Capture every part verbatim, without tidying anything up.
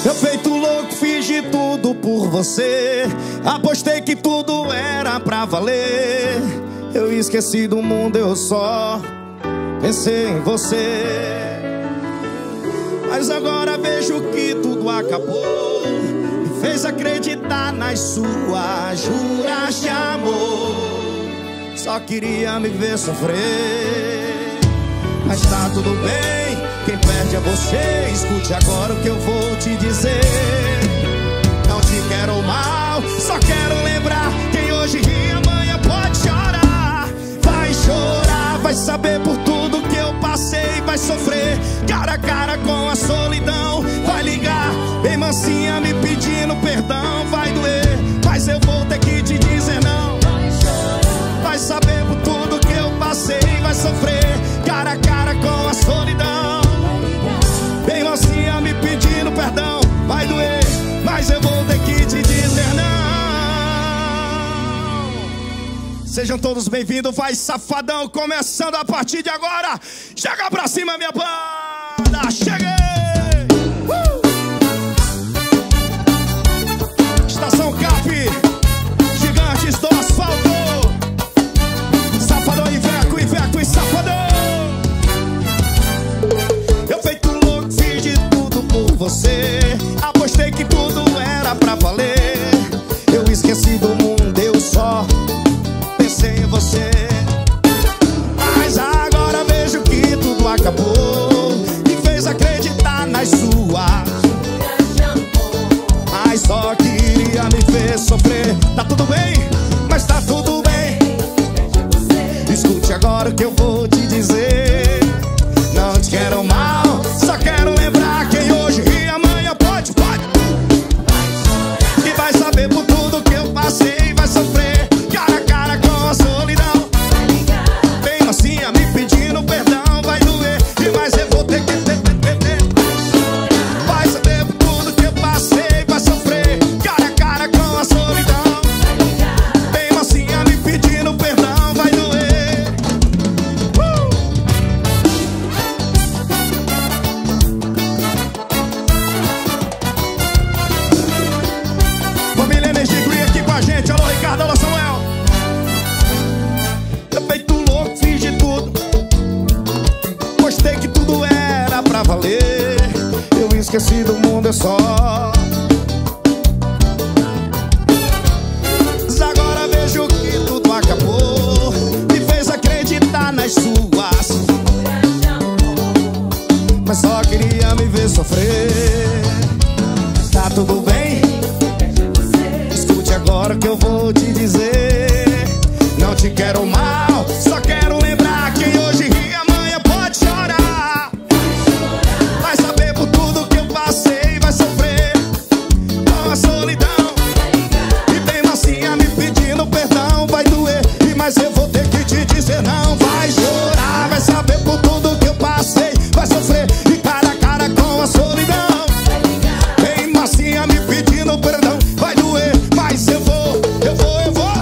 Eu feito louco, fiz de tudo por você. Apostei que tudo era pra valer. Eu esqueci do mundo, eu só pensei em você. Mas agora vejo que tudo acabou. Me fez acreditar nas suas juras de amor. Só queria me ver sofrer. Mas tá tudo bem, quem perde é você. Escute agora o que eu vou te dizer. Não te quero mal, só quero lembrar. Quem hoje ri amanhã pode chorar. Vai chorar, vai saber por tudo que eu passei. Vai sofrer cara a cara com a solidão. Vai ligar bem mansinha me pedindo perdão. Vai doer, mas eu vou ter que te dizer não. Vai saber por tudo que eu passei. Vai sofrer cara a cara com a solidão. Bem mansinha me pedindo perdão. Vai doer, mas eu vou ter que te dizer não. Sejam todos bem-vindos, vai Safadão, começando a partir de agora. Chega pra cima, minha banda, cheguei! uh! Estação Cap, gigantes do asfalto. Safadão, Iveco, Iveco e Safadão. Eu feito louco, fiz de tudo por você. Apostei que tudo era pra valer. Eu esqueci do mundo, eu só pensei em você. Mas agora vejo que tudo acabou. Me fez acreditar nas suas. Mas só queria me ver sofrer. Tá tudo bem, mas tá tudo bem. Escute agora o que eu vou te dizer. Não te quero mal, só quero lembrar. Quem hoje ri amanhã pode, pode. E vai saber por tudo que eu passei. Vai sofrer cara a cara com a solidão. Bem mansinha me pedindo perdão. Vai doer, e mais eu vou ter que ter, ter, ter, ter. Vai saber por tudo que eu passei. Vai sofrer cara a cara com a solidão. Bem mansinha me pedindo perdão. Vai doer. uh! Família Energia Green aqui com a gente. Alô Ricardo, alô Samuel. Eu feito louco, fiz de tudo. Postei que tudo era pra valer. Eu esqueci do mundo, é só. Mas agora vejo que tudo acabou. Me fez acreditar nas suas. Mas só queria me ver sofrer. Tá tudo bem? Escute agora o que eu vou te dizer. Não te quero mal, só quero lembrar. Quem hoje ri amanhã pode chorar. Vai saber por tudo que eu passei. Vai sofrer com a solidão. E bem mansinha me pedindo perdão. Vai doer, e mas eu vou ter que te dizer não. Vai chorar, vai saber por tudo que eu passei. Vai sofrer e cara a cara com a solidão. Bem mansinha me pedindo perdão. Vai doer, mas eu vou, eu vou, eu vou.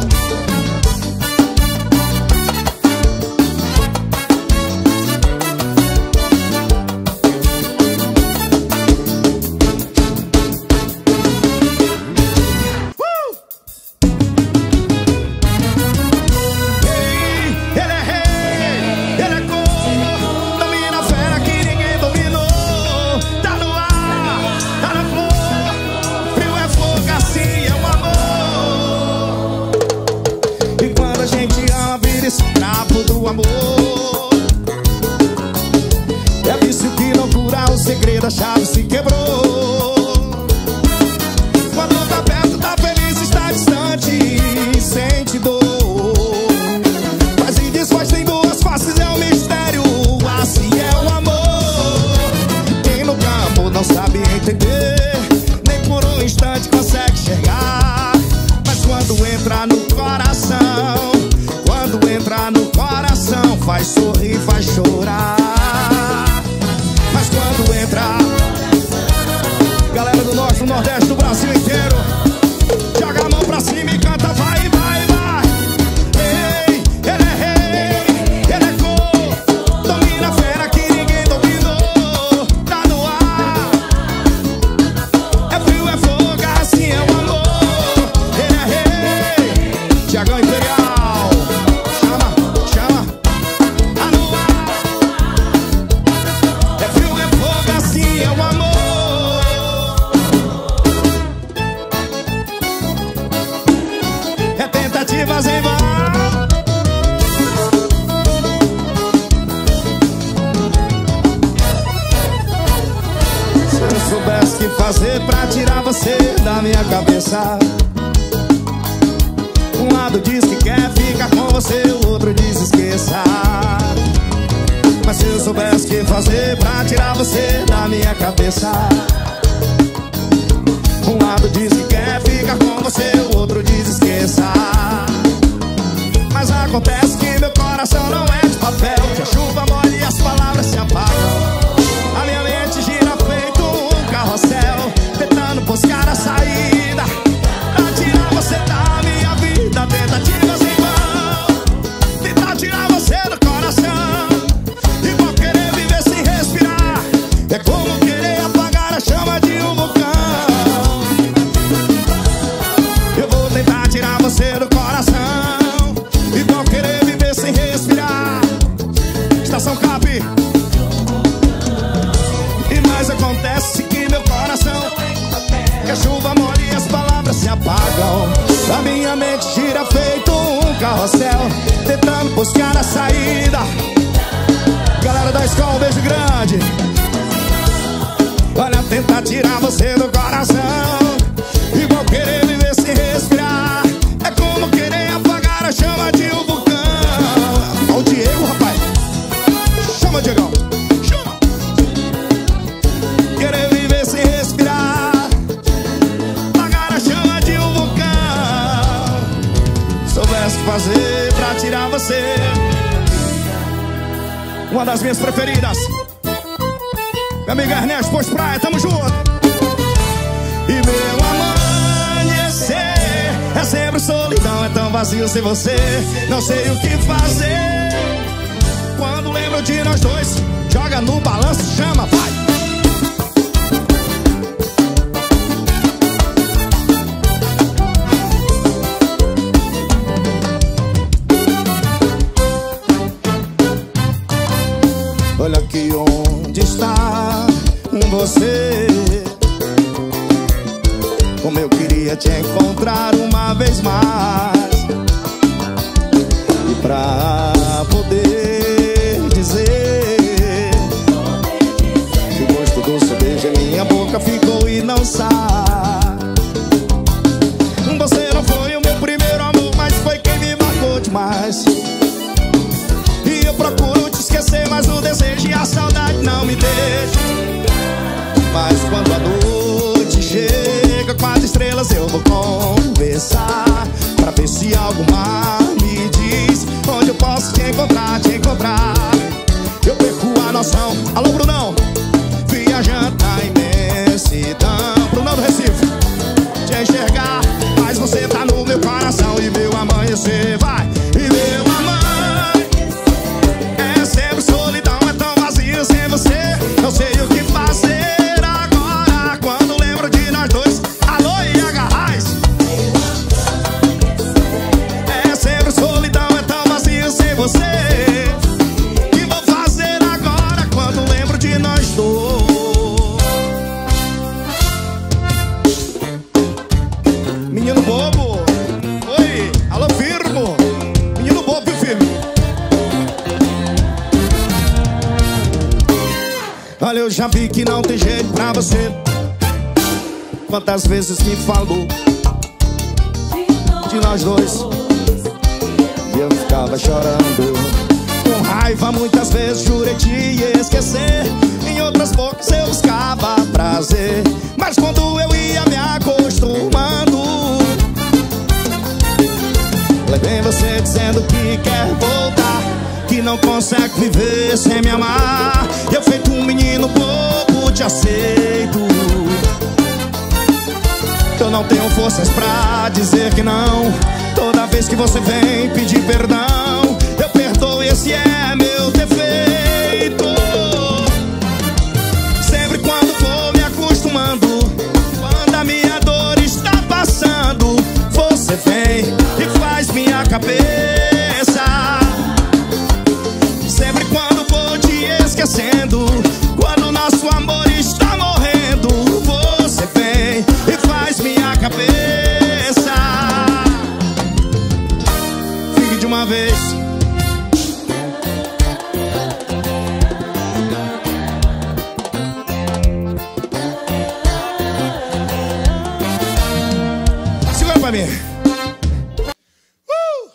Uh! Ei, ele é rei, ele é cor. Domina a fera que ninguém dominou. Tá no ar, tá na flor. Frio é fogo, assim é o amor. E quando a gente ama, vira escravo do amor. É vício que não cura, o segredo, a chave se quebrou. Quando tá perto, tá feliz, está distante, sente dor. Faz e desfaz, tem duas faces, é um mistério. Assim é o amor. Quem no campo não sabe entender, nem por um instante consegue enxergar. Mas quando entra no coração, quando entra no coração, faz sorrir, faz chorar. Mas quando entra, galera do norte, do nordeste, do Brasil inteiro, joga a mão pra cima e canta, vai, vai, vai. Ei, ele é rei, ele é cor. Domina a fera que ninguém dominou. Tá no ar, se faz em vão. Se eu soubesse o que fazer pra tirar você da minha cabeça. Um lado diz que quer ficar com você, o outro diz esqueça. Mas se eu soubesse o que fazer pra tirar você da minha cabeça. Um lado diz que quer ficar com você, o outro diz esqueça. Mas acontece que meu coração não é de papel, que a chuva molha e as palavras se apagam. A minha mente gira feito um carrossel, tentando buscar a saída pra tirar você da minha vida. Tentativas em vão, tentar tirar você do coração. Igual querer viver sem respirar, é como querer apagar a chama de um vulcão. Eu vou tentar tirar você do coração, igual querer viver sem respirar. Estação Cap. E mais acontece que meu coração, que a chuva molha e as palavras se apagam. A minha mente gira feito um carrossel, tentando buscar a saída. Galera da escola, um beijo grande. Olha, tentar tirar você do coração, igual querer viver sem respirar, é como querer apagar a chama de um vulcão. Olha o Diego, rapaz. Chama, Diegão. Chama. Querer viver sem respirar, apagar a chama de um vulcão. Soubesse o que fazer pra tirar você. Uma das minhas preferidas, meu amigo Ernesto Pós Praia, tamo junto. E meu amanhecer é sempre solidão, é tão vazio sem você. Não sei o que fazer. Quando lembro de nós dois, joga no balanço, chama, vai. Olha aqui onde está você. Como eu queria te encontrar uma vez mais, e pra poder dizer que o gosto do seu beijo em minha boca ficou e não sai. Você não foi o meu primeiro amor, mas foi quem me marcou demais. E eu procuro te esquecer, mas o desejo e a saudade não me deixam. Mas quando a noite chega com as estrelas, eu vou conversar pra ver se algo mais me diz onde eu posso te encontrar, te encontrar. Eu perco a noção. Alô, Brunão, viajando na imensidão. Brunão do Recife, te enxergar, mas você tá no meu coração. E meu amanhecer vai, e meu amanhecer é sempre solidão, é tão vazio sem você. Não sei o que fazer agora quando lembro de nós dois. Alô, Iaga Raiz. É sempre solidão, é tão vazio sem você. O que vou fazer agora quando lembro de nós dois? Menino bobo. Oi, alô, Firmo. Menino bobo, viu, Firmo? Olha, eu já vi que não tem jeito pra você. Quantas vezes me falou de nós dois e eu ficava chorando. Com raiva muitas vezes jurei te esquecer. Em outras bocas eu buscava prazer, mas quando eu ia me acostumando, levei você dizendo que quer voltar, que não consegue viver sem me amar. Eu feito um menino bobo te aceito. Eu não tenho forças pra dizer que não. Toda vez que você vem pedir perdão, eu perdoo, esse é meu defeito. Sempre quando vou me acostumando, quando a minha dor está passando, você vem e faz minha cabeça. Sempre quando vou te esquecendo, quando o nosso amor está morrendo, você vem e faz minha cabeça. uma vez. Segura pra mim. uh!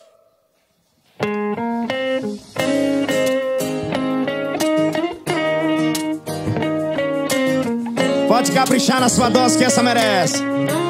Pode caprichar na sua dose que essa merece.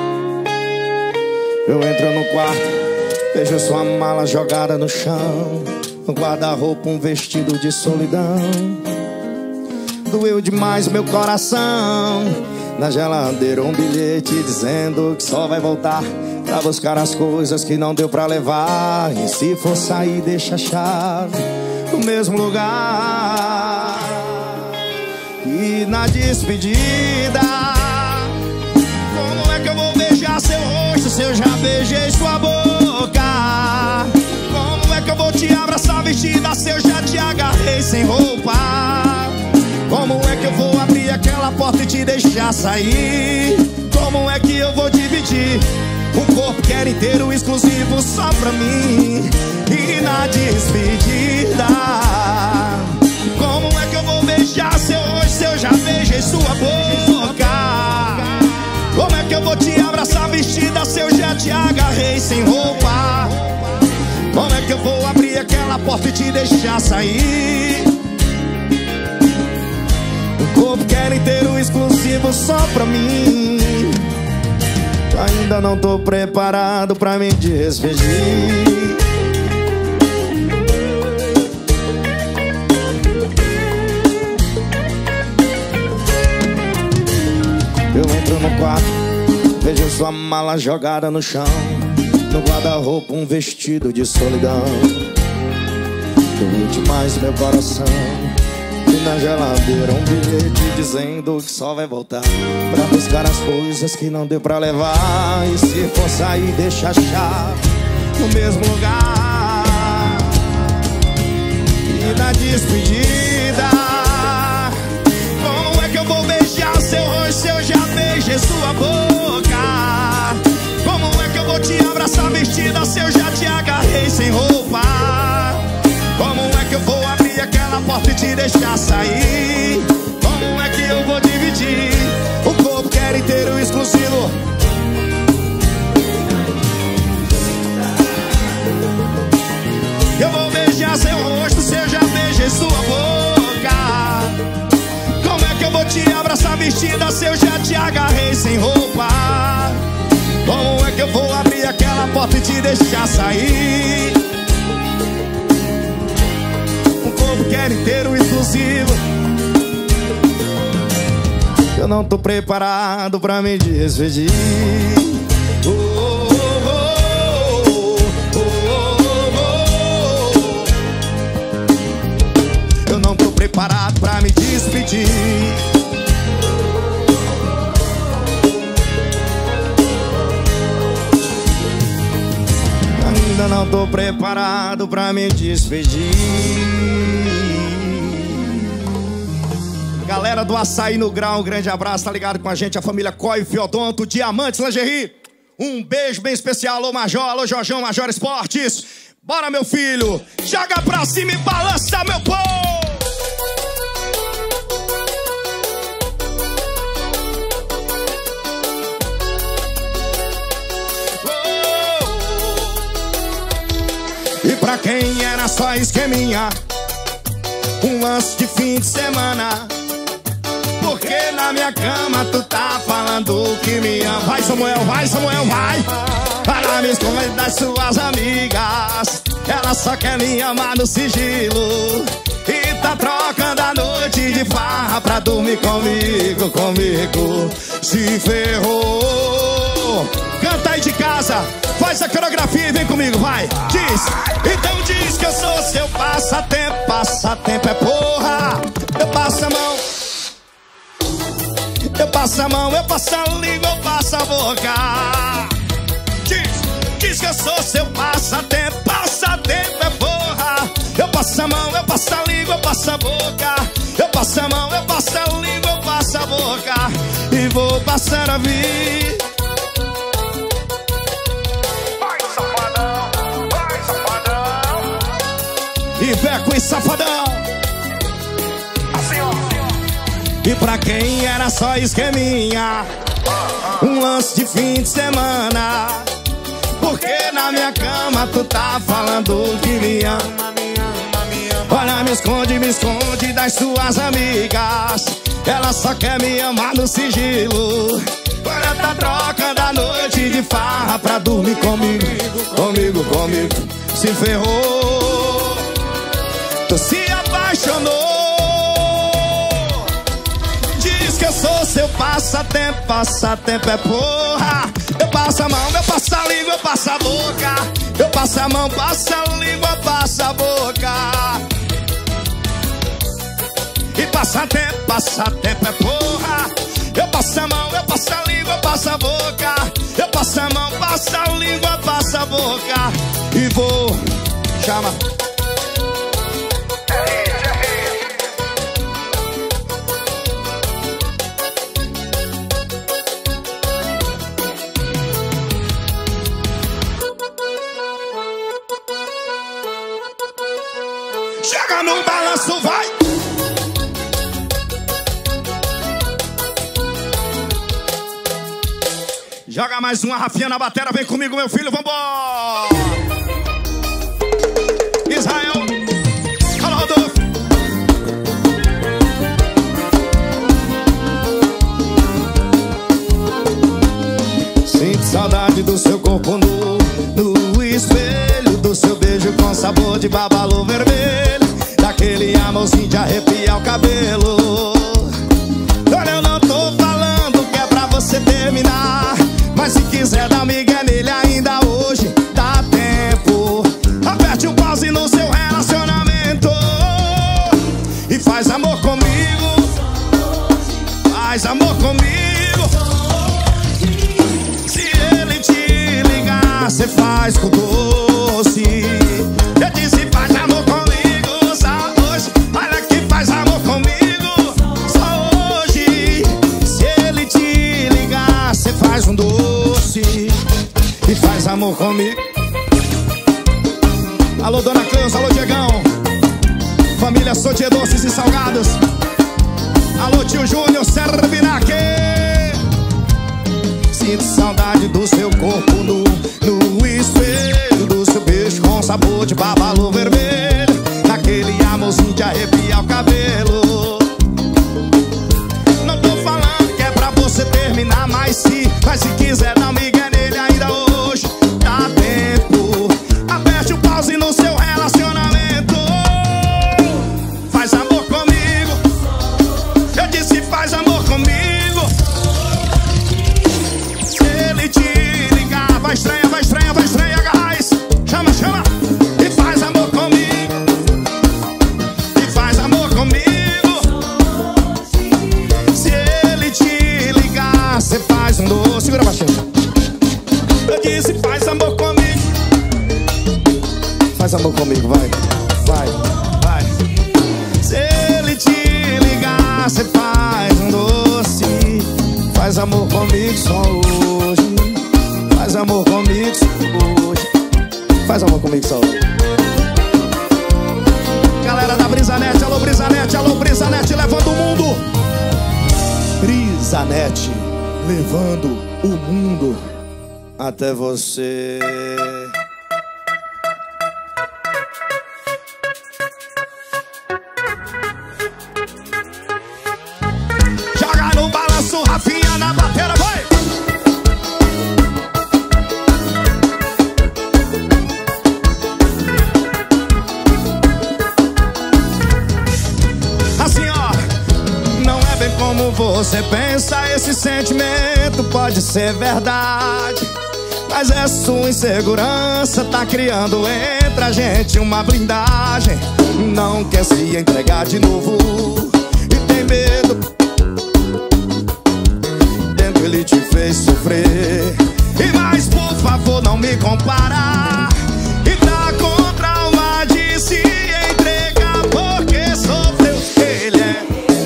Eu entro no quarto, vejo sua mala jogada no chão. No guarda-roupa um vestido de solidão. Doeu demais meu coração. Na geladeira um bilhete dizendo que só vai voltar pra buscar as coisas que não deu pra levar. E se for sair deixa a chave no mesmo lugar. E na despedida, como é que eu vou beijar seu rosto se eu já beijei sua boca? Como é que eu vou te abraçar vestida se eu já te agarrei sem roupa? Como é que eu vou abrir aquela porta e te deixar sair? Como é que eu vou dividir um corpo que era inteiro, exclusivo só pra mim? E na despedida, como é que eu vou beijar seu rosto se eu já beijei sua boca? Como é que eu vou te abraçar vestida se eu já te agarrei sem roupa? Como é que eu vou abrir aquela porta e te deixar sair? Um corpo que era inteiro, exclusivo só pra mim. Ainda não tô preparado pra me despedir. Eu entro no quarto, vejo sua mala jogada no chão. No guarda-roupa um vestido de solidão. Doeu demais meu coração. E na geladeira um bilhete dizendo que só vai voltar pra buscar as coisas que não deu pra levar. E se for sair deixa a chave no mesmo lugar. E na despedida, como é que eu vou beijar seu rosto se eu já beijei sua boca? Como é que eu vou te abraçar vestida se eu já te agarrei sem roupa? Como é que eu vou abrir aquela porta e te deixar sair? Como é que eu vou dividir o corpo que era inteiro, exclusivo? Eu vou beijar seu rosto se eu já beijei sua boca. Como é que eu vou te abraçar vestida se eu já te agarrei sem roupa? Como é que eu vou abrir aquela porta e te deixar sair? Um corpo que era inteiro, exclusivo. Eu não tô preparado pra me despedir. Oh, oh, oh, oh, oh, oh. Eu não tô preparado pra me despedir. Ainda não tô preparado pra me despedir. Galera do Açaí no Grau, um grande abraço, tá ligado com a gente? A família Coi, Fiodonto, Diamantes, Lingerie. Um beijo bem especial, alô Major, alô Jorjão, Major Esportes. Bora meu filho, joga pra cima e balança meu povo. E pra quem era só esqueminha, um lance de fim de semana, porque na minha cama tu tá falando que me ama. Vai Samuel, vai Samuel, vai. Para me esconder das suas amigas, ela só quer me amar no sigilo. E tá trocando a noite de farra pra dormir comigo, comigo. Se ferrou. Canta aí de casa, faz a coreografia e vem comigo, vai. Diz, então diz que eu sou seu passatempo. Passatempo é porra. Eu passo a mão, eu passo a mão, eu passo a língua, eu passo a boca. Diz, diz que eu sou seu passatempo. Passatempo é porra. Eu passo a mão, eu passo a língua, eu passo a boca. Eu passo a mão, eu passo a língua, eu passo a boca. E vou passar a vida. Vai, safadão, vai, safadão. Iveco e Safadão. E pra quem era só esqueminha, um lance de fim de semana. Porque na minha cama tu tá falando que me ama. Olha, me esconde, me esconde das suas amigas. Ela só quer me amar no sigilo. Olha, tá trocando a noite de farra pra dormir comigo. Comigo, comigo, se ferrou. Tu se apaixonou. Diz que eu sou seu passatempo. Passatempo é porra. Eu passo a mão, eu passo a língua, eu passo a boca. Eu passo a mão, passo a língua, passo a boca. E passatempo, passatempo é porra. Eu passo a mão, eu passo a língua, eu passo a boca. Eu passo a mão, passo a língua, passo a boca. E vou, chama. Chega no balanço, vai! Joga mais uma, Rafinha na bateria. Vem comigo, meu filho, vambora! Israel, alô, Rodolfo. Sinto saudade do seu corpo nu, no espelho do seu beijo com sabor de babalu vermelho, daquele amorzinho de arrepiar o cabelo. Olha, eu não tô falando que é pra você terminar, mas se quiser dar migué nele ainda hoje dá tempo. Aperte um pause no seu relacionamento e faz amor comigo. Faz amor comigo. Se ele te ligar, cê faz com doce. Eu disse faz amor comigo só hoje. Olha que faz amor comigo só hoje. Se ele te ligar, cê faz um doce e faz amor comigo. Alô, dona Cleusa, alô, Diegão. Família Sotier Doces e Salgados. Alô, tio Júnior, Servinaque. Sinto saudade do seu corpo nu, no espelho do seu beijo com sabor de babalu vermelho, naquele amorzinho de arrepiar o cabelo. Não tô falando que é pra você terminar, mas se, mas se quiser dar migué nele ainda hoje dá tempo. Aperte o pause no seu relacionamento. Faz amor comigo. Eu disse faz amor comigo. Se ele te ligar, vai estranha, vai estranha, vai estranha, agarrais. Chama, chama. E faz amor comigo. E faz amor comigo. Se ele te ligar, cê faz um doce. Segura baixinho. Eu disse faz amor comigo. Faz amor comigo, vai. Vai, vai. Se ele te ligar, cê faz um doce. Faz amor comigo só hoje. Faz amor comigo só hoje. Faz amor comigo só hoje. Galera da Brisanete, alô Brisanete, alô Brisanete, levando o mundo. Brisanete, levando o mundo até você. Joga no balanço, Rafinha na bateria, vai! Assim, ó, não é bem como você pensa. Esse sentimento pode ser verdade, mas é sua insegurança tá criando entre a gente uma blindagem. Não quer se entregar de novo e tem medo. Dentro ele te fez sofrer. E mais, por favor, não me compara. E tá com trauma de se entregar porque sofreu. Ele é,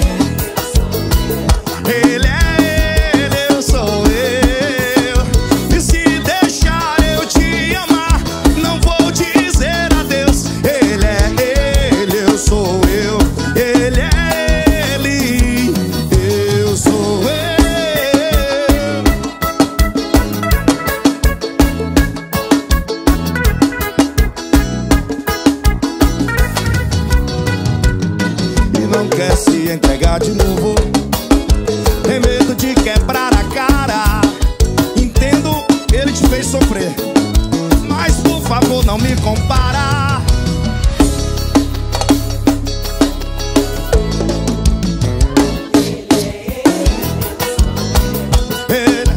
ele é ele, eu sou eu. E se deixar eu te amar, não vou dizer adeus. Ele é entregar de novo. Tem medo de quebrar a cara. Entendo, ele te fez sofrer, mas por favor não me compara. Ele...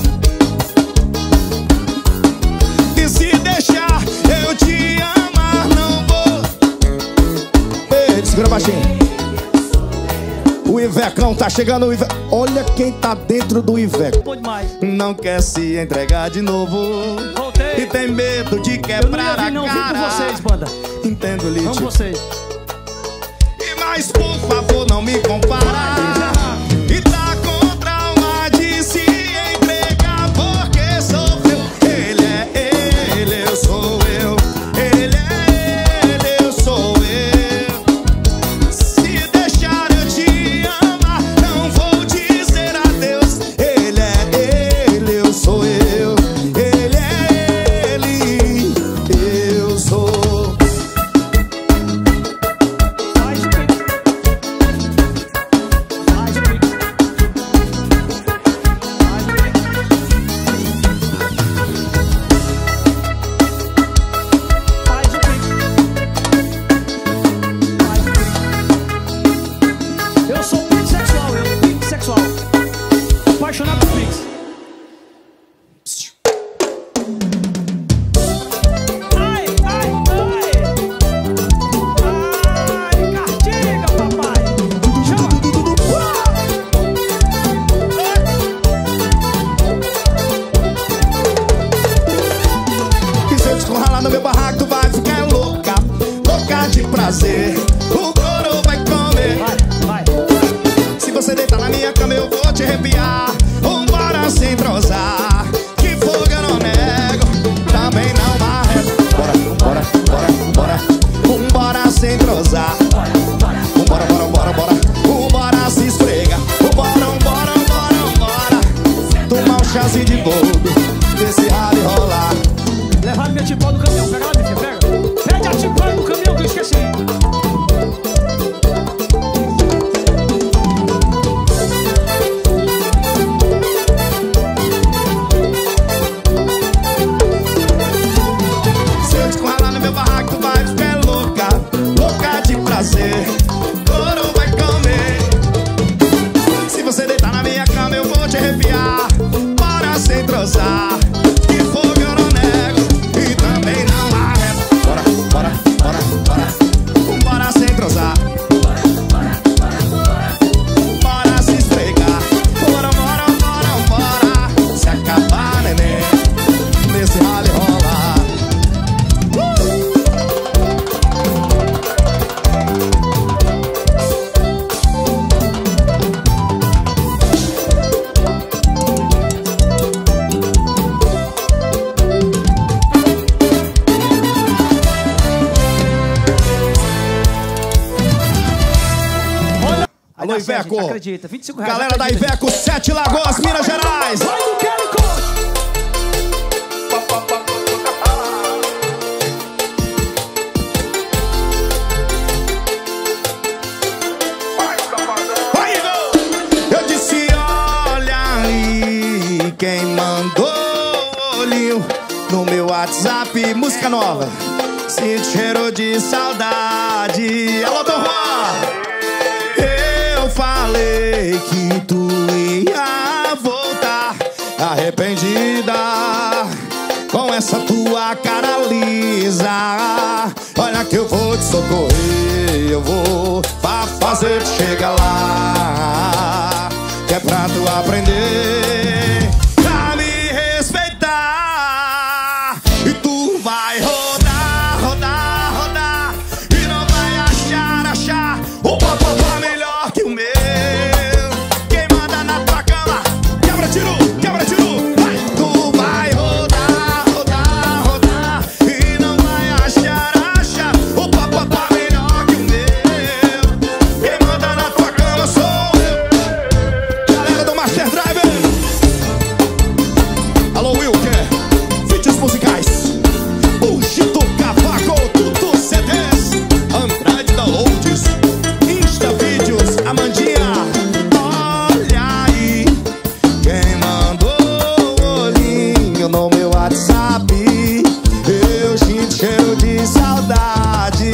E se deixar eu te amar, não vou. Ele, segura baixinho. O Ivecão tá chegando, o Ive... Olha quem tá dentro do Iveco. Não quer se entregar de novo. Voltei. E tem medo de quebrar a não cara. Não, vocês, banda. Entendo, Lite. Vamos vocês. E mais, por favor, não me compara. E tá com trauma de se entregar porque sofreu. Ele é ele, eu sou eu. Ele é ele, eu sou eu. Se deixar eu te amar, não vou dizer adeus. Ele é ele, eu sou eu. Ele é ele, eu sou. Faz o pique. Faz o pique. Faz o pique. Faz o pique. Faz o pique. Eu sou pique sexual, eu pique sexual. Apaixonado por piques. Ai, ai, ai. Ai, cartiga, papai. Chama. E se eu te escorralar no meu barraco, tu vai ficar louca, louca de prazer. O couro vai comer. Vai, vai. Se você deitar na minha cama, eu vou te arrepiar. Vambora se entrosar, que fogo eu não nego, também não arredo. Bora, bora, bora, bora. Vambora se entrosar. Vambora, bora, bora, bora. Vambora se esfrega. Vambora, vambora, vambora, vambora. Tomar um chazinho de boldo, desse ralo e rolar. Levaram minha tipó do caminhão. Pega lá, minha filha, pega. Pede a tipó do caminhão que eu esqueci. Se eu te escorralar no meu barraco, tu vai ficar louca, louca de prazer. Couro vai comer. Se você deitar na minha cama, eu vou te arrepiar. Bora se entrosar, que fogo eu não nego, e também não arredo. Bora, bora, bora, bora. Bora se entrosar. Bora se esfregar. Bora, bora, bora, bora. Se acabar, neném, nesse ralo e rolar. Alô, Vai dar certo, Iveco. gente, acredita. vinte e cinco reais. Galera da acredita, Iveco, Sete Lagoas, Minas Gerais. gente. Vai no Querico. Vai, Igor! Eu disse, olha aí quem mandou o olhinho no meu WhatsApp. Música nova, sinto cheiro de saudade. Alô, Dom Juan! Eu falei que tu ia voltar arrependida com essa tua cara lisa. Olha que eu vou te socorrer, eu vou fa- fazer tu chegar lá, que é pra tu aprender a me respeitar. E tu vai rodar, rodar, rodar, e não vai achar, achar o papapá melhor que o meu. Quem manda na tua cama, quebra tiro, quebra tiro. Vai. Tu vai rodar, rodar, rodar, e não vai achar, achar o papapá melhor que o meu. Quem manda na tua cama sou eu. Galera do Master Driver, sinto cheiro de saudade.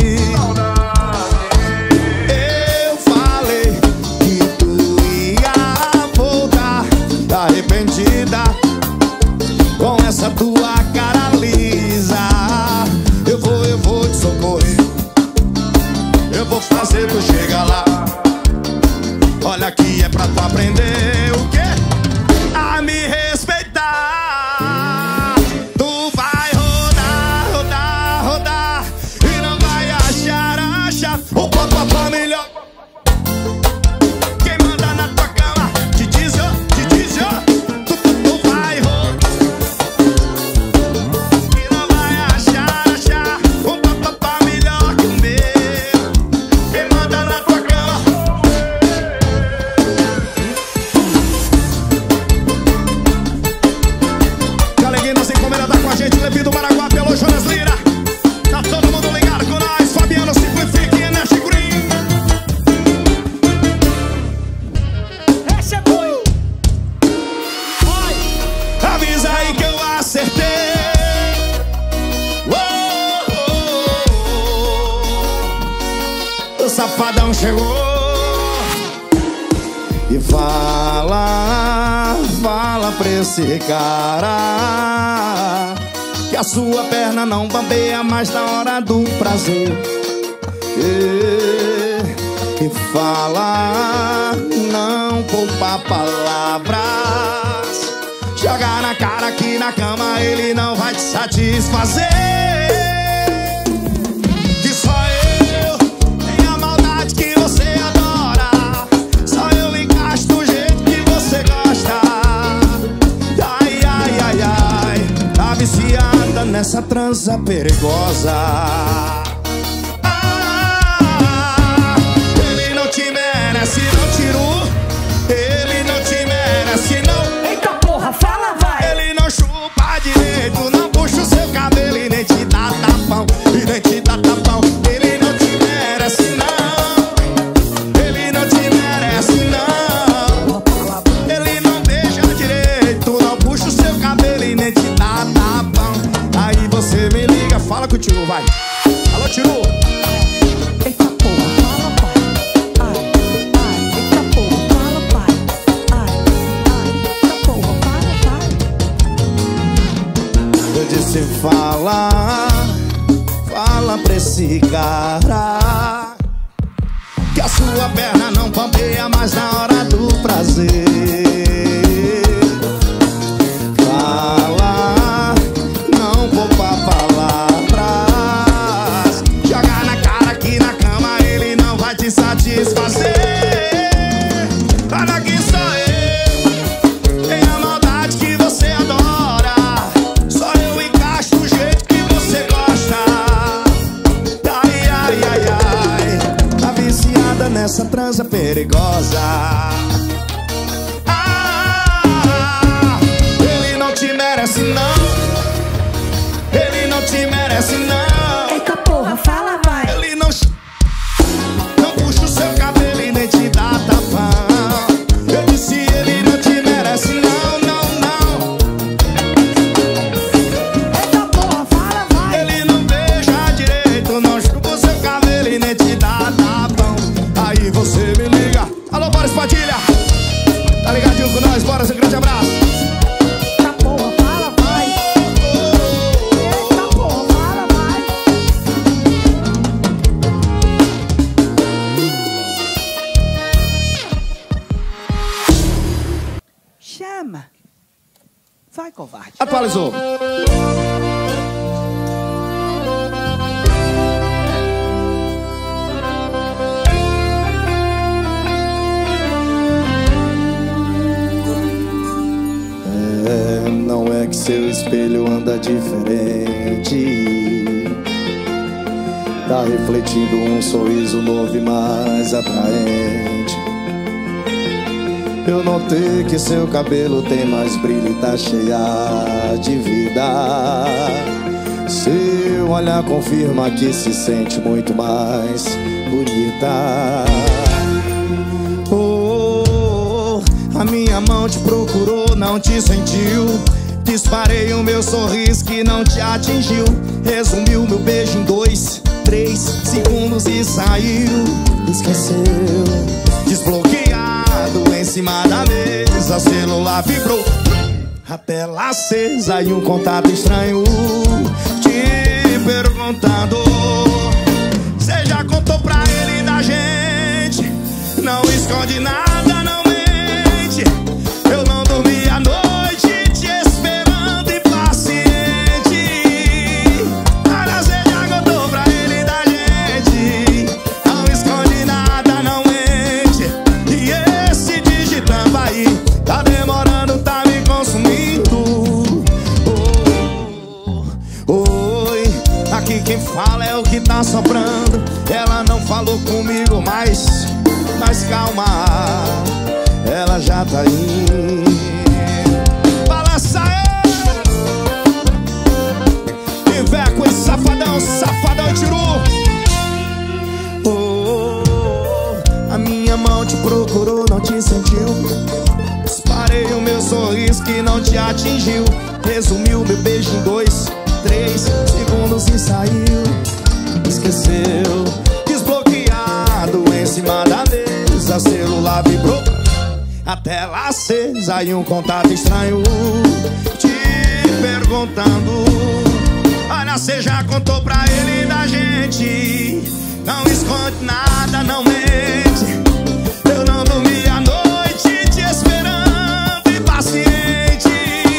Eu falei que tu ia voltar arrependida com essa tua cara lisa. Eu vou, eu vou te socorrer, eu vou fazer tu chegar lá. Olha que é pra tu aprender o quê? A me respeitar. Tu vai rodar, rodar, rodar e não vai achar, achar o papapá melhor. Quem manda na tua cama te diz, ó, te diz, ó. Tu, tu, tu vai rodar e não vai achar, achar o papapá melhor que o meu. Quem manda na tua cama. Gente, Levi do Maraguape, alô, Jonas Lira. Tá todo mundo ligado com nós. Fabiano, Simplifique e Energy Green. Esse é bom. Vai. Avisa aí que eu acertei. Oh, oh, oh. O safadão chegou e fala, fala pra esse cara que a sua perna não bambeia mais na hora do prazer. E, e fala, não poupa palavras. Jogar na cara que na cama ele não vai te satisfazer. Que só eu tenho a maldade que você adora. Só eu encaixo do jeito que você gosta. Ai, ai, ai, ai, tá viciada nessa transa perigosa. Ah, ele não te merece, não tirou. Ele não te merece, não. Eita porra, fala, vai. Ele não chupa direito, não puxa o seu cabelo e nem te dá tapão, e nem te dá tapão. Ele não te merece, não. Ele não te merece, não. Ele não beija direito, não puxa o seu cabelo e nem te dá tapão. Aí você me liga, fala com o tio, vai. Alô, tio. Eita porra, fala, pai. Ai, ai, eita porra, fala, pai. Ai, ai, eita porra, fala, pai. Eu disse fala, fala pra esse cara que a sua perna não bambeia mais na hora do prazer. Fala, não poupa palavras. Jogar na cara que na cama ele não vai te satisfazer. Olha que sou eu, tem a maldade que você adora. Só eu encaixo do jeito que você gosta. Ai, ai, ai, ai, tá viciada nessa transa perigosa. Ah, ele não te merece, não. Ele não te merece, não. Eita porra, fala, vai. Ele não, não puxa o seu cabelo e nem te dá tapão. Eu disse ele não te merece, não, não, não. Eita porra, fala, vai. Ele não beija direito, não chupa o seu cabelo e nem te dá tapão. Aí você me liga. Alô, Boris Padilha. Tá ligadinho com nós, Boris, um grande abraço. Eita porra, fala, vai. Eita porra, fala, vai. Chama. Vai, covarde. Atualizou. É, não é que seu espelho anda diferente. Tá refletindo um sorriso novo e mais atraente. Eu notei que seu cabelo tem mais brilho e tá cheia de vida. Seu olhar confirma que se sente muito mais bonita. Oh, a minha mão te procurou, não te sentiu. Disparei o meu sorriso que não te atingiu. Resumiu meu beijo em dois, três segundos e saiu. Esqueceu. Desbloqueado em cima da mesa, celular vibrou, a tela acesa e um contato estranho te perguntando: cê já contou pra ele da gente? Não esconde nada, não mente. Eu não dormi a noite te esperando impaciente. Cara, cê já contou pra ele da gente? Não esconde nada, não mente. E esse digitando aí tá demorando, tá me consumindo. Oh, oh, oi, aqui quem fala é o que tá soprando. Ela não falou comigo, mas, mas calma, ela já tá aí. Balança aí! E vem com esse safadão, safadão tiru. Oh, oh, a minha mão te procurou, não te sentiu. Disparei o meu sorriso que não te atingiu. Resumiu meu beijo em dois, três segundos e saiu. Esqueceu. Desbloqueado em cima da mesa, celular vibrou, a tela acesa e um contato estranho te perguntando: olha, cê já contou pra ele da gente? Não esconde nada, não mente. Eu não dormi a noite te esperando impaciente.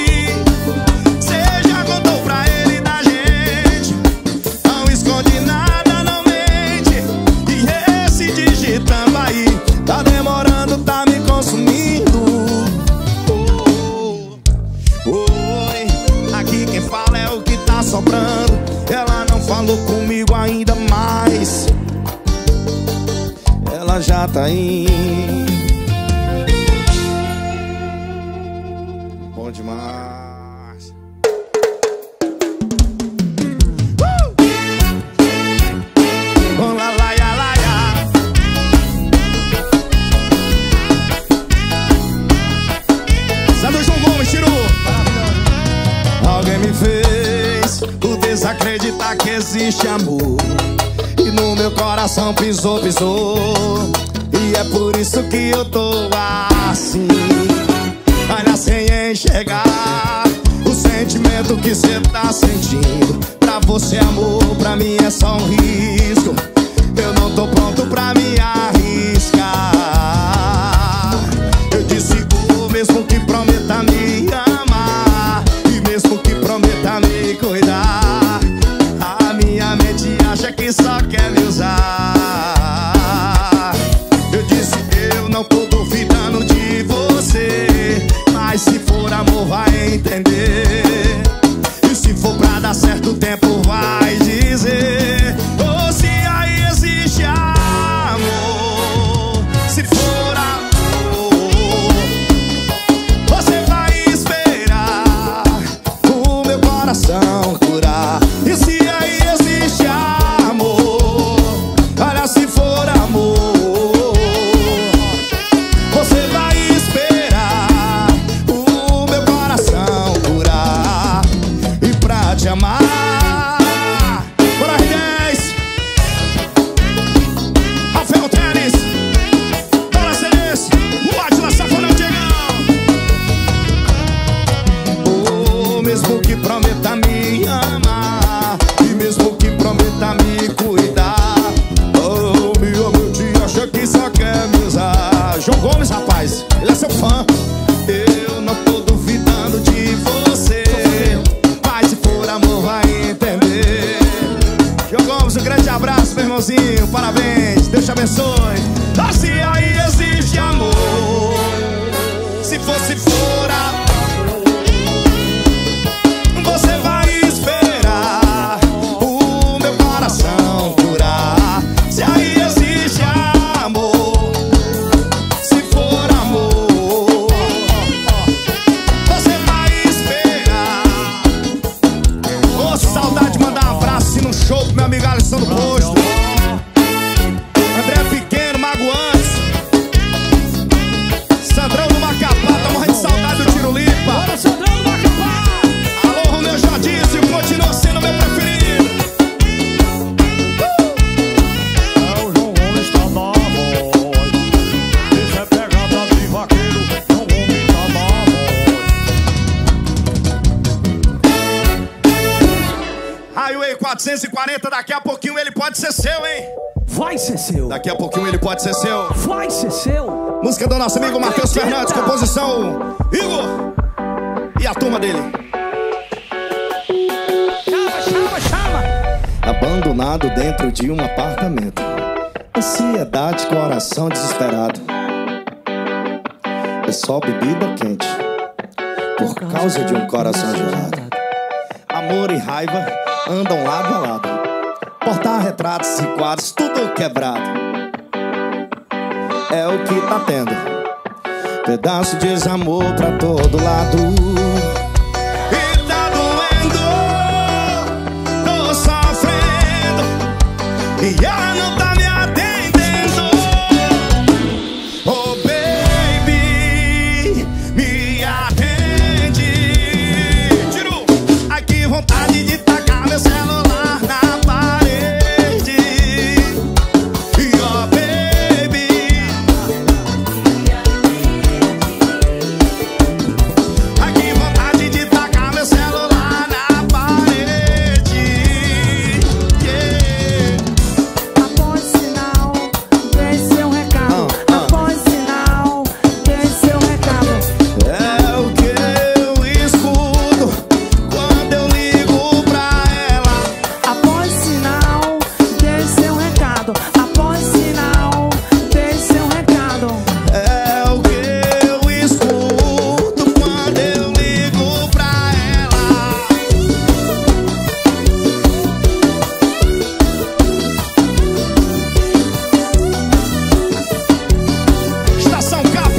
Cê já contou pra ele da gente? Não esconde nada, não mente. E esse digitando aí tá demorando, tá me consumindo. Oh, oh, oi, aqui quem fala é o que tá sobrando. Ela não falou comigo ainda, mas ela já tá aí. Bom demais. Uh! Oh, lá, lá, lá, lá, lá. Sabe o João Gomes, Chiru? Alguém me fez o desacreditar que existe amor, e no meu coração pisou, pisou. E é por isso que eu tô assim. Olha, sem enxergar o sentimento que cê tá sentindo. Pra você, amor, pra mim é só um risco. Eu não tô pronto pra me arriscar. Eu disse o mesmo que prometa me amar, e mesmo que prometa me cuidar. A minha mente acha que só quer me usar. Eu disse eu não tô duvidando de você, mas se for amor vai entender. E se for pra dar certo o tempo vai dizer. Ou se aí existe amor, se for amor, você vai esperar o meu coração curar. E se aí existe amor, olha, se for amor, você vai esperar o meu coração curar. E pra te amar, bora R dez, Rafael Teles, Dona Ceres, o Atila Safadão Diegão. Oh, mesmo que prometa me amar, e mesmo que prometa me cuidar. Oh, meu mente acha que só quer me usar. João Gomes, rapaz, ele é seu fã. Eu não tô duvidando de você, mas se for amor vai entender. João Gomes, um grande abraço, meu irmãozinho. Parabéns, Deus te abençoe. Ah, se aí existe amor, se fosse for amor, você vai esperar o meu coração curar. Se aí existe amor, se for amor, você vai esperar. Ô, saudade de mandar um abraço no show pro meu amigo Alisson do Posto, André Pequeno, Magoantes, Sandrão do Macapá, tá morrendo de saudade do Tiro Lipa. Bora, Sandrão do Macapá! quatrocentos e quarenta, daqui a pouquinho ele pode ser seu, hein? Vai ser seu. Daqui a pouquinho ele pode ser seu. Vai ser seu. Música do nosso amigo Matheus Fernandes, composição Igor e a turma dele. Chama, chama, chama. Abandonado dentro de um apartamento, ansiedade, coração desesperado. É só bebida quente por causa de um coração gelado. Amor e raiva andam lado a lado, porta-retratos e quadros, tudo quebrado. É o que tá tendo, pedaço de desamor pra todo lado. E tá doendo, tô sofrendo, e ela não tá me atendendo. Oh baby, me atende. Tiro, ai que vontade de tacar meu celular na parede. E oh baby, ai que vontade de tacar meu celular na parede. Yeah. Após sinal, deixe seu recado. Após sinal, deixe seu recado. É o que eu escuto quando eu ligo pra ela. Após sinal, deixe seu recado. Após sinal, deixe seu recado. É o que eu escuto quando eu ligo pra ela. Estação Cap.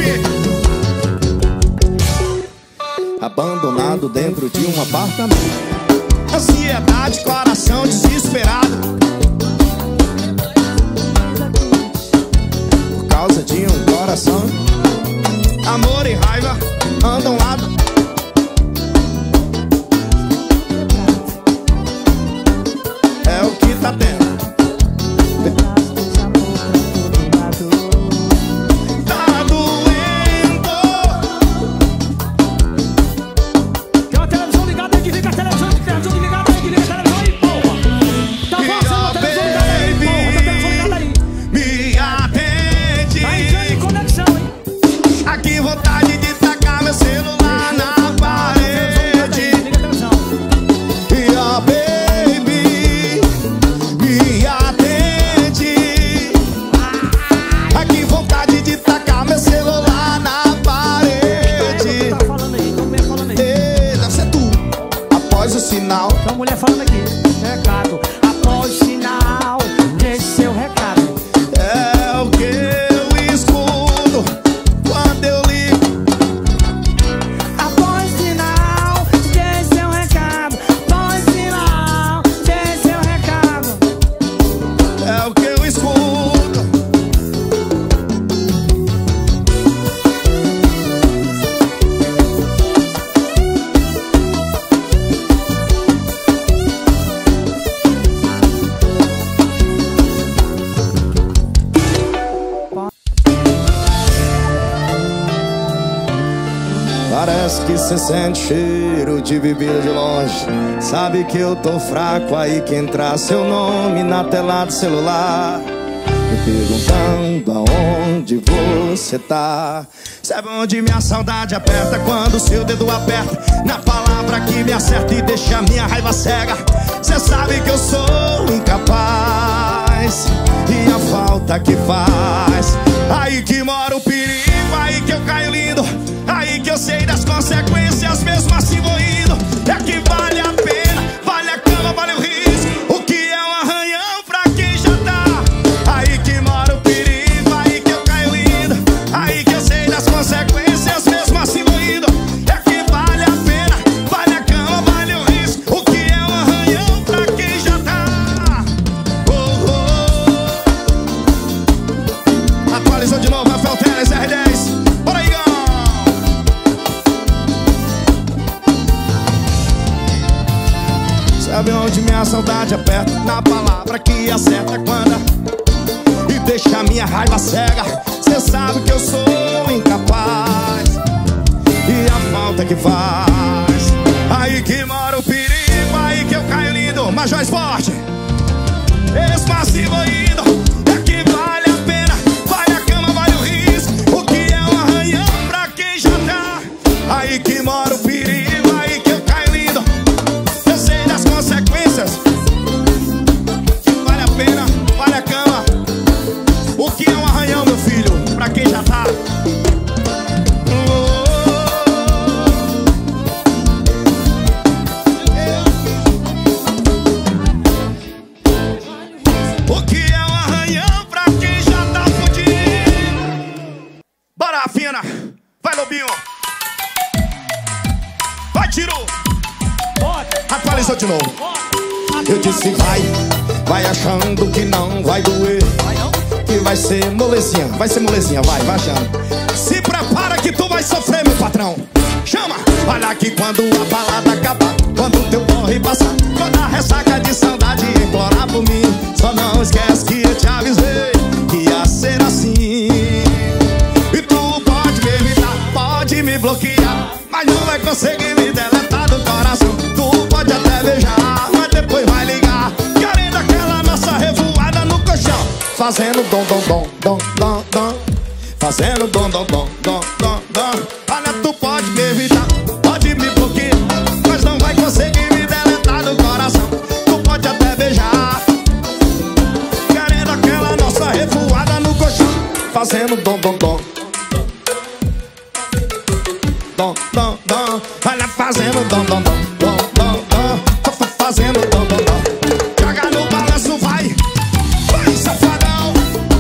Abandonado dentro de um apartamento, ansiedade, coração desesperado, por causa de um coração. Amor e raiva andam lado. É o que tá tendo. Tá doendo. Tem uma televisão ligada aí, desliga a televisão, televisão ligada aí, desliga a televisão aí, porra. Tá E passando ó, a televisão ligada aí, porra. Tá a televisão ligada aí. me atende. Tá entrando em conexão, hein? Aqui vontade de tacar meu celular na parede. Liga a televisão. E ó, baby, me atende. Aqui vontade de tacar meu celular na É, parede. tá falando aí, tem mulher falando aí. Ei, deve ser tu. Após o sinal, Tem uma mulher falando aqui. Recado. Após sinal, deixe seu recado. é o que eu escuto quando eu ligo. Após sinal, deixe seu recado. Após sinal, deixe seu recado. É o que eu escuto. Parece que cê sente cheiro de bebida de longe. Sabe que eu tô fraco, aí que entrar seu nome na tela do celular, me perguntando aonde você tá. Sabe onde minha saudade aperta quando seu dedo aperta na palavra que me acerta e deixa minha raiva cega. Cê sabe que eu sou incapaz e a falta que faz. Aí que mora o perigo, aí que eu caio lindo, aí que eu sei das consequências, mesmo assim vou indo. É que vale a pena, vale a cama, vale o risco. O que é um arranhão pra quem já tá. Aí que mora o perigo, aí que eu caio lindo, aí que eu sei das consequências, mesmo assim vou indo. É que vale a pena, vale a cama, vale o risco. O que é um arranhão pra quem já tá. Oh, oh. Atualizou de novo, Rafael Teles, R dez. Bora aí, Igão. Sabe onde minha saudade aperta na palavra que acerta quando e deixa minha raiva cega. Cê sabe que eu sou incapaz e a falta que faz. Aí que mora o perigo, aí que eu caio lindo, Major, Major Esporte. Esse massivo ainda é que vale a pena. Vale a cama, vale o risco. O que é um arranhão pra quem já tá? Aí que mora o perigo, aí que eu caio lindo. Eu sei das consequências. Vale a pena, vale a cama. O que é um arranhão, meu filho? Pra quem já tá? O que é um arranhão pra quem já tá fudido? Bora, Fina. Vai, Lobinho. Vai, Tiro. Atualizou de novo. Eu disse vai, vai achando que não vai doer, que vai ser molezinha, vai ser molezinha, vai, vai achando. Se prepara que tu vai sofrer, meu patrão. Chama! Olha que quando a balada acabar, quando o teu corre passar, quando a ressaca de saudade implorar por mim, só não esquece que eu te avisei que ia ser assim. E tu pode me evitar, pode me bloquear, mas não vai conseguir me deletar do coração. Tu pode até beijar, mas depois vai ligar, querendo aquela nossa revoada no colchão. Fazendo dom, dom, dom, dom, dom, dom. Fazendo dom, dom, dom, dom, dom, dom. Olha, tu pode me evitar, pode me bloquear, mas não vai conseguir me deletar do coração. Tu pode até beijar, querendo aquela nossa revoada no colchão. Fazendo dom, dom, dom, dom, dom, dom. Olha, fazendo dom, dom, dom, dom, dom, dom. Fazendo dom, dom, dom. Joga no balanço, vai, vai, safadão.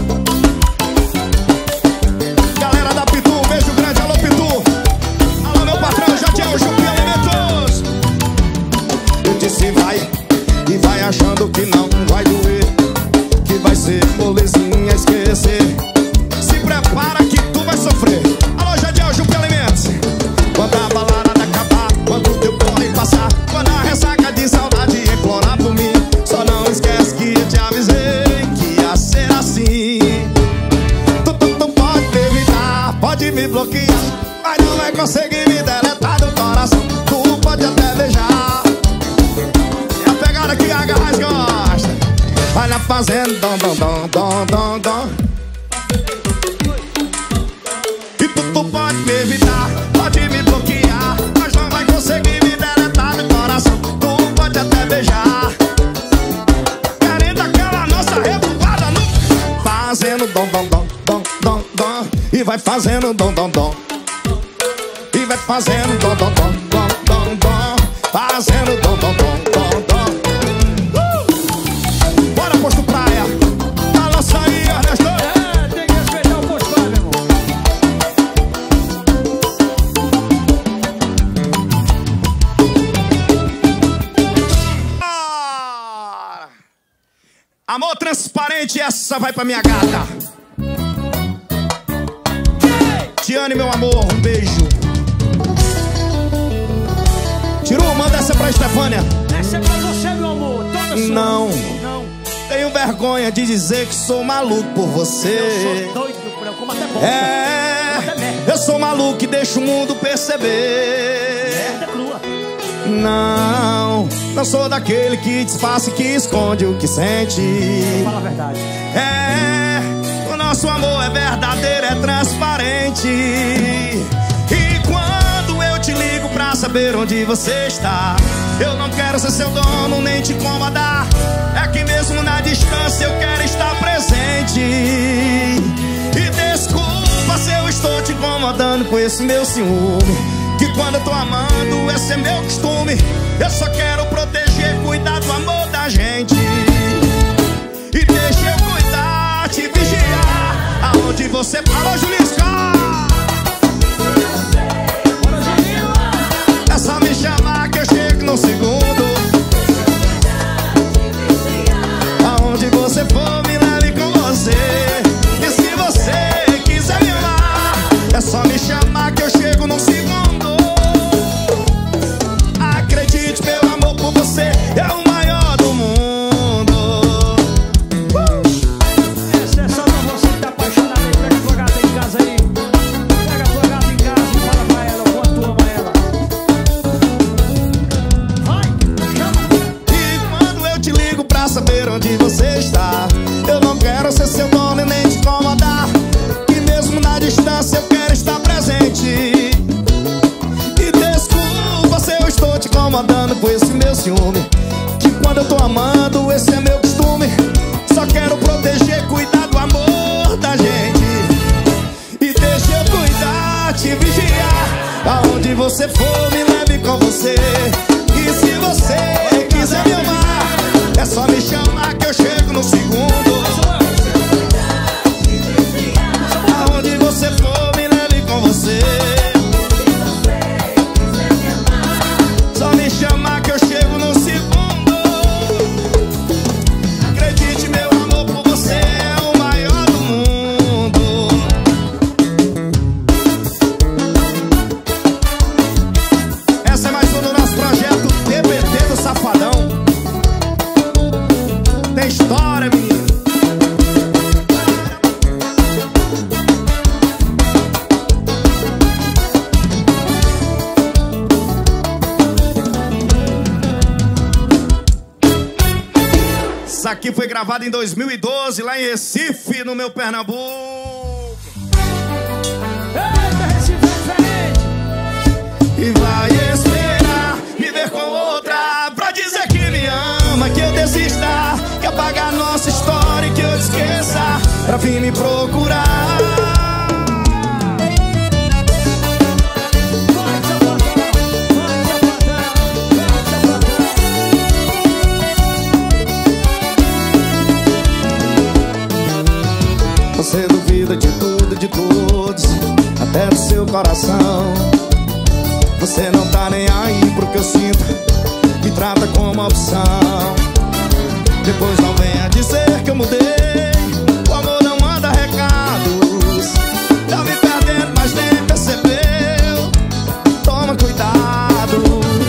Galera da Pitu, um beijo grande, alô Pitu. Alô meu patrão, Jadiel, Jupi Elementos. Eu disse vai, e vai achando que não vai doer, que vai ser molezinha esquecer. Se prepara que tu vai sofrer. Alô Jadiel, Jupi Elementos. Quando a balada acabar, quando o teu corre passar, quando a ressaca de saudade implorar por mim, só não esquece que eu te avisei que ia ser assim. Tu, tu, tu pode me evitar, pode me bloquear, mas não vai conseguir me deletar do coração. Tu pode até beijar, é a pegada que a Garras gosta. Olha, fazendo dom, dom, dom, dom, dom, dom. E tu, tu pode me evitar, pode me bloquear, mas não vai conseguir me deletar do coração. Tu pode até beijar, querendo aquela nossa revoada no... Fazendo dom, dom, dom, dom, dom, dom. E vai fazendo dom, dom, dom. E vai fazendo dom, dom, dom, dom, dom, dom. Fazendo dom, dom, dom, dom, dom. uh! Bora, Posto Praia. Balança aí, Ernesto. É, tem que respeitar o Posto Praia, meu irmão. Bora! Amor transparente, essa vai pra minha gata Tiane, meu amor, um beijo. Tiru, manda essa pra Estefânia. Essa é pra você, meu amor, toda sua. Não, Não, tenho vergonha de dizer que sou maluco por você. eu sou doido por ela, como até bosta. É, Como até merda. eu sou maluco e deixo o mundo perceber. Merda crua. Não, não sou daquele que disfarça e que esconde o que sente. Fala a verdade. É, o nosso amor é verdadeiro, é transparente. E quando eu te ligo pra saber onde você está, eu não quero ser seu dono nem te incomodar. É que mesmo na distância eu quero estar presente. E desculpa se eu estou te incomodando com esse meu ciúme, que quando eu tô amando, esse é meu costume. Eu só quero proteger, cuidar do amor da gente. E deixa eu cuidar, te vigiar aonde você parou, Julisca. É só me chamar que eu chego num segundo. Aonde você for, me leve com você. E se você quiser me amar, é só me chamar que eu chego num segundo. Acredite, meu amor por você é o maior do mundo. você está. Eu não quero ser seu dono e nem te incomodar, e mesmo na distância eu quero estar presente. E desculpa se eu estou te incomodando com esse meu ciúme, que quando eu tô amando, esse é meu costume. Só quero proteger, cuidar do amor da gente. E deixa eu cuidar, te vigiar. Aonde você for, me leve com você. E se você quiser me amar, é só me chamar que eu chego no segundo. Aonde você for, me leve com você. Só me chamar que eu chego no segundo. Acredite, meu amor por você é o maior do mundo. Essa é mais um do nosso projeto T B T do Safadão. Tem história, menino. Isso aqui foi gravado em dois mil e doze, lá em Recife, no meu Pernambuco. Eita, Recife é diferente. E vai esperar me ver com outra pra dizer que me ama, que eu desista, que apagar nossa história e que eu te esqueça, pra vir me procurar. Vai, Safadão, vai, Safadão, vai, Safadão. Você duvida de tudo e de todos, até do seu coração. Você não tá nem aí pro que eu sinto, me trata como opção. Depois não venha dizer que eu mudei, o amor não manda recados. Tá me perdendo, mas nem percebeu. Toma cuidado.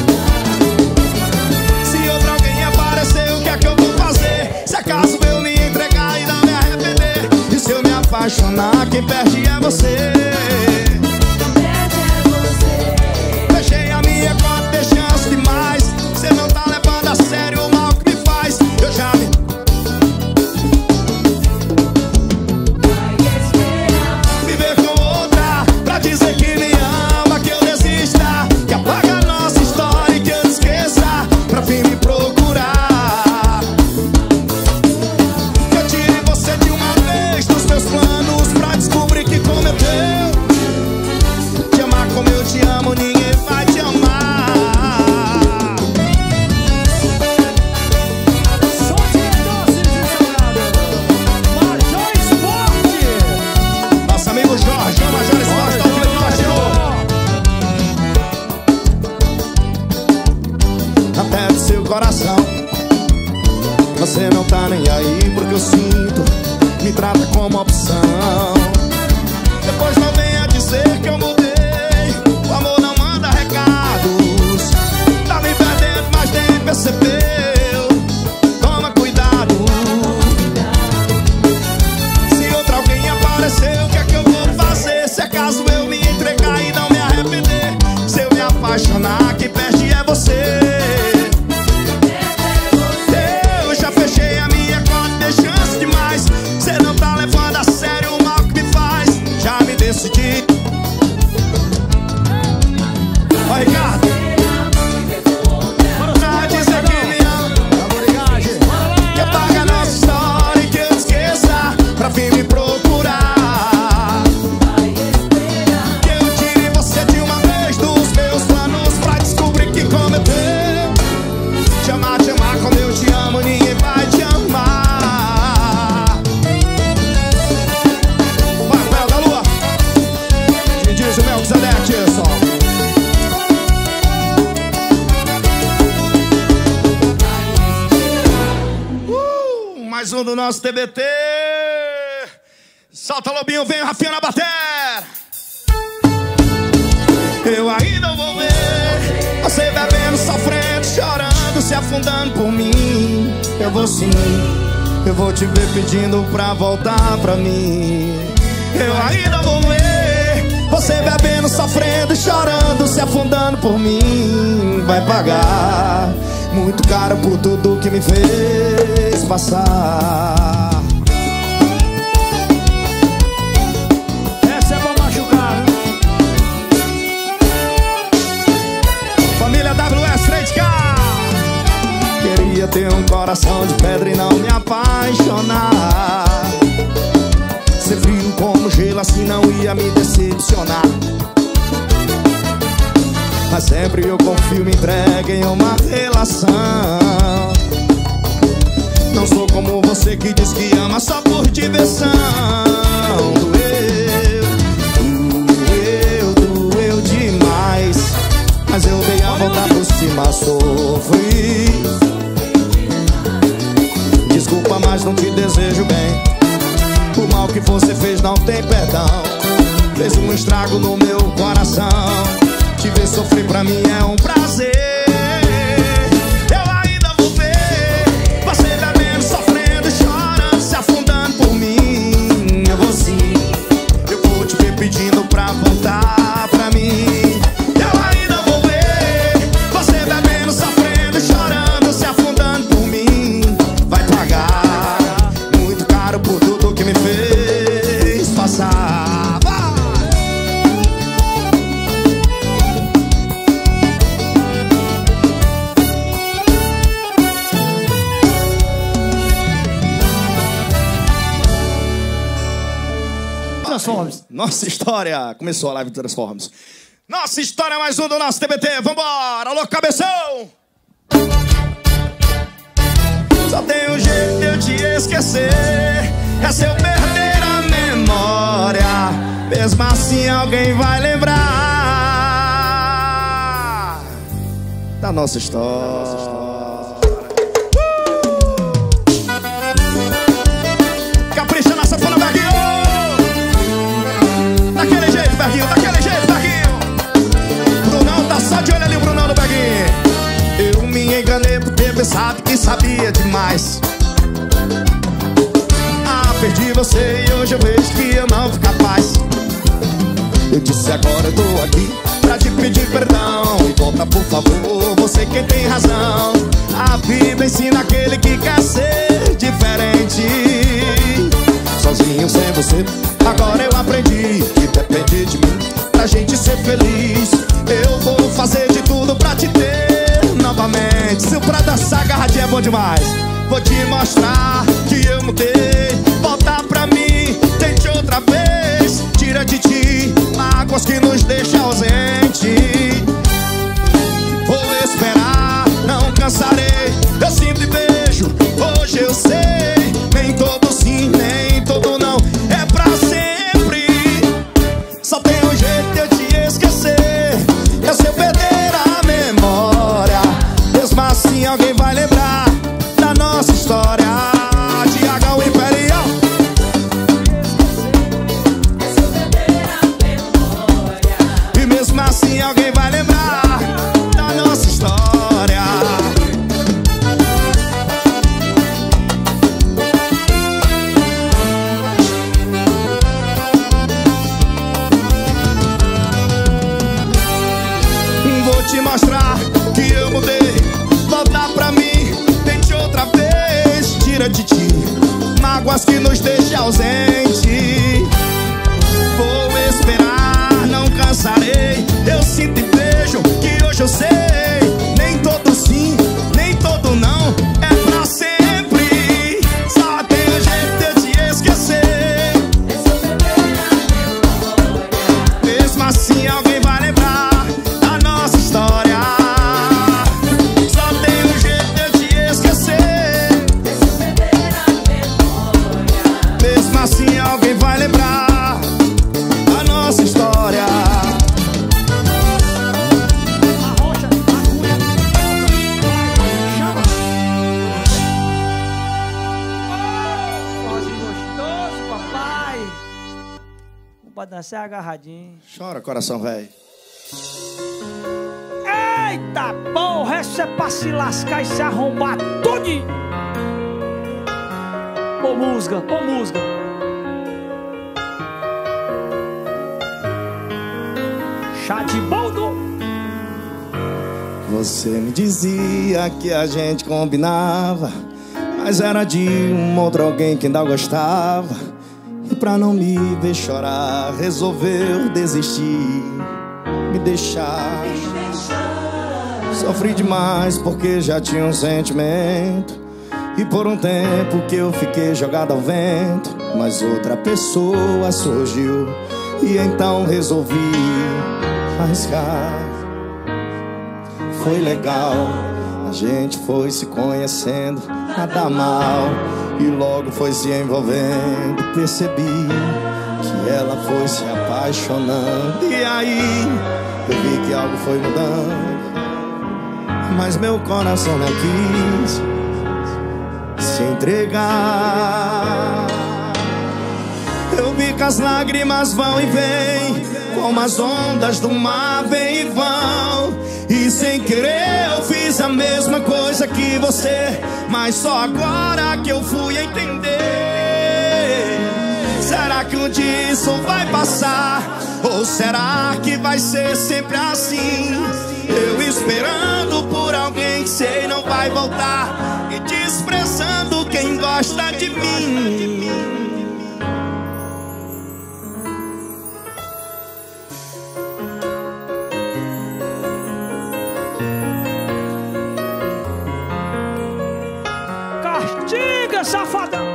Se outra alguém aparecer, o que é que eu vou fazer? Se acaso eu me entregar e não me arrepender, e se eu me apaixonar, quem perde é você. Fechei a minha conta, tem chance demais. Você não tá levando a sério o mal que me faz. Eu já me... Viver com outra pra dizer que me ama, que eu desista, que apaga a nossa história e que eu te esqueça, pra vir me procurar. Que eu tire você de uma vez dos meus planos, pra descobrir que cometeu. Te amar como eu te amo, ninguém vai te amar. Só de doces e salgado. Major Esporte. Nosso amigo Jorge, o Major Esporte, tá ouvindo nós de novo. Até do seu coração, você não tá nem aí porque eu sinto, me trata como opção. Depois não venha dizer que eu mudei, o amor não manda recados. Tá me perdendo, mas nem percebeu. Toma cuidado. Se outra alguém aparecer, o que é que eu vou fazer? Se acaso eu me entregar e não me arrepender, se eu me apaixonar, quem perde é você. Eu já fechei a minha conta, tem chance demais. Você não tá levando a sério o mal que me faz. Já me decidi. Ó, Ricardo, pra dizer que me ama, que apaga a nossa história e que eu te esqueça, pra vir me procurar. Que eu tire você de uma vez dos meus planos, pra descobrir que cometeu. Te amar, te amar como eu te amo, ninguém vai te amar. Vai, Mel da Lua. Me diz o Melquisedeque, só. Uh, mais um do nosso T B T. Solta, Lobinho, vem, Rafinha na bateria. Eu ainda vou ver você bebendo, sofrendo, chorando, se afundando por mim. Eu vou sim, eu vou te ver pedindo pra voltar pra mim. Eu ainda vou ver você bebendo, sofrendo, chorando, se afundando por mim. Vai pagar muito caro por tudo que me fez passar. Essa é pra machucar, viu? Família W S três K. Queria ter um coração de pedra e não me apaixonar. Ser frio como gelo, assim não ia me decepcionar. Mas sempre eu confio, me entrego em uma relação. Não sou como você que diz que ama só por diversão. Doeu, doeu, doeu demais, mas eu dei a volta por cima, sofri. Desculpa, mas não te desejo bem. O mal que você fez não tem perdão. Fez um estrago no meu coração. Te ver sofrer pra mim é um prazer. Eu ainda vou ver você bebendo, sofrendo, chorando, se afundando por mim. Eu vou sim, eu vou te ver pedindo pra voltar pra mim. Eu ainda vou ver você bebendo, sofrendo, chorando, se afundando por mim. Vai pagar muito caro por tudo que me fez passar. Transformers. Nossa história. Começou a live do Transformers. Nossa história, mais um do nosso T B T. Vambora, alô, cabeção. Só tem um jeito de eu te esquecer, é se eu perder a memória. Mesmo assim alguém vai lembrar da nossa história. Capricha na sanfona, Berguinho. Daquele jeito, Berguinho, daquele jeito, Berguinho. Brunão tá só de olho ali, o Brunão do Berguinho. Eu me enganei por ter pensado que sabia demais. Ah, perdi você e hoje eu vejo que eu não fui capaz. Eu disse agora eu tô aqui pra te pedir perdão. E volta por favor, você quem tem razão. A vida ensina aquele que quer ser diferente. Sozinho sem você, agora eu aprendi que depende de mim pra gente ser feliz. Eu vou fazer de tudo pra te ter novamente. Se pra dançar agarradinha é bom demais. Vou te mostrar que eu mudei. Volta pra mim, tente outra vez. Tira de ti mágoas que nos deixam ausente. Vou esperar, não cansarei. Eu sempre vejo, hoje eu sei. Nem todo sim, nem todo não. É pra sempre. Só tem um jeito de eu te esquecer, é se eu perder a memória. Mesmo assim alguém vai lembrar da nossa história. De H o Imperial. E mesmo assim alguém vai lembrar da nossa história. Vou te mostrar que eu mudei. Volta pra mim, tente outra vez. Tira de ti mágoas que nos deixam ausente. Vou esperar, não cansarei. Eu sinto e vejo que hoje eu sei. Nem todo sim, nem todo não. É pra sempre. Só tem um jeito de eu te esquecer. Mesmo assim alguém vai lembrar da nossa história. Só tem um jeito de eu te esquecer. Mesmo assim alguém vai lembrar da nossa história. A rocha, a cunha. Chama. Forrozinho gostoso, papai. Pra dançar agarradinho. Chora, coração velho. Eita porra, essa é pra se lascar e se arrombar tudinho. Pô música, pô música. Chá de boldo. Você me dizia que a gente combinava, mas era de um outro alguém que ainda gostava. E pra não me ver chorar, resolveu desistir, me deixar. Sofri demais porque já tinha um sentimento, e por um tempo que eu fiquei jogado ao vento. Mas outra pessoa surgiu, e então resolvi arriscar. Foi legal, a gente foi se conhecendo, nada mal, e logo foi se envolvendo. Percebi que ela foi se apaixonando, e aí eu vi que algo foi mudando. Mas meu coração não quis se entregar. Eu vi que as lágrimas vão e vêm, como as ondas do mar vêm e vão. E sem querer eu fiz a mesma coisa que você, mas só agora que eu fui entender. Será que um dia isso vai passar? Ou será que vai ser sempre assim? Eu esperando por alguém que sei não vai voltar, e desprezando quem gosta de mim. Castiga, safadão!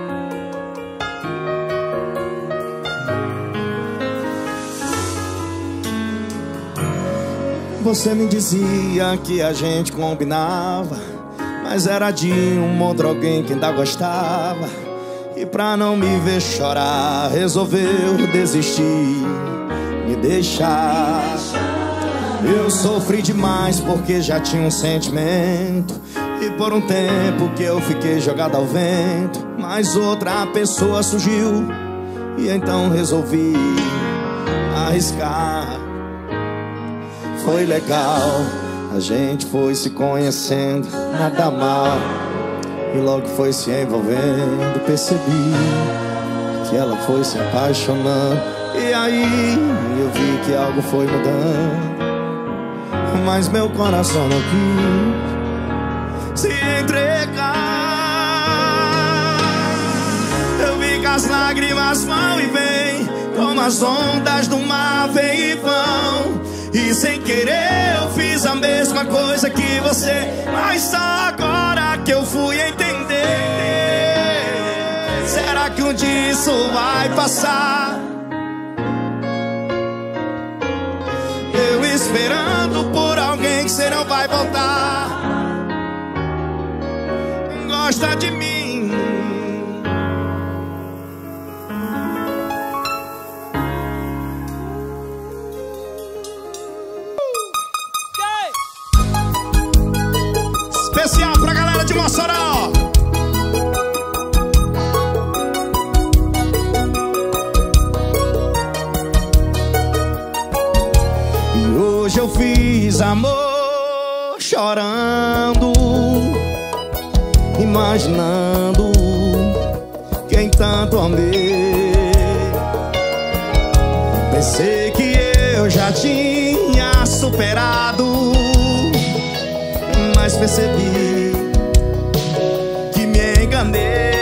Você me dizia que a gente combinava, mas era de um outro alguém que ainda gostava. E pra não me ver chorar, resolveu desistir, me deixar. Eu sofri demais porque já tinha um sentimento, e por um tempo que eu fiquei jogado ao vento. Mas outra pessoa surgiu, e então resolvi arriscar. Foi legal, a gente foi se conhecendo, nada mal, e logo foi se envolvendo. Percebi que ela foi se apaixonando, e aí eu vi que algo foi mudando. Mas meu coração não quis se entregar. Eu vi que as lágrimas vão e vêm, como as ondas do mar vêm e vão. E sem querer eu fiz a mesma coisa que você, mas só agora que eu fui entender. Será que um dia isso vai passar? Eu esperando por alguém que você não vai voltar, gosta de mim. Especial pra galera de Mossoró. E hoje eu fiz amor chorando, imaginando quem tanto amei. Pensei que eu já tinha superado, mas percebi que me enganei.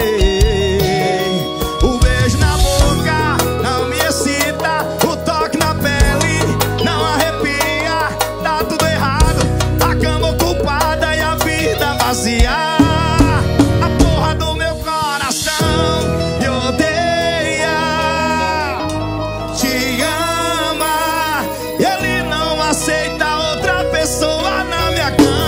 O beijo na boca não me excita, o toque na pele não arrepia. Tá tudo errado, a cama ocupada e a vida vazia. A porra do meu coração me odeia, te ama, e ele não aceita outra pessoa na minha cama.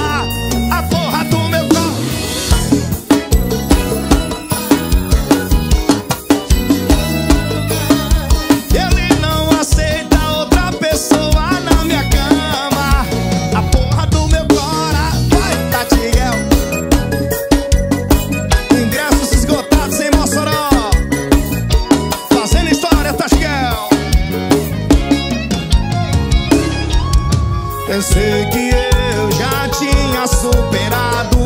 Pensei que eu já tinha superado,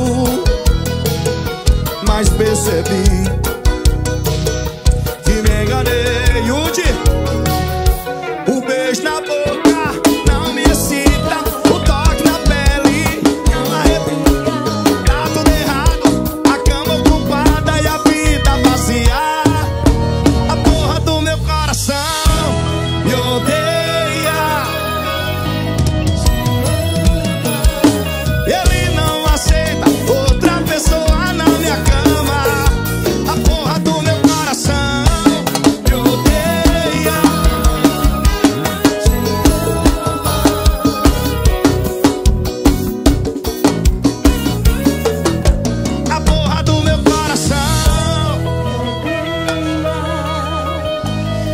mas percebi que me enganei. Yudi, o beijo na boca não me excita, o toque na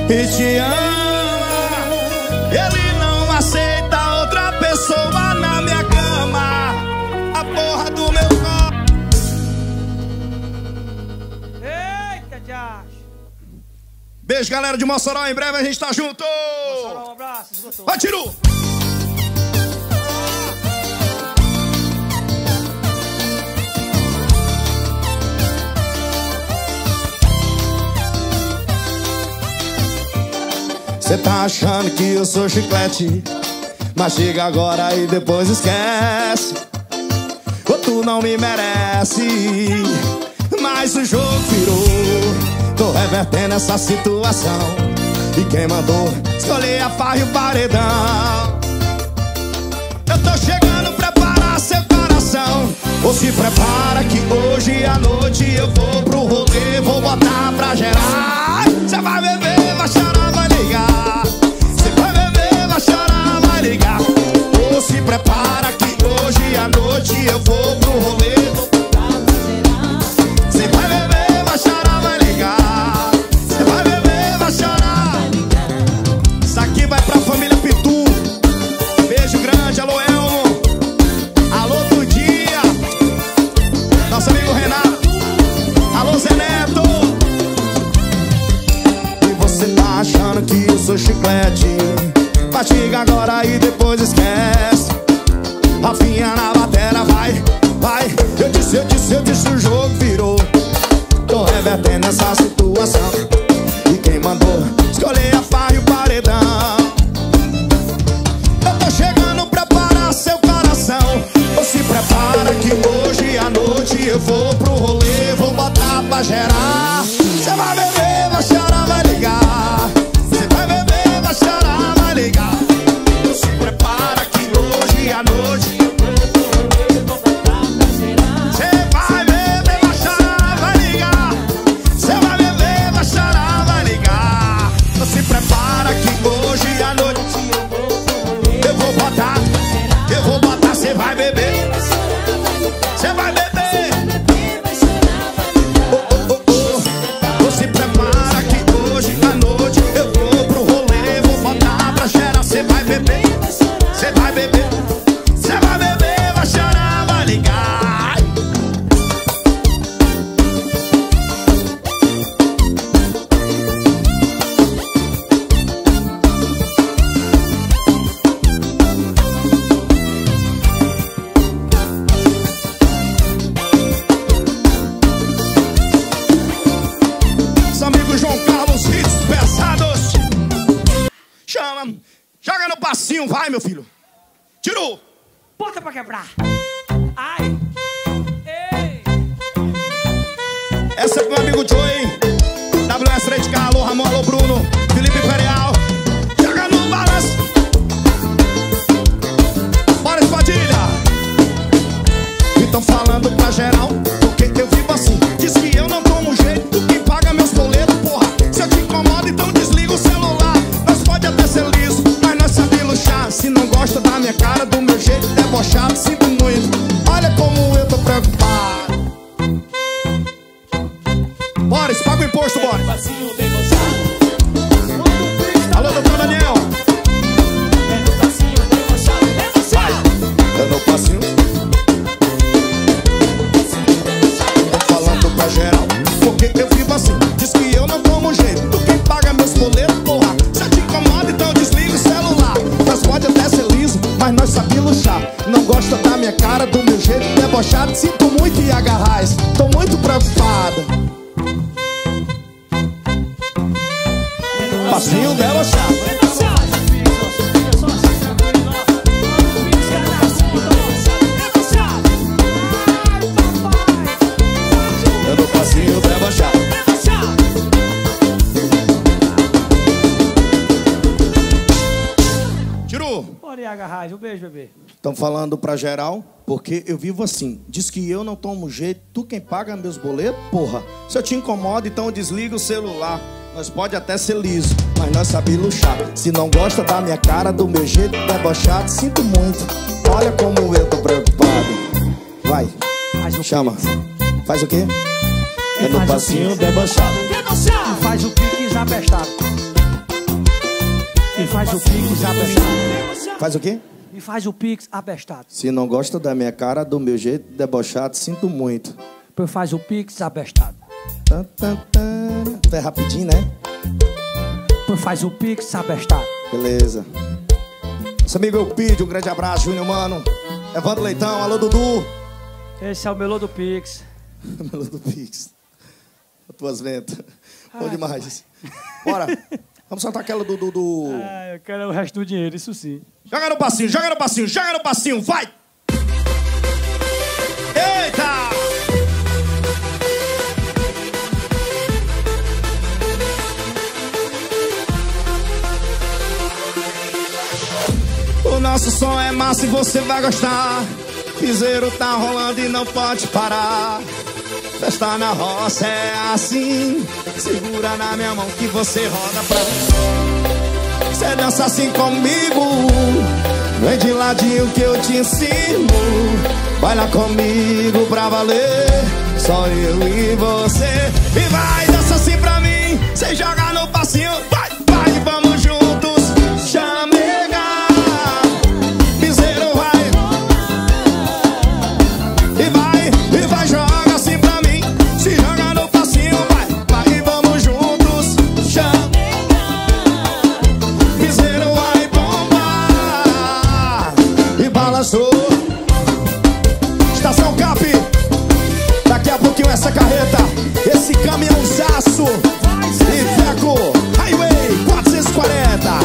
e te ama. Ele não aceita outra pessoa na minha cama. A porra do meu corpo. Eita, Josh. Beijo, galera de Mossoró. Em breve a gente tá junto. Mossoró, um abraço. Esgotou. Vai, Tiru. Cê tá achando que eu sou chiclete, mas chega agora e depois esquece. Ou tu não me merece, mas o jogo virou. Tô revertendo essa situação, e quem mandou escolher a farra e o paredão. Eu tô chegando, preparar seu coração. Ou se prepara que hoje à noite eu vou pro rolê, vou botar pra gerar. Cê vai beber, vai chorar, vai ligar. Cê vai beber, vai chorar, vai ligar. Ou se prepara que hoje à noite eu vou pro rolê, vou botar pra gerar. Cê vai beber, vai chorar, vai ligar. Cê vai beber, vai chorar. Isso aqui vai pra família Pitu. Beijo grande, alô Elmo. Alô Tudinha. Nosso amigo Renato. Alô Zé Neto. E você tá achando que eu sou chiclete, mastiga agora e depois esquece. Rafinha na batera, vai, vai. Eu disse, eu disse, eu disse, o jogo virou. Tô revertendo essa situação, e quem mandou escolher a farra e o paredão. Eu tô chegando, preparar seu coração. Ou se prepara que hoje à noite eu vou pro rolê, vou botar pra gerar. Cê vai beber, vai chorar, vai ligar. Cê vai beber, vai chorar, vai ligar. Ou se prepara que hoje à noite eu vou pro rolê, vou botar pra gerar. Cê vai beber, vai chorar, vai ligar. Cê vai beber, vai chorar, vai ligar. Ou se prepara que hoje à noite eu vou botar, eu vou botar, cê vai beber, cê vai beber. Oh, oh, oh, oh. Ou se prepara que hoje à noite eu vou pro rolê, vou botar pra gerar, cê vai beber, cê vai beber, cê vai beber, vai chorar, vai ligar. Os amigos João Carlos, hits pesados. Chama, joga no passinho, vai meu filho. Tirou. Bota pra quebrar. Ai. Ei. Essa é pro meu amigo Joey, W S três K, alô Ramon, alô Bruno, Felipe Imperial. Joga no balanço. Bora, Espadilha. E tão falando pra geral, porque eu vivo assim. Diz que eu não tomo jeito, quem paga meus boletos, porra. Se eu te incomodo, então desliga o celular. Nós pode até ser liso, mas nós sabemos luxar. Se não gosta da minha cara, do meu jeito debochado, sinto muito. Olha como eu tô preocupado. Boris, paga o imposto, Boris. Alô, doutor Daniel. Vai, eu não passinho. Tô falando pra geral, porque eu vivo assim. Diz que eu não tomo jeito, quem paga meus boletos, porra. Se eu te incomodo, então desliga o celular. Nós pode até ser liso, mas nós sabemos luxar. Não gosta da minha cara, do meu jeito debochado, sinto muito e agarrais. Tô muito preocupado. Passinho debochado. Eu dou passinho debochado. Tiru. Bora, Iaga Raiz. Um beijo, bebê. Estão falando pra geral, porque eu vivo assim. Diz que eu não tomo jeito, tu quem paga meus boletos, porra. Se eu te incomodo, então desliga o celular. Nós pode até ser liso, mas nós sabemos luxar. Se não gosta da minha cara, do meu jeito debochado, sinto muito. Olha como eu tô preocupado. Vai, chama. Faz o quê? É no passinho debochado. Debochado. Faz o pique desabestado. E faz o pix abestado. Faz o quê? E faz o pix abestado. Se não gosta da minha cara, do meu jeito debochado, sinto muito. Pois faz o pix abestado. Tan, tan, tan. É rapidinho, né? Pois faz o pix abestado. Beleza. Nosso amigo Eupídio, um grande abraço, Júnior, mano. Evandro Leitão, alô, Dudu. Esse é o melô do pix. Melô do Pix. As tuas ventas. Bom demais. Bora. Vamos soltar aquela do... do, do... Ah, eu quero o resto do dinheiro, isso sim. Joga no passinho, joga no passinho, joga no passinho, vai! Eita! O nosso som é massa e você vai gostar. Piseiro tá rolando e não pode parar. Festa na roça é assim. Segura na minha mão que você roda pra mim. Cê dança assim comigo. Vem de ladinho que eu te ensino. Baila comigo pra valer. Só eu e você. E vai, dança assim pra mim. Cê joga no passinho. Vai, vai, vamos juntos. Chamega. Piseiro vai. E vai, e vai, joga assim pra mim. Se joga no passinho. Vai, vai, vamos juntos. Chamega. Piseiro vai bombar. E balançou. Estação Cap. Daqui a pouquinho essa carreta, esse caminhãozaço Iveco Highway quatrocentos e quarenta.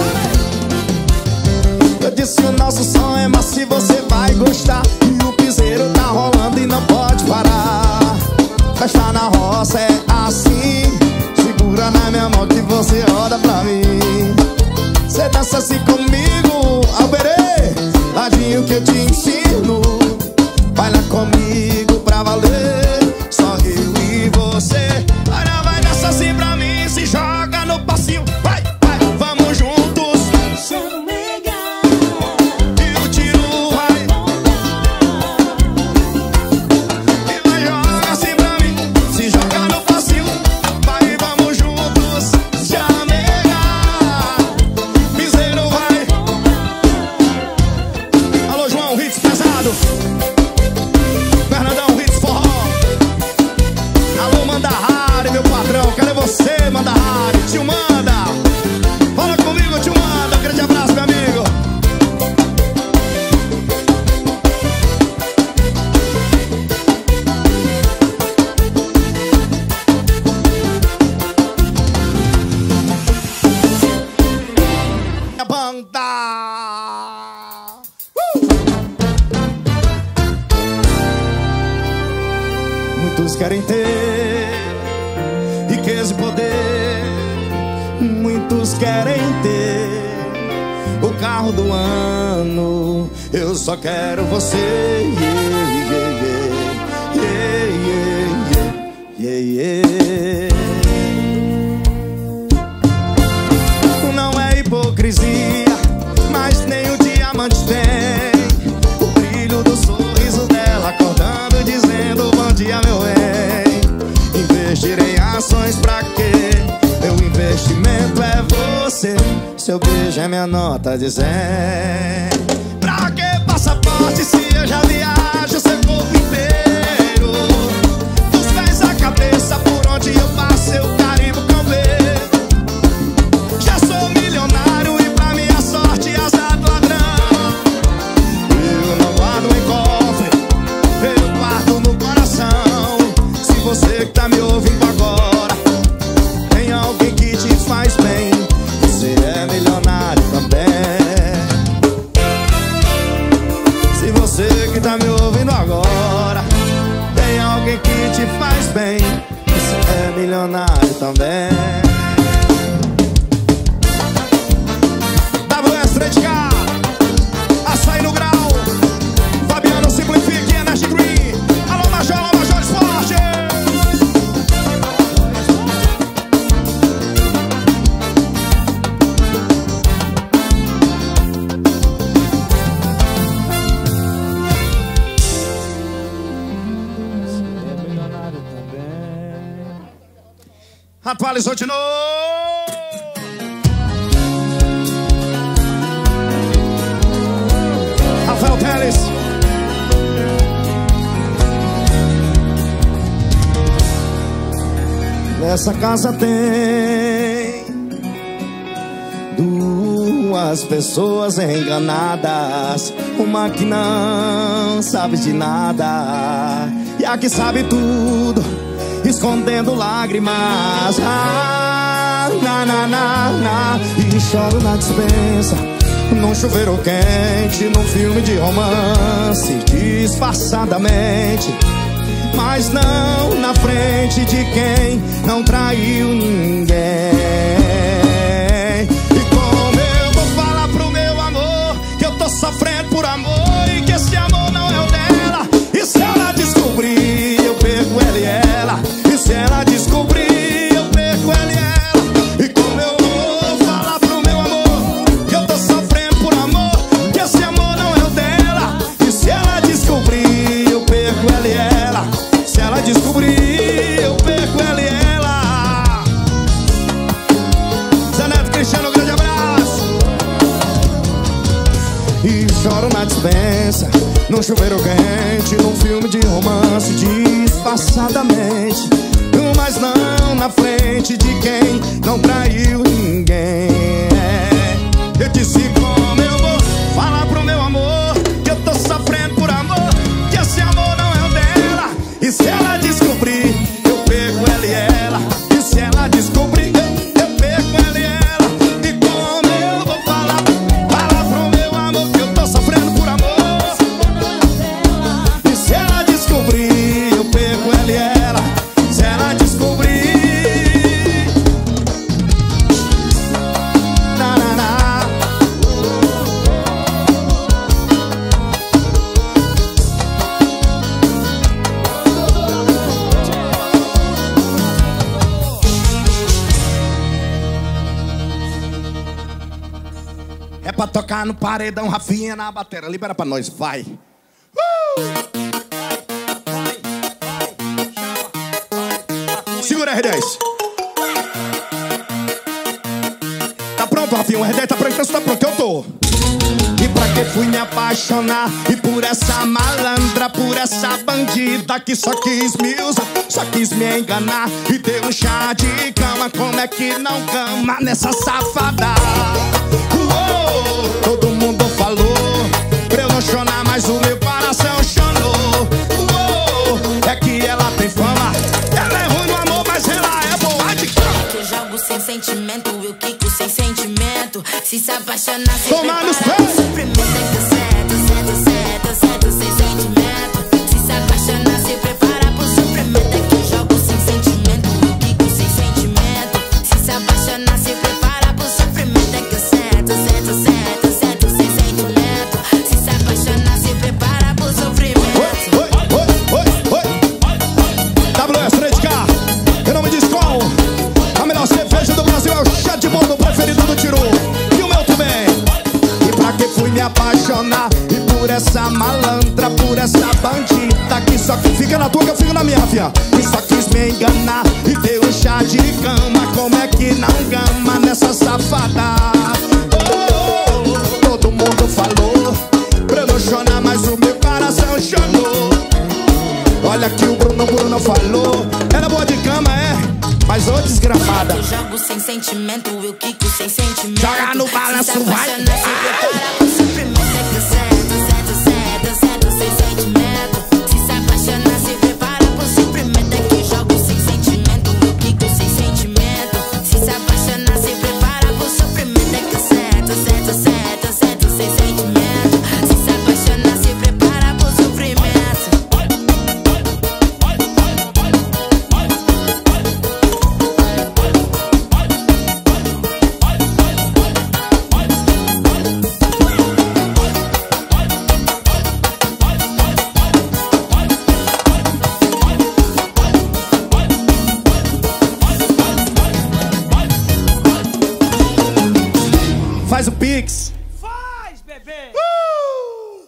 Eu disse o nosso som é massa e você vai gostar. E o piseiro tá rolando e não pode parar. Festa na roça é assim. Segura na minha mão que você roda pra mim. Cê dança assim comigo, Alberê. Ladinho que eu te ensino. Baila comigo pra valer. Só eu e você. Agora vai dançar assim pra mim. Se joga no passinho. Vai, vai, vamos juntos. E o tiro vai. E vai, joga assim pra mim. Se joga no passinho. Vai, vamos juntos. Chamega. Piseiro vai. Alô, João, hits pesado. Fernandão, hits forró. Alô, Manda Hari, meu patrão. Cadê você, Manda Hari? Tio Manda. Fala comigo, tio Manda. Um grande abraço, meu amigo. A banda. Uh! Muitos querem ter riqueza e poder. Muitos querem ter o carro do ano. Eu só quero você. Yeah, yeah, yeah, yeah, yeah, yeah. Não é hipocrisia, mas nem o diamante tem o brilho do sorriso dela acordando dizendo bom dia, meu bem. Investir em ações pra quê? Meu investimento é você. Seu beijo é minha nota de cem. Pra que passaporte se eu já viajo seu corpo inteiro? Dos pés à cabeça, por onde eu passo eu carimbo com B. Já sou milionário e pra minha sorte azar do ladrão. Eu não guardo em cofre, eu guardo no coração. Se você que tá me ouvindo agora tem alguém que te faz bem, você é milionário também. Se você que tá me ouvindo agora tem alguém que te faz bem, você é milionário também. W S três K, Açaí no Grau, Fabiano Simplifique, Energy Green. Alô, Major, alô, Major Esporte. É milionário também. Atualizou de novo. Nessa casa tem duas pessoas enganadas, uma que não sabe de nada e a que sabe tudo, escondendo lágrimas. Ah, na, na, na, na. E choro na despensa, num chuveiro quente, num filme de romance, disfarçadamente, mas não na frente de quem não traiu ninguém. E como eu vou falar pro meu amor que eu tô sofrendo por amor e que esse amor não é o dela? E se ela descobrir, eu perco ela e ela. E se ela descobrir, eu perco ela e ela. E como eu vou falar pro meu amor que eu tô sofrendo por amor, que esse amor não é o dela? E se ela descobrir, eu perco ela e ela. Se ela descobrir, eu perco ela e ela. Zé Neto Cristiano, um grande abraço. E choro na dispensa, num chuveiro quente, num filme de romance, disfarçadamente, mas não na frente de quem não traiu ninguém. Eu disse como eu vou falar pro meu amor que eu tô sofrendo por amor, que esse amor não é o dela. E se ela descobrir, eu perco ela e ela. E se ela descobrir, eu, eu perco ela e ela. E como eu vou falar, falar pro meu amor que eu tô sofrendo por amor. E se ela descobrir, eu perco ela e ela. Se ela descobrir, na, na, na. É pra tocar no paredão, Rafinha na bateria. Libera pra nós, vai. Uh! Segura R dez. Tá pronto, Rafinha? O R dez tá pronto, então você tá pronto, eu tô. E pra que fui me apaixonar? E por essa malandra, por essa bandida que só quis me usar, só quis me enganar e deu um chá de cama. Como é que não cama nessa safada? Uou, todo mundo falou pra eu não chorar, mas o meu coração chorou. Uou, é que ela tem fama, ela é ruim no amor, mas ela é boa de cama. É que eu jogo sem sentimento, eu quico sem sentimento. Se se apaixonar, se Toma nos prepara pés. pro sofrimento. É que eu certo, certo, certo, certo, sem sentimento. Se se apaixonar, se prepara pro sofrimento. É que eu jogo sem sentimento, eu quico sem sentimento. Se se apaixonar, se prepara pro sofrimento. É que eu certo, certo, certo, certo, sem sentimento. Se se apaixonar, se prepara pro sofrimento. Oi, oi, oi, oi. W S três K, em nome de Skol, a melhor cerveja do Brasil é o chá de bolo preferido do Tiru. E o meu também. E pra que fui me apaixonar? E por essa malandra, por essa bandida que só que fica na tua que eu fico na minha, fia. E só quis me enganar e deu um chá de cama. Como é que não gama nessa safada? Oh, todo mundo falou pra eu não chorar, mas o meu coração chorou. Olha que o Bruno, Bruno falou. Ela é boa de cama, é, mas ô desgramada. Eu jogo sem sentimento, eu quico sem sentimento. Joga no balanço, Se se vai. apaixonar, se prepara pro sofrimento. É que eu certo, certo, certo, certo, sem sentimento. Se se apaixonar, se prepara pro sofrimento. É que eu jogo sem sentimento, eu quico sem sentimento. Se se apaixonar, se prepara pro sofrimento. É que eu certo, certo, certo, certo, sem sentimento. Se se apaixonar, se prepara pro sofrimento. Faz o Pix. Faz, bebê! Uh!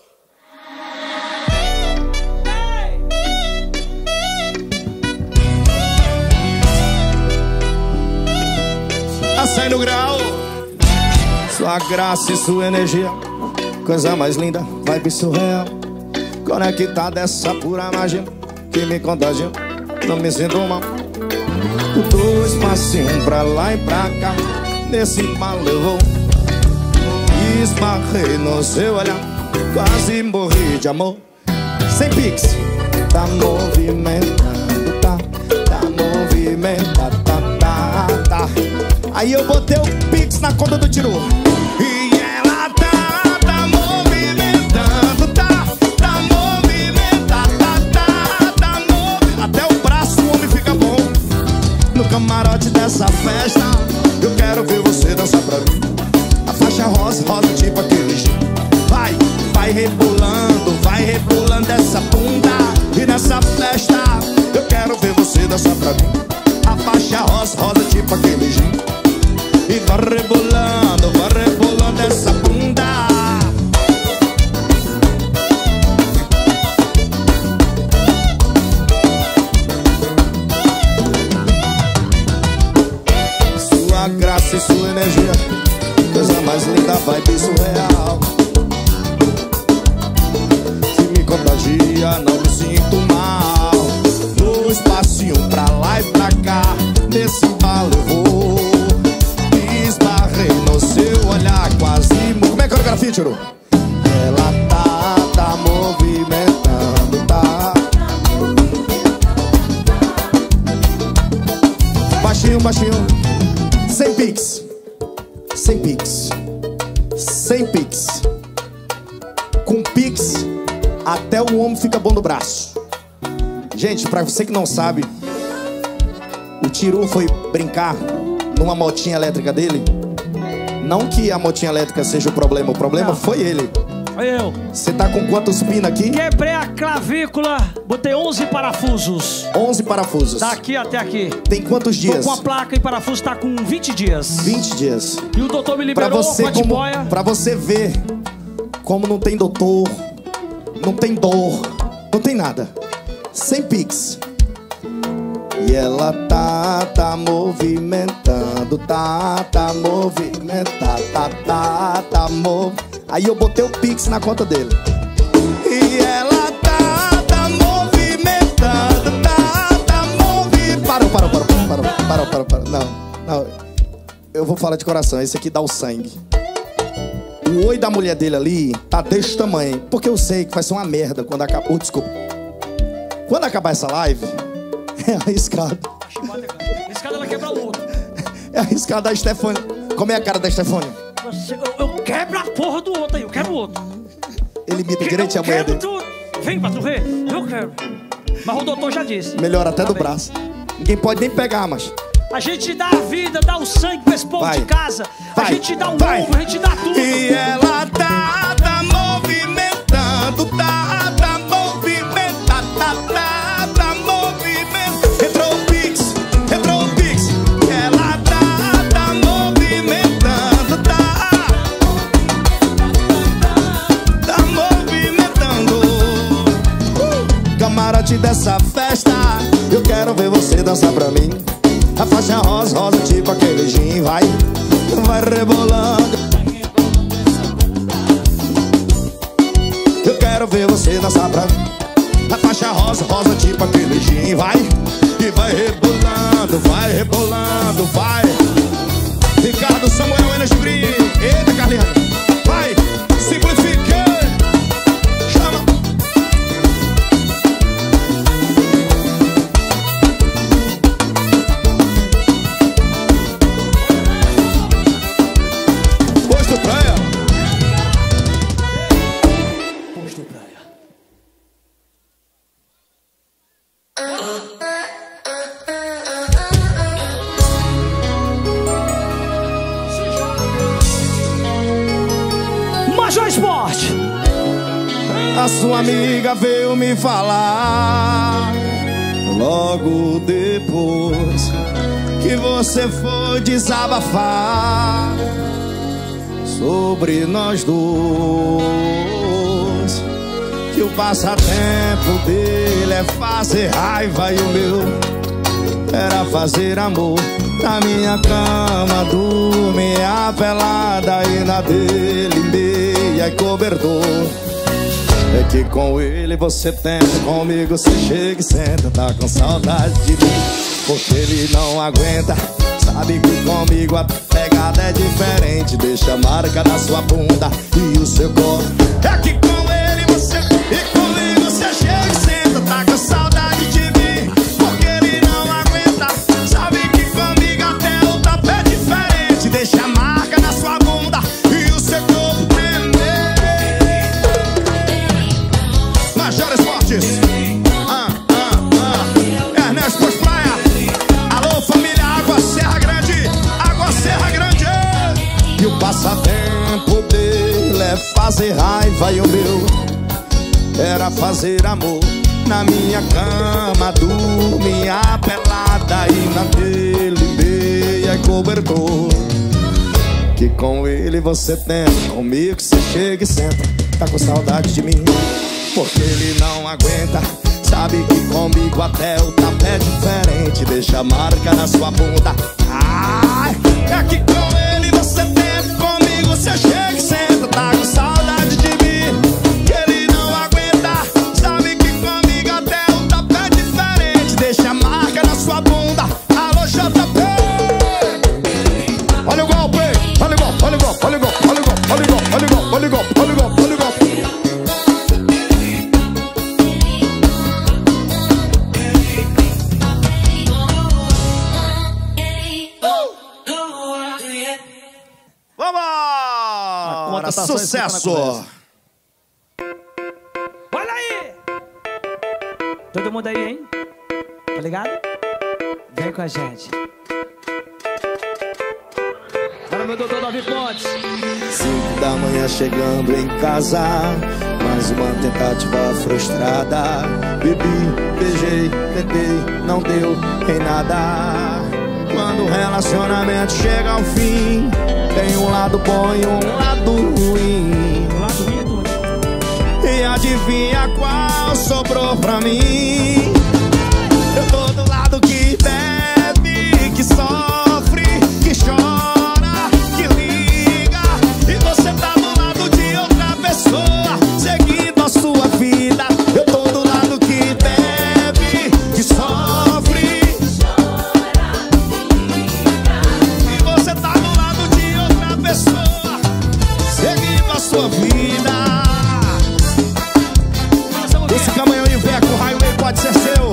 Açaí no grau. Sua graça e sua energia, coisa mais linda, vibe surreal. Conectada essa pura magia que me contagia. Não me sinto mal, Dois passinhos pra lá e pra cá, nesse mal levou. Esbarrei no seu olhar, quase morri de amor. Sem pix, tá movimentando, tá, tá movimentando, tá, tá, tá. Aí eu botei o pix na conta do Tiru. E ela tá, tá movimentando, tá, tá movimentando, tá, tá, tá movimentando. Até o braço o homem fica bom. No camarote dessa festa, eu quero ver você dançar pra mim. A faixa rosa, rosa tipo aquele gin. Vai, vai rebolando, vai rebolando essa bunda. E nessa festa, eu quero ver você dançar pra mim. A faixa rosa, rosa tipo aquele gin. E vai rebolando, vai rebolando essa bunda. Sua graça e sua energia, coisa mais linda, vibe surreal. Se me contagia, não me sinto mal. Dois passinhos pra lá e pra cá, nesse bar eu vou. Esbarrei no seu olhar, quase... Como é que é a coreografia, Tiro? Ela tá, tá movimentando, tá. Baixinho, baixinho. Sem pix. Sem pix. Sem pix. Com pix, até o homem fica bom no braço. Gente, pra você que não sabe, o Tiru foi brincar numa motinha elétrica dele. Não que a motinha elétrica seja o problema, o problema não. Foi ele. Eu. Você tá com quantos pinos aqui? Quebrei a clavícula, botei onze parafusos. onze parafusos. Daqui até aqui. Tem quantos dias? Tô com a placa e parafuso, tá com vinte dias. vinte dias. E o doutor me liberou pra você, com a como, tiboia. Pra você ver como não tem doutor, não tem dor, não tem nada. Sem pix. E ela tá, tá movimentando, tá, tá movimentando, tá, tá, tá movimentando. Aí eu botei o pix na conta dele. E ela tá, tá movimentando, tá, tá movimentando. Parou, parou, parou, parou, parou, parou, parou. Não, não. Eu vou falar de coração, esse aqui dá o sangue. O oi da mulher dele ali tá desse tamanho. Porque eu sei que vai ser uma merda quando acabar. Oh, desculpa. Quando acabar essa live, é arriscado. Arriscado ela quebra o outro. É arriscado da Stefânia. Como é a cara da Stefânia? Eu, eu quebro a porra do outro aí, eu quebro o outro. Ele imita direito a mulher dele. Tu... Vem pra tu ver, eu quebro. Mas o doutor já disse. Melhor até tá do bem. braço. Ninguém pode nem pegar, mas... A gente dá a vida, dá o sangue pra esse povo vai. de casa. Vai. A gente dá o vai. ovo, a gente dá tudo. E ela tá, tá movimentando, tá, tá movimentando, tá, tá, tá movimentando. Entrou o pix, entrou o pix. Ela tá, tá movimentando, tá, tá movimentando. uh. Camarote dessa festa, eu quero ver você dançar pra mim. A faixa rosa, rosa tipo aquele gin. Vai, vai rebolando. Eu quero ver você dançar pra mim. A faixa rosa, rosa tipo aquele gin. Vai, e vai rebolando, vai rebolando, vai. Ricardo Samuel, Enes Guri. Eita, Carlinhos. Vai, simplifica. Chama. Posto Praia. Posto Praia. Major Esporte. A sua amiga veio me falar logo depois que você foi desabafar sobre nós dois, que o passatempo dele é fazer raiva e o meu era fazer amor. Na minha cama dorme a pelada e na dele meia e cobertor. É que com ele você tenta, comigo você chega e senta. Tá com saudade de mim, porque ele não aguenta. Sabe que comigo a pegada é diferente. Deixa a marca na sua bunda e o seu corpo. É que com ele você, e comigo você chega e senta. Tá com saudade de mim, porque ele não aguenta. Sabe que comigo até o tapa é diferente. Deixa a marca na sua bunda e o seu corpo tremer. Major Esportes, ah, ah, ah. Ernesto Pós Praia. Alô família Água Serra Grande, Água Serra Grande. E o passatempo dele é fazer raiva e o meu era fazer amor. Na minha cama dormia pelada e na dele meia cobertor. Que com ele você tenta, comigo você chega e senta. Tá com saudade de mim, porque ele não aguenta. Sabe que comigo até o tapa é diferente. Deixa a marca na sua bunda. Ai, é que com ele você tenta, comigo você chega e senta. Tá com saudade de mim, que ele não aguenta. Sabe que comigo até o tapa é diferente. Deixa a marca na sua bunda. Alô J P. Olha o golpe, olha o golpe, olha o golpe, olha o golpe, olha o golpe, olha o golpe, olha o golpe, olha o golpe, olha o golpe, olha o golpe. Vamos! Sucesso! Olha aí! Todo mundo aí, hein? Tá ligado? Vem com a gente. Bora, meu doutor Davi Pontes. Cinco da manhã chegando em casa, mais uma tentativa frustrada. Bebi, beijei, tentei, não deu em nada. Quando o relacionamento chega ao fim, tem um lado bom e um lado ruim. O lado ruim é tudo. E adivinha qual sobrou pra mim? Eu tô do lado que bebe, que sofre, que chora, que liga. E você tá do lado de outra pessoa, seguindo a sua vida. Eu tô do lado que bebe, que sofre, e você tá do lado de outra pessoa, seguindo a sua vida. Esse caminhão Iveco Highway pode ser seu.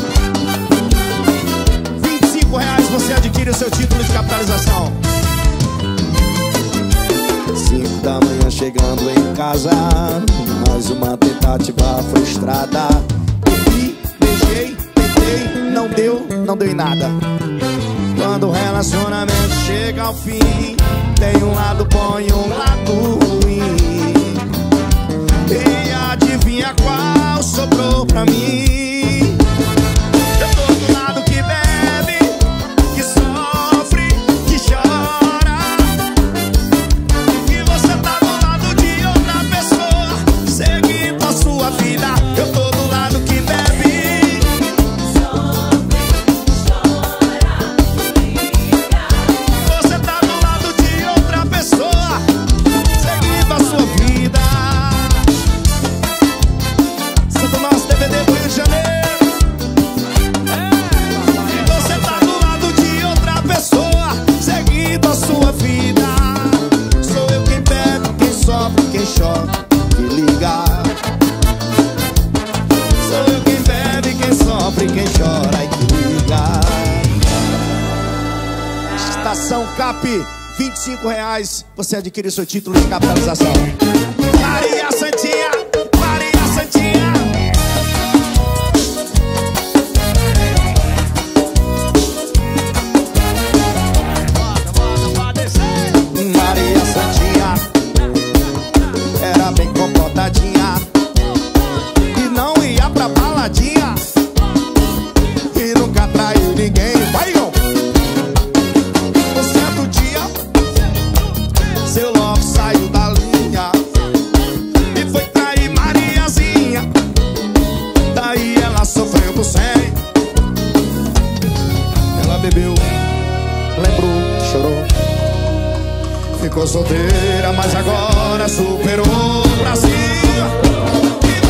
vinte e cinco reais você adquire o seu título de capitalização. Cinco da manhã chegando em casa, mais uma tentativa frustrada. Bebi, beijei, tentei, não deu, não deu em nada. Quando o relacionamento chega ao fim, tem um lado bom e um lado ruim. E adivinha qual sobrou pra mim? Eu tô do lado que bebe, que sofre, que chora. E você tá do lado de outra pessoa, seguindo a sua vida. Eu tô do lado que bebe, você tá do lado de outra pessoa, seguindo a sua vida. Santo Nosso D V D do Rio de Janeiro. E você tá do lado de outra pessoa, seguindo a sua vida. Sou eu quem bebe, quem sofre, quem chora, quem liga. Sou eu quem bebe, quem sofre, quem chora e que liga. Estação Cap, vinte e cinco reais, você adquire seu título de capitalização. Maria Santinha, Maria Santinha. Maria Santinha era bem comportadinha e não ia pra baladinha e nunca traiu ninguém. Vai, Igor! Um certo dia, seu love saiu da linha e foi trair Mariazinha. Daí ela sofreu por cem. Ela bebeu, lembrou, chorou, ficou solteira, mas agora superou o Brasil. E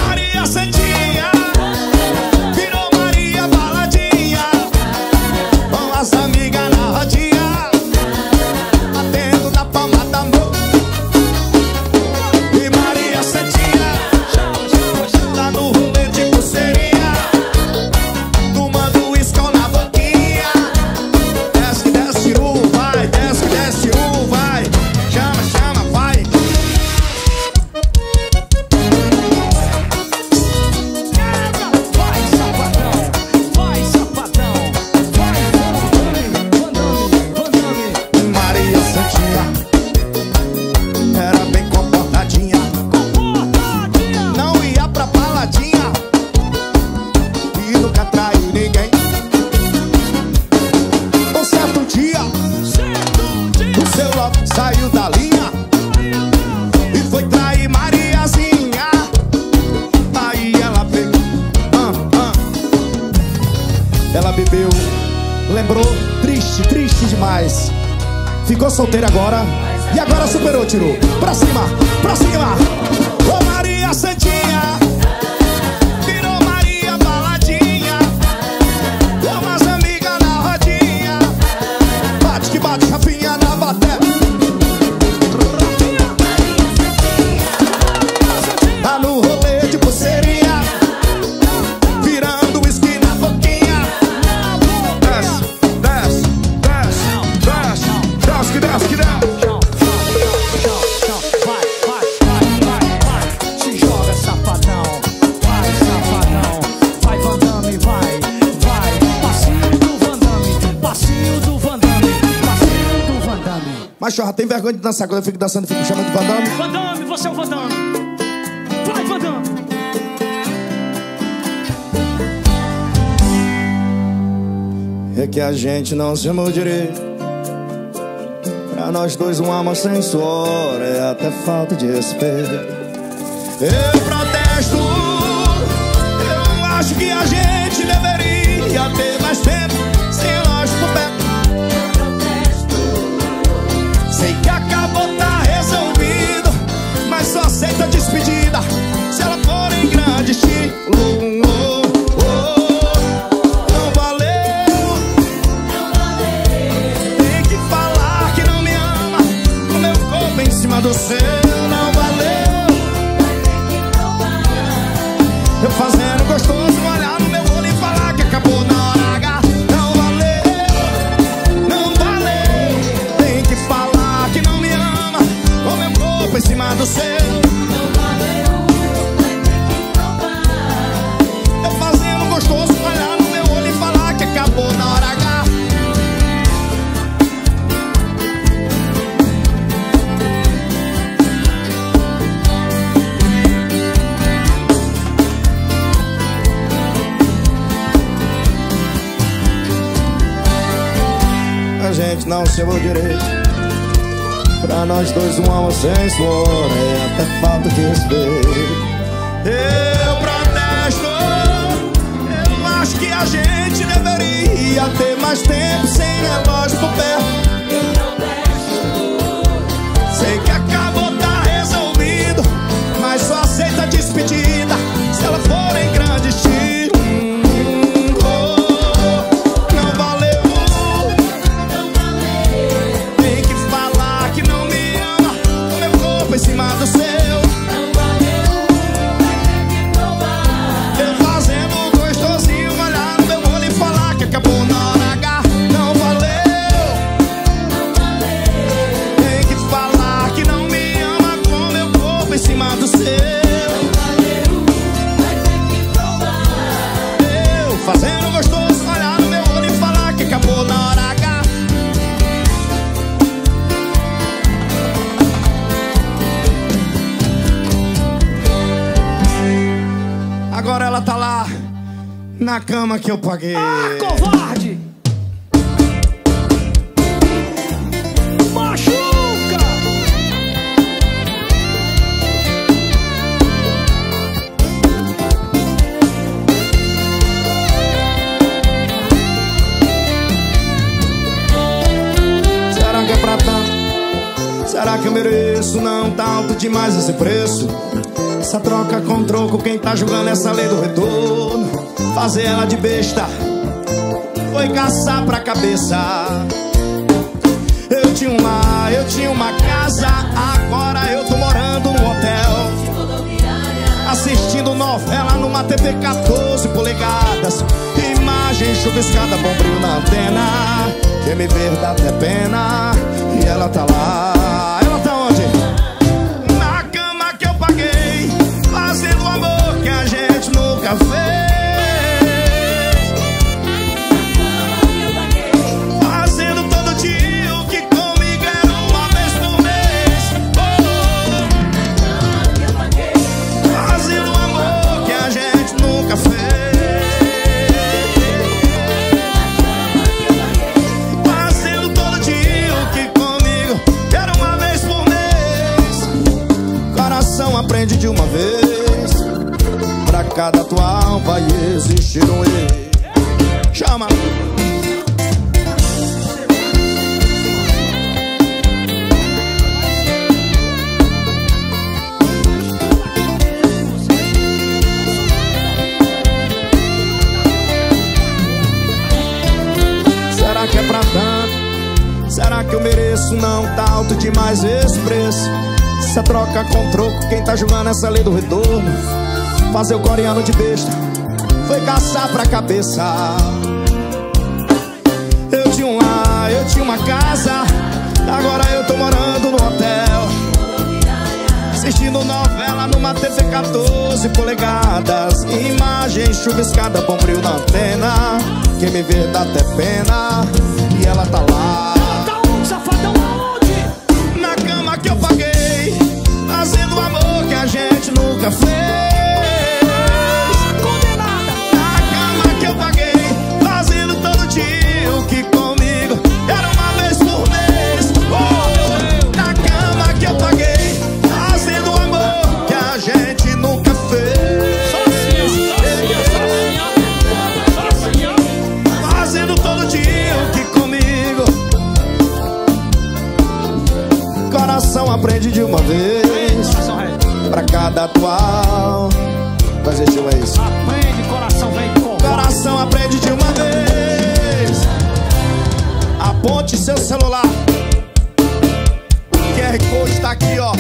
saiu da linha e foi trair Mariazinha. Aí ela pegou, ah, ah. Ela bebeu, lembrou, triste, triste demais. Ficou solteira agora. E agora superou, tirou. Pra cima, pra cima. Ô Maria Santinha, virou Maria Baladinha. Umas amigas na rodinha. Bate que bate, Rafinha na bateria. Tá no rolê de pulseirinha, virando whisky na boquinha. Desce, desce, desce, desce, desce, que desce, que desce. Mas Chorra, tem vergonha de dançar? Quando eu fico dançando, eu fico chamando de Van Damme. Van Damme, você é o Van Damme. Vai, Van Damme. É que a gente não se amou direito. Pra nós dois um amor sem suor é até falta de respeito. Eu protesto. Eu acho que a gente deveria ter mais tempo sem nós por perto. Sei que acabou, tá resolvido, mas só aceita a despedida se ela for em grande estilo. Oh, oh, oh. Não valeu, não valeu. Tem que falar que não me ama, o meu corpo em cima do seu. Não valeu, eu fazendo gostoso, olhar no meu olho e falar que acabou na hora H. Não valeu, não valeu. Tem que falar que não me ama, com meu corpo em cima do seu. Não valeu, vai ter que provar. Eu fazendo gostoso, olhar no meu olho e falar que acabou na hora H. A gente não se amou direito. Pra nós dois um amor sem suor é até falta de respeito. Eu protesto. Eu acho que a gente deveria ter mais tempo sem relógio por perto. Sei que acabou, tá resolvido, mas só aceita a despedida se ela for em grande estilo. Hum, oh, não valeu. Tem que falar que não me ama, o meu corpo em cima do seu. Não valeu, vai ter que provar. Eu fazendo gostosinho, olhar no meu olho e falar que acabou na hora H. Não valeu, não valeu. Tem que falar que não me ama, com meu corpo em cima do seu. Não valeu, vai ter que provar. Eu fazendo gostoso, olhar no meu olho e falar que acabou na hora H. Agora ela tá lá na cama que eu paguei. Ah, covarde! Machuca! Será que é pra tanto? Será que eu mereço? Não tá alto demais esse preço. Essa troca com troco, quem tá julgando essa lei do retorno? Fazer ela de besta foi caçar pra cabeça. Eu tinha um lar, eu tinha uma casa, agora eu tô morando num hotel, assistindo novela numa T V quatorze polegadas. Imagem chuviscada, bom brilho na antena. Quem me ver dá até pena. E ela tá lá, ela tá onde? Na cama que eu paguei, fazendo o amor que a gente nunca fez. Fazendo todo dia o que comigo era uma vez por mês. Oh. Fazendo o amor que a gente nunca fez. Fazendo todo dia o que comigo era cada atual vai existir um erro. Chama! Será que é pra tanto? Será que eu mereço? Não tá alto demais esse preço. Essa troca com troco, quem tá julgando essa lei do retorno? Fazer o coreano de besta foi caçar pra cabeça. Eu tinha um lar, eu tinha uma casa, agora eu tô morando no hotel, assistindo novela numa T V quatorze polegadas, imagem chuviscada, bombril na antena. Quem me vê dá até pena. E ela tá lá, Tá um safadão aonde? na cama que eu paguei, fazendo o amor que a gente nunca fez. Condenada! Na cama que eu paguei, fazendo todo dia o que comigo era uma vez por mês. Oh, na cama que eu paguei, fazendo o amor que a gente nunca fez. Só assim, ó, só assim, ó, só assim, ó. Fazendo todo dia o que comigo. Coração aprende de uma vez, Coração rei. pra cada atual vai existir um ex. Aprende, coração vem com. Coração aprende de uma vez. Aponte seu celular, Q R Code tá aqui, ó.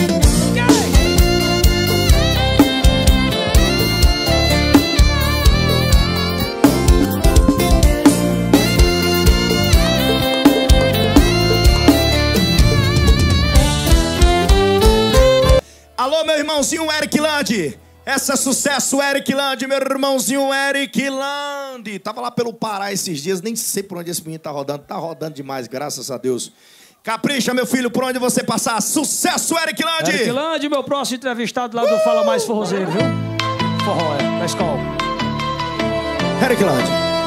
Alô, meu irmãozinho Eric Land. Essa é sucesso, Eric Land, meu irmãozinho Eric Land. Tava lá pelo Pará esses dias, nem sei por onde esse menino tá rodando. Tá rodando demais, graças a Deus. Capricha, meu filho, por onde você passar. Sucesso, Eric Land. Eric Land, meu próximo entrevistado lá do Fala Mais Forrozeiro, viu? Forró, é, da escola. Eric Land.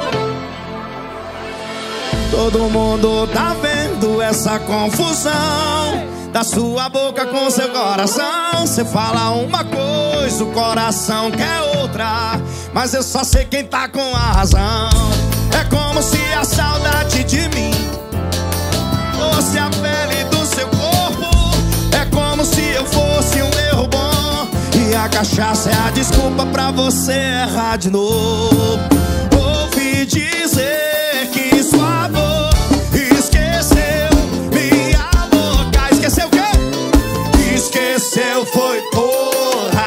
Todo mundo tá vendo essa confusão da sua boca com seu coração. Você fala uma coisa, o coração quer outra, mas eu só sei quem tá com a razão. É como se a saudade de mim fosse a pele do seu corpo. É como se eu fosse um erro bom e a cachaça é a desculpa pra você errar de novo. Ouvi dizer que sua boca esqueceu minha boca. Esqueceu o quê? Esqueceu foi porra.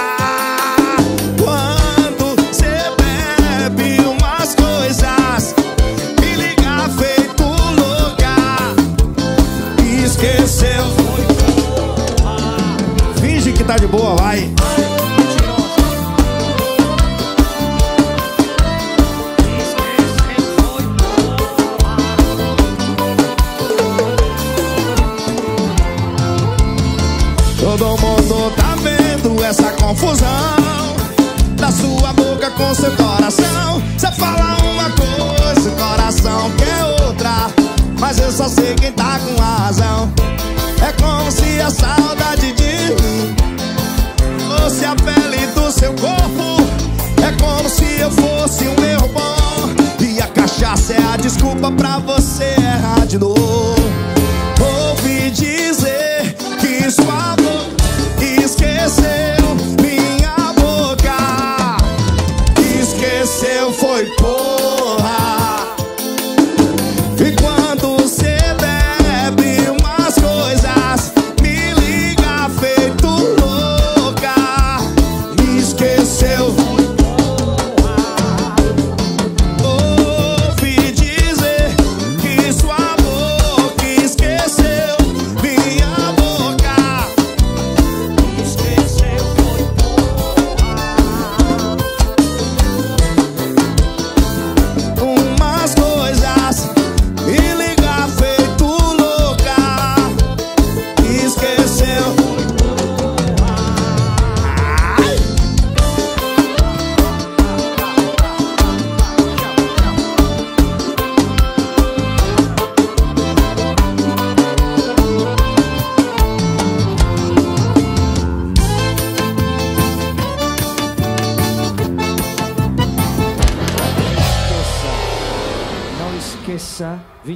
Quando cê bebe umas coisas, me liga feito louca. Esqueceu foi porra. Finge que tá de boa, vai. Todo mundo tá vendo essa confusão da sua boca com seu coração. Você fala uma coisa, o coração quer outra, mas eu só sei quem tá com a razão. É como se a saudade de mim fosse a pele do seu corpo. É como se eu fosse um erro bom e a cachaça é a desculpa pra você errar de novo. Ouvi dizer que sua boca esqueceu minha boca. Esqueceu foi porra. E quando cê bebe umas coisas, me liga feito louca. Esqueceu foi porra. Ouvi dizer que sua boca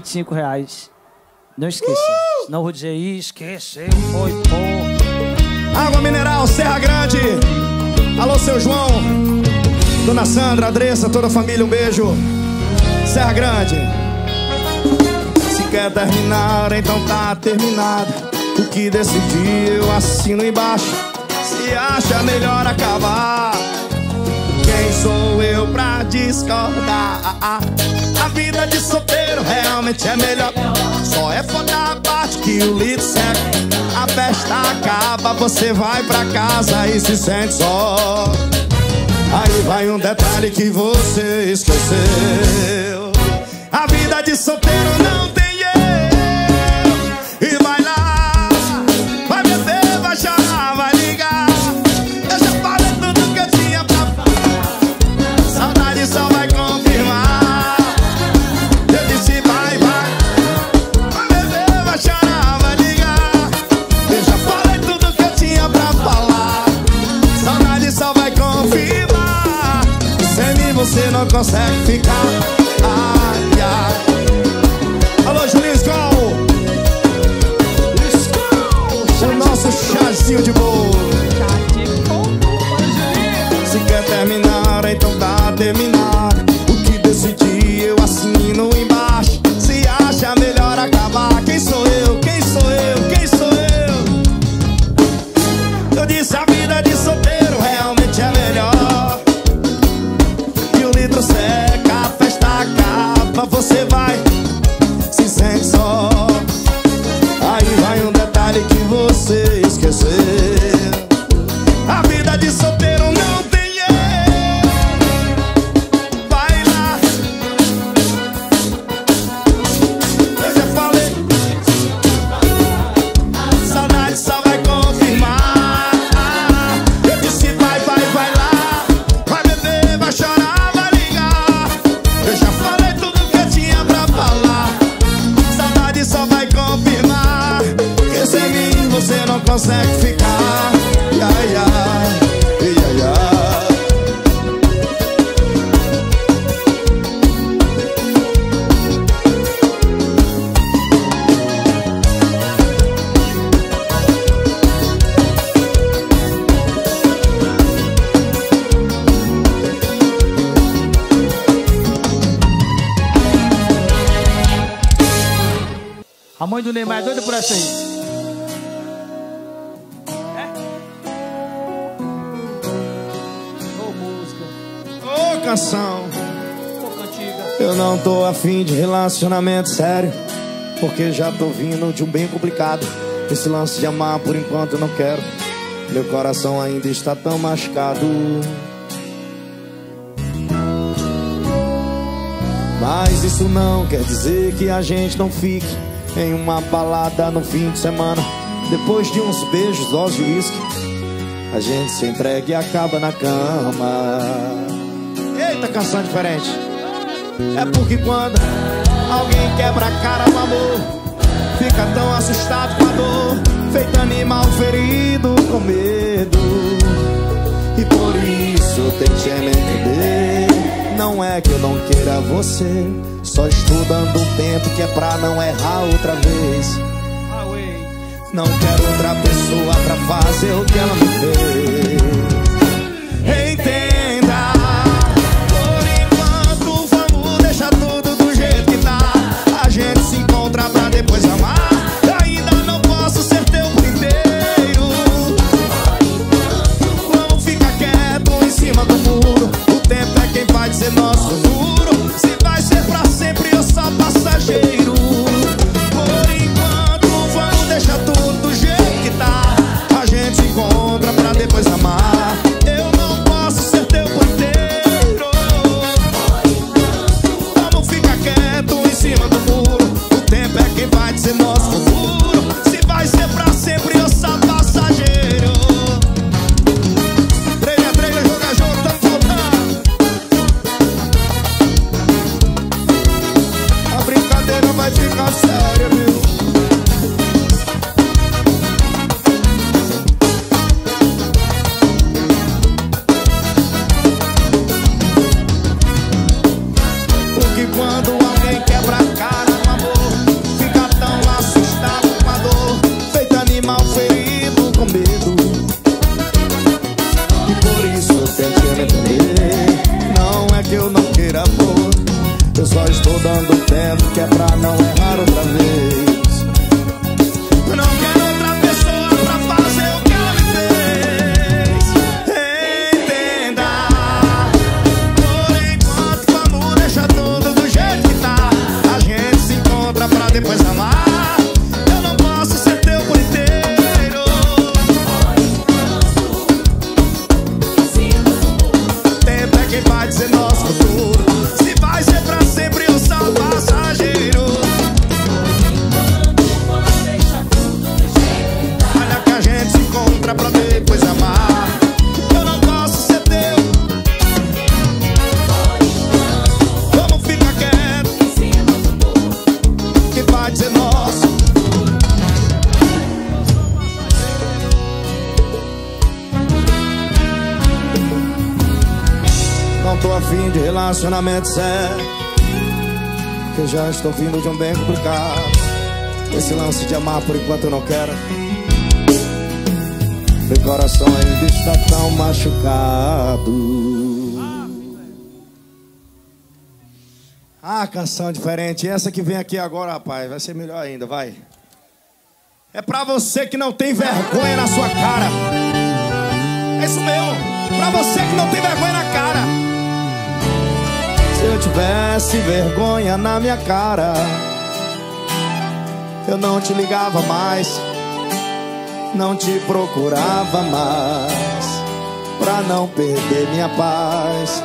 vinte e cinco reais. Não esqueça. Uh! Não vou dizer isso, esqueceu, foi, pô. Água mineral, Serra Grande. Alô, seu João, Dona Sandra, Andressa, toda a família, um beijo. Serra Grande. Se quer terminar, então tá terminado. O que decidi eu assino embaixo. Se acha melhor acabar, quem sou eu pra discordar? A vida de solteiro realmente é melhor. Só é foda a parte que o litro seca. A festa acaba, você vai pra casa e se sente só. Aí vai um detalhe que você esqueceu. A vida de solteiro não tem erro. E vai lá, vai beber, vai chorar, vai ligar. Eu já falei tudo que eu tinha pra falar. Saudade só vai confirmar. Eu disse vai, vai. Vai beber, vai chorar, vai ligar. Eu já falei tudo que eu tinha pra falar. Saudade só vai confirmar. Sem mim você não consegue ficar. Ai, ai. Alô, Julinho Skol. O nosso chazinho de bolo. Se quer terminar, então tá terminado. O que decidi eu assino embaixo. Se acha melhor acabar, quem sou eu? Quem sou eu? Quem sou eu? Eu disse a vida de solteiro realmente é melhor. E o litro seca, a festa acaba, você vai, se sente só. Aí vai um detalhe que você esqueceu. A vida de solteiro não tem erro. Vai lá. Eu já falei. Saudade só vai confirmar. Eu disse vai, vai, vai lá. Vai beber, vai chorar, vai ligar. Eu já falei tudo que eu tinha pra falar. Saudade só vai confirmar. Que sem mim você não consegue ficar. Ai, ai, ai, ai. A mãe do Neymar é doida por essa aí. Ô música, Ô canção. pouco antiga. Eu não tô afim de relacionamento sério, porque já tô vindo de um bem complicado. Esse lance de amar por enquanto eu não quero. Meu coração ainda está tão machucado. Mas isso não quer dizer que a gente não fique em uma balada no fim de semana. Depois de uns beijos, dose de uísque, a gente se entrega e acaba na cama. Eita, canção diferente. É porque quando alguém quebra a cara no amor, fica tão assustado com a dor, feito animal ferido com medo. E por isso eu tentei me entender. Não é que eu não queira você, só estou dando um tempo que é pra não errar outra vez. Não quero outra pessoa pra fazer o que ela me fez. Entenda, por enquanto vamos deixar tudo do jeito que tá. A gente se encontra pra depois amar. Ainda não posso ser teu por inteiro. Vamos ficar quieto em cima do muro. O tempo é quem vai dizer nosso futuro. Se vai ser pra sempre ou só passageiro. Por enquanto vamos deixar tudo do jeito que tá. A gente se encontra pra depois amar. ser nosso. Não tô afim de relacionamento sério, que eu já estou vindo de um bem complicado. Esse lance de amar por enquanto eu não quero. Meu coração ainda está tão machucado. Ah, canção diferente. Essa que vem aqui agora, rapaz, vai ser melhor ainda, vai. É pra você que não tem vergonha na sua cara. É isso mesmo. Pra você que não tem vergonha na cara. Se eu tivesse vergonha na minha cara, eu não te ligava mais, não te procurava mais, pra não perder minha paz.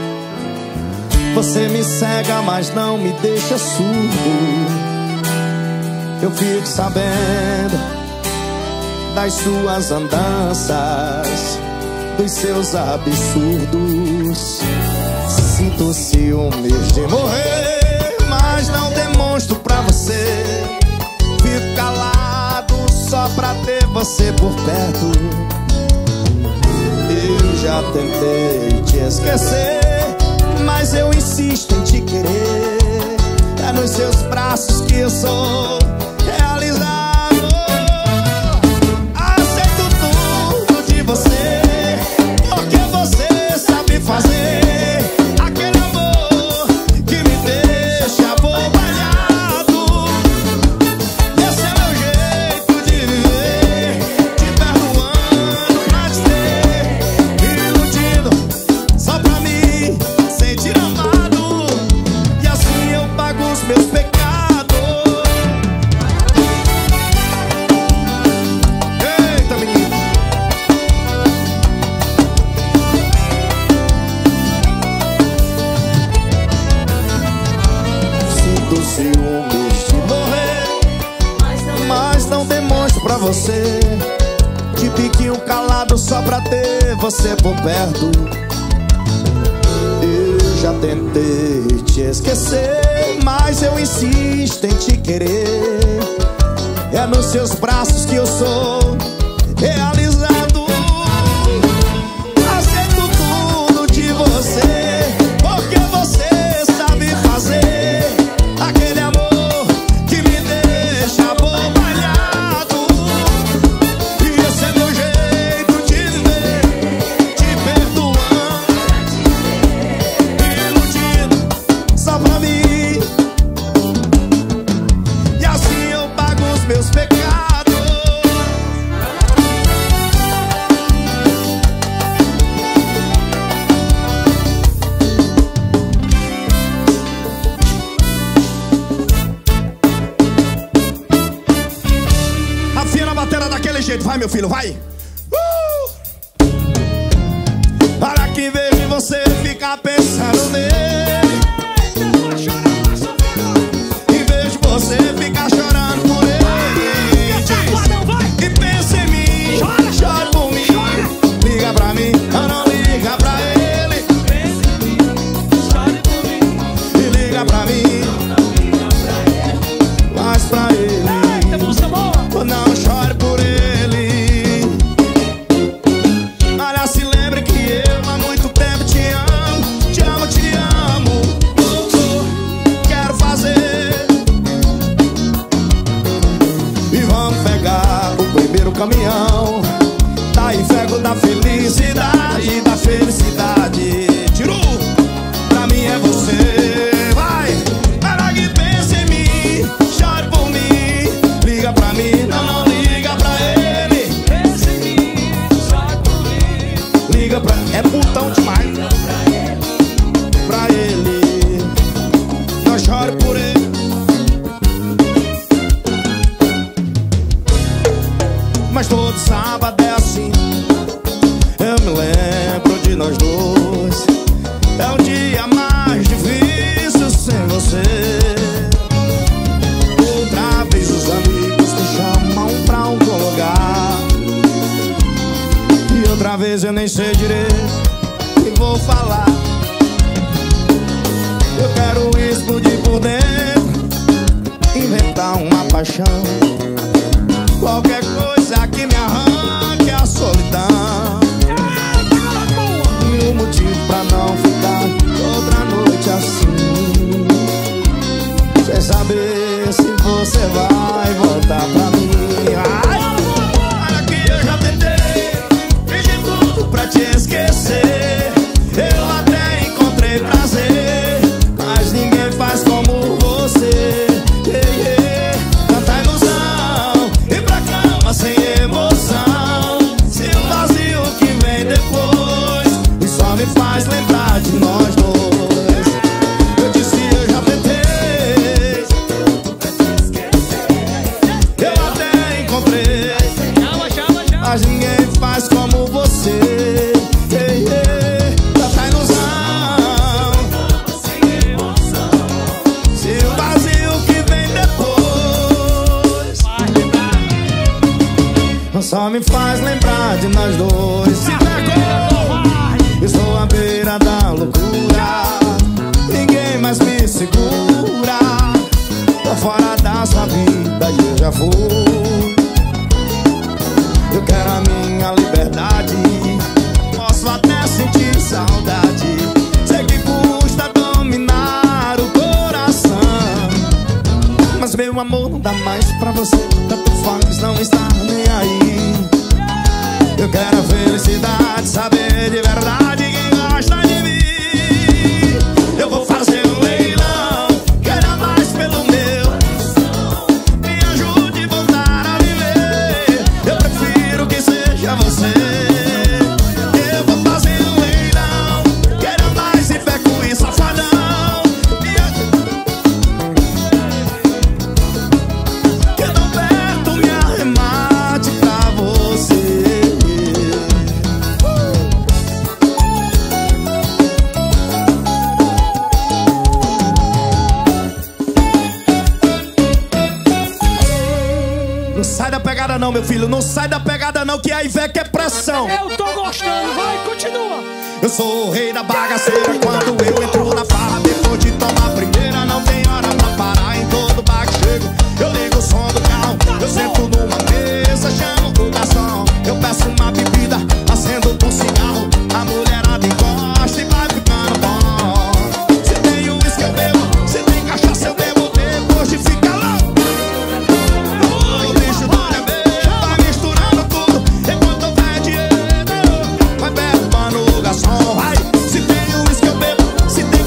Você me cega, mas não me deixa surdo. Eu fico sabendo das suas andanças, dos seus absurdos. Sinto ciúmes de morrer, mas não demonstro pra você. Fico calado só pra ter você por perto. Eu já tentei te esquecer, mas eu insisto em te querer. É nos seus braços que eu sou realizado. Aceito tudo de você, porque você sabe fazer aquele amor que me deixa abobalhado. Esse é meu jeito de viver, te perdoando pra te ter iludido só pra mim sentir amado. E assim eu pago os meus pecados. Eita, menino. Sinto ciúmes de morrer, mas não demonstro pra você. De piquinho calado só pra ter você por perto. Eu já tentei te esquecer, mas eu insisto em te querer. É nos seus braços que eu sou realizado. Aceito tudo de você, porque você sabe fazer aquele amor que me deixa abobalhado. E esse é meu jeito de viver, te perdoando, iludido só pra mim. E assim eu pago os meus pecados. Afina a bateria daquele jeito, vai meu filho, vai. Uh! Para que vejo você ficar pensando nele, e vejo você ficar chorando por ele. Diz, e pensa em mim, chora por mim. Liga pra mim, ou não liga pra ele. E liga pra mim, mas pra ele não chore por ele. Olha, se lembre que eu há muito tempo te amo. Te amo, te amo. Oh, oh, quero fazer. E vamos pegar o primeiro caminhão, daí fego da felicidade, da felicidade. Tiru, pra mim é você. Vai, para que pense em mim, chore por mim. Liga pra mim, não, não liga pra ele. Pensa em mim, chore por mim. Liga pra, é putão demais. Pra ele, não chore por ele. Mas todo sábado é assim, eu me lembro de nós dois. É um dia mais difícil sem você. Outra vez os amigos me chamam pra algum lugar, e outra vez eu nem sei direito e vou falar. Eu quero explodir por dentro, inventar uma paixão, qualquer coisa que me arranque a solidão. E o motivo pra não ficar outra noite assim, sem saber se você vai voltar pra mim. Ai, olha que eu já tentei, fiz de tudo pra te esquecer. Eu até encontrei prazer, mas ninguém faz como você. Ei, ei, tanta ilusão, ir pra cama sem emoção. Se o vazio que vem depois e só me faz lembrar de nós dois. Eu disse eu já tentei, eu até encontrei, mas ninguém faz como você. Ei, ei, tanta ilusão, se o vazio que vem depois só me faz lembrar de nós dois. Se pegou, estou à beira da loucura, ninguém mais me segura. Tô fora da sua vida e eu já fui. Eu quero a minha liberdade, posso até sentir saudade. Sei que custa dominar o coração, mas meu amor não dá mais pra você. Tanto faz não estar nem aí. Eu quero a felicidade, saber de verdade quem gosta de mim. Eu vou fazer um leilão, quero mais pelo meu. Me ajude a voltar a viver, eu prefiro que seja você. Eu vou fazer um leilão, quero mais e feco e safadão. Me ajude, que tão perto me arremate pra você. Não sai da pegada não, meu filho, não sai da pegada não, que aí vê que é pressão. Eu tô gostando, vai, continua. Eu sou o rei da bagaceira, quando eu entro na farra, depois de tomar a primeira, não tem hora pra parar. Em todo bar que chego, eu ligo o som do carro, eu sento numa mesa, chamo o garçom, eu peço uma bebida, acendo um cigarro, a mulherada encosta e vai ficando bom. Se tem uísque eu bebo, se tem cachaça eu bebo, depois de ficar louco. O bicho do bebê vai misturando tudo, enquanto houver dinheiro vai perturbando o garçom. Vai, se tem uísque eu bebo, se tem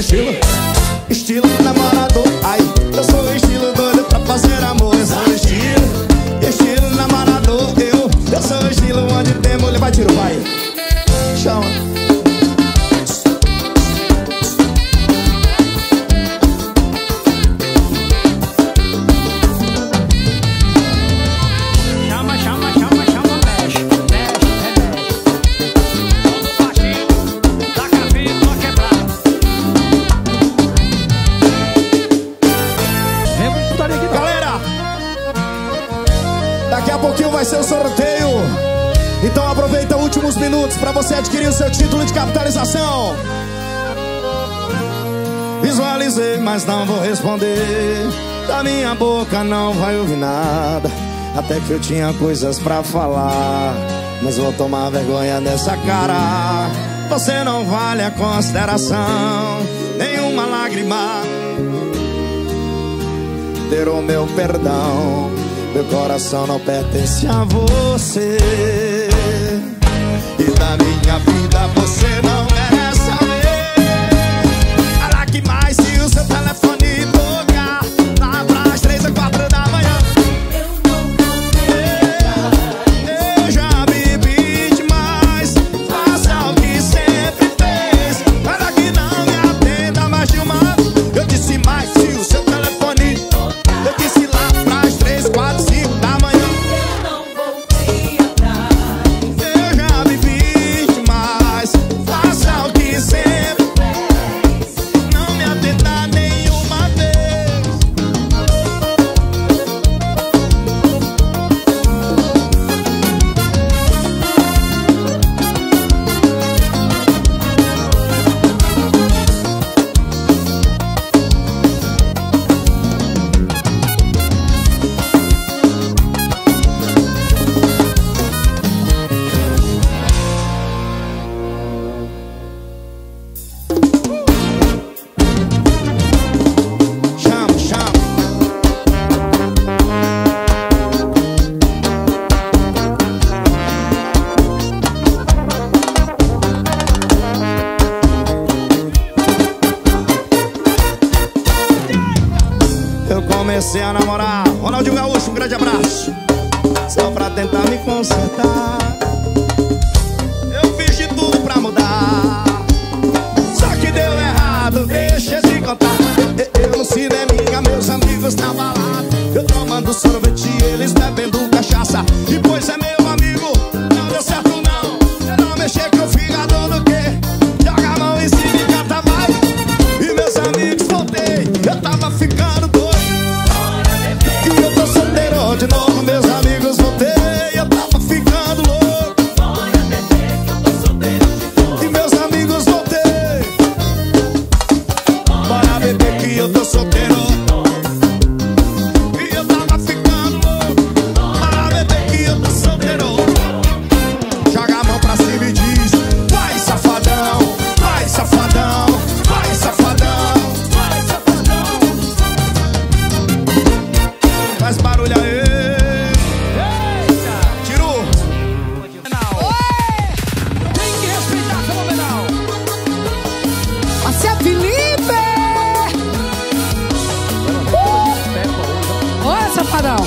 estilo, estilo namorador. Ai, eu sou o estilo doido pra fazer amor. Eu sou o estilo, estilo namorador. Eu, eu sou o estilo onde tem mulher. Vai, tiro, vai. Chama. Vai ser o sorteio. Então aproveita os últimos minutos para você adquirir o seu título de capitalização. Visualizei, mas não vou responder. Da minha boca não vai ouvir nada. Até que eu tinha coisas pra falar, mas vou tomar vergonha dessa cara. Você não vale a consideração, nenhuma lágrima. Ter o meu perdão. Meu coração não pertence a você. E da minha vida você não merece saber. Para que mais se o seu telefone tocar lá pras três ou quatro da manhã. Eu não canseira. Eu já bebi demais. Faça o que sempre fez. Para que não me atenda mais de uma. Eu disse mais se o seu telefone tocar. Eu disse lá pras três, quatro, cinco da manhã. Eu não voltei atrás. Eu já vivi demais. Faça o que sempre fez. Não me atendar nenhuma vez. Chama, chama. Eu comecei a namorar Ronaldinho Gaúcho, um grande abraço. Só pra tentar me consertar. Eu fiz de tudo pra mudar, só que deu errado, deixa eu te contar. Eu, eu no cineminha, meus amigos na balada. Eu tomando sorvete, eles bebendo cachaça. E pois é meu amigo, não deu certo não. Eu não mexer com o fígado do quê? Joga a mão em cima e canta vai. E meus amigos voltei, eu tava ficando doido. E eu tô solteiro de novo, meus amigos voltei. Eu tava ficando louco. E meus amigos voltei. Bora beber que eu tô solteiro. E eu tava ficando louco. Bora beber que eu tô solteiro. Joga a mão pra cima e diz: vai safadão, vai safadão, vai safadão, vai safadão. Faz barulho aí. Tirou. Tem que respeitar, fenomenal. Marcia Felipe! Uh! Olha, safadão!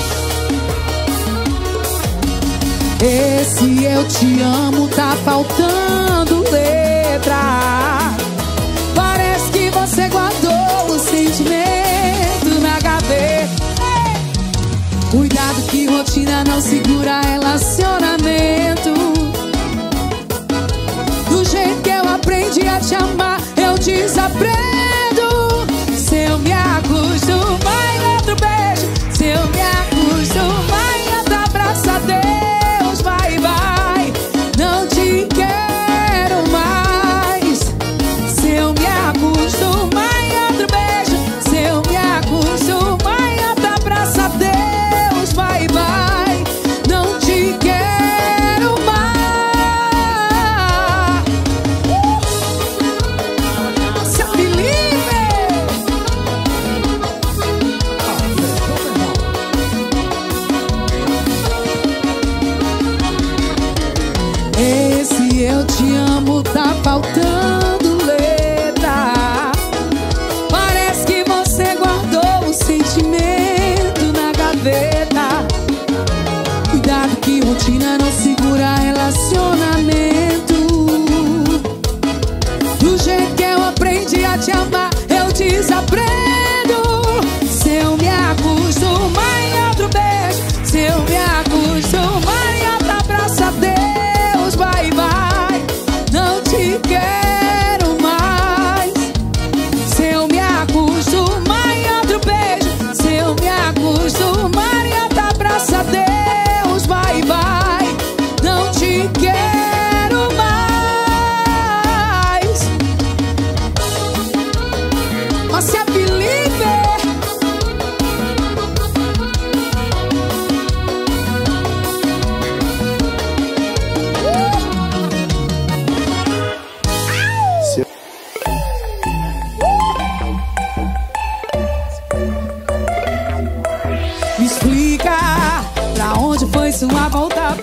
Esse eu te amo tá faltando letra. Parece que você guardou o sentimento na gaveta. Cuidado que rotina não segura relacionamento. Do jeito que eu aprendi a te amar, eu desaprendo. Se eu me acostumar em outro beijo, se eu me acostumar em outro abraço, adeus, vai, vai. Não te quero mais. Se eu me acostumar em outro beijo, se eu me acostumar em outro abraço, adeus, vai, vai. Não te quero mais.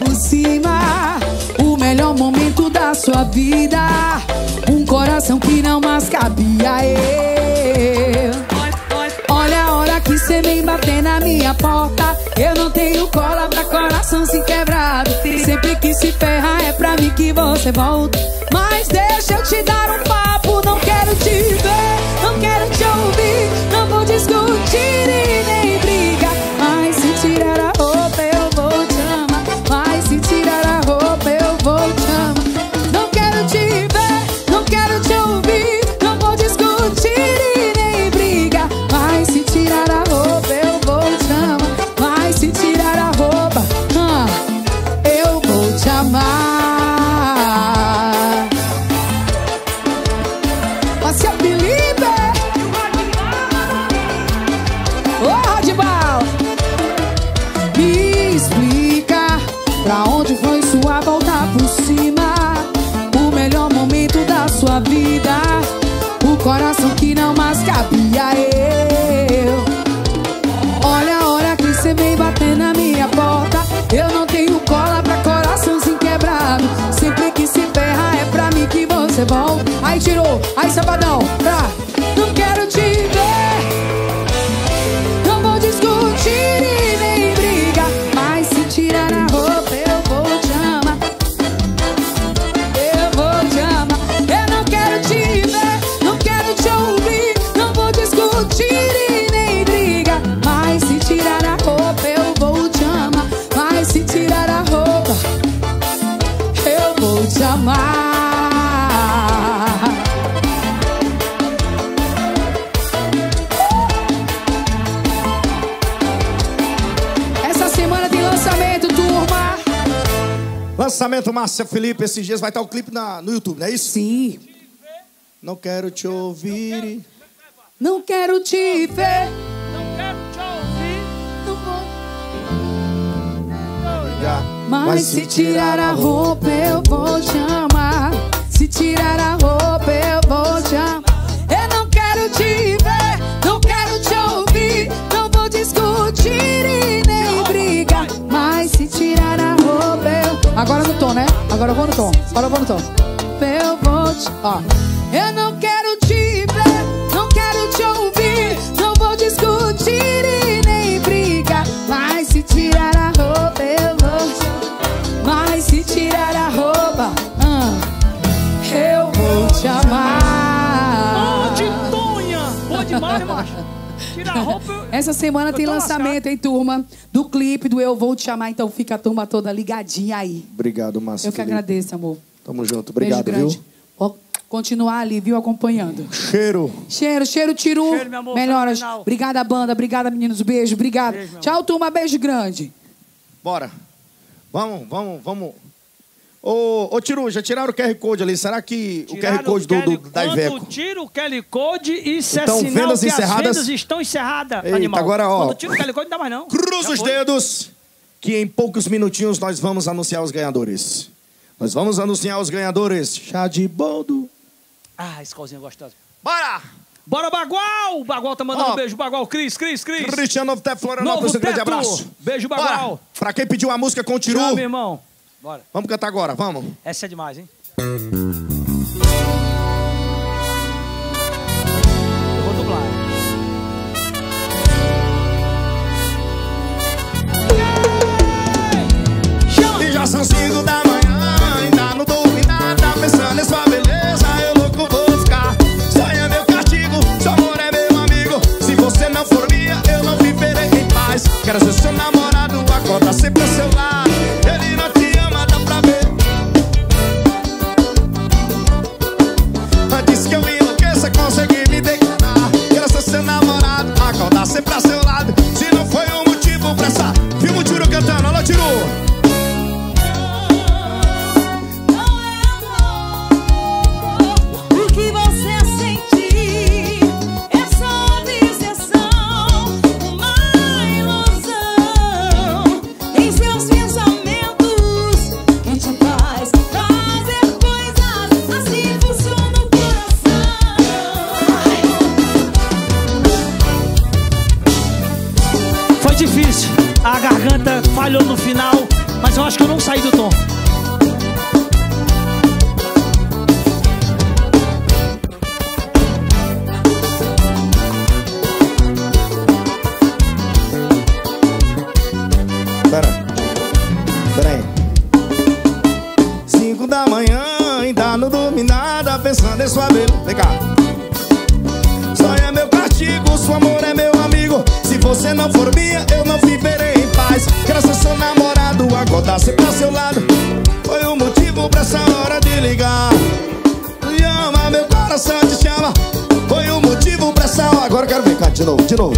por cima. O melhor momento da sua vida. Um coração que não mais cabia eu. Olha a hora que cê vem bater na minha porta. Eu não tenho cola pra coração se quebrado. Sempre que se ferra é pra mim que você volta. Mas deixa eu te dar um papo. Não quero te ver, não quero te ouvir. Não vou discutir e nem brigar. Mas se tirar a roupa eu vou te amar. Mas se tirar a roupa eu vou te amar. Não quero te ver, não quero te ouvir. Não vou discutir e nem brigar. Mas se tirar a roupa eu vou te amar. Mas se tirar a roupa, ah, eu vou te amar. Mas é Felipe, ô Radibal, me explica pra onde foi sua volta por cima. O melhor momento da sua vida. O coração que não mais cabia eu. Olha a hora que cê vem bater na minha porta. Eu não tenho cola pra coraçãozinho quebrado. Sempre que se ferra é pra mim que você volta. Aí tirou, aí sabadão, tá? Não quero te ver. Não vou discutir e nem brigar. Mas se tirar a roupa eu vou te amar. Eu vou te amar. Eu não quero te ver, não quero te ouvir. Não vou discutir e nem brigar. Mas se tirar a roupa eu vou te amar. Mas se tirar a roupa eu vou te amar. Essa semana tem lançamento, turma. Lançamento Márcia Felipe. Esses dias vai estar o clipe na, no YouTube, não é isso? Sim. Não quero te ouvir. Não quero te ver. Não quero te ouvir. Não vou. Já. Mas se tirar a roupa eu vou te amar. Se tirar a roupa eu vou te amar. Eu não quero te ver, não quero te ouvir. Não vou discutir e nem brigar. Mas se tirar a roupa eu... Agora no tom, né? Agora eu vou no tom. Agora eu vou no tom. Eu vou te... Ó. Eu não quero te ver, não quero te ouvir. Não vou discutir e nem brigar. Mas se tirar a roupa eu vou te amar. Mas se tirar a roupa, ah, eu vou te amar. Ô, Titonha! Boa demais, macho. Tira a roupa. eu- Essa semana eu tem tô lançamento, hein, turma? Do clipe do Eu Vou Te Amar. Então fica a turma toda ligadinha aí. Obrigado, Márcia Eu que Felipe. agradeço, amor. Tamo junto. Beijo Obrigado, grande. viu? Vou continuar ali, viu? Acompanhando. Cheiro. Cheiro, cheiro, tiru. Cheiro, meu amor, Melhoras. fenomenal. Obrigada, banda. Obrigada, meninos. Beijo. Obrigada. Beijo, meu Tchau, turma. Beijo grande. Bora. Vamos, vamos, vamos. Ô, ô Tiru, já tiraram o Q R Code ali. Será que o Q R Code do, do, da Iveco? Quando tira o Q R Code, isso Então, é sinal vendas que encerradas? as vendas estão encerradas, Eita, animal. agora, ó. Quando tira o Q R Code, não dá mais não. Cruza Já os foi. dedos, que em poucos minutinhos nós vamos anunciar os ganhadores. Nós vamos anunciar os ganhadores. Chá de boldo. Ah, escolzinha gostosa. Bora! Bora, Bagual! O Bagual tá mandando Ó. um beijo. Bagual, Cris, Cris, Cris. Cristiano Novo Teto Florianópolis, Novo um grande Teto. abraço. Beijo, Bora. Bagual. Pra quem pediu a música com o Tiru, Tchau, meu irmão. Bora. vamos cantar agora, vamos. Essa é demais, hein? Eu vou dublar. E já são cinco da manhã, ainda não dormi nada, pensando em sua beleza, eu louco vou ficar. Sonho é meu castigo, seu amor é meu amigo. Se você não for minha, eu não viverei em paz. Quero ser seu namorado, acorda sempre ao seu lado. Ele não te ama, dá pra ver. Antes que eu me enlouqueça, consegui me declarar. Quero ser seu namorado, acordar sempre ao seu lado. Se não foi um motivo pra essa... Filma o Tiru cantando, alô Tiru. O que você sente é só obsessão, uma ilusão em seus pensamentos que te faz fazer coisas assim. Funciona o coração. Foi difícil. A garganta falhou no final. Mas eu acho que eu não saí do tom. Pera, pera aí. Cinco da manhã, ainda não dormi nada, pensando em sua beleza. Vem cá. Sonho é meu castigo, seu amor é meu amigo. Se você não for minha, eu não viverei em paz. Quero ser seu namorado, acordar sempre ao seu lado. Foi o motivo pra essa hora de ligar. Me ama, meu coração te chama. Foi o motivo pra essa hora. Agora eu quero ver, cá, de novo, de novo.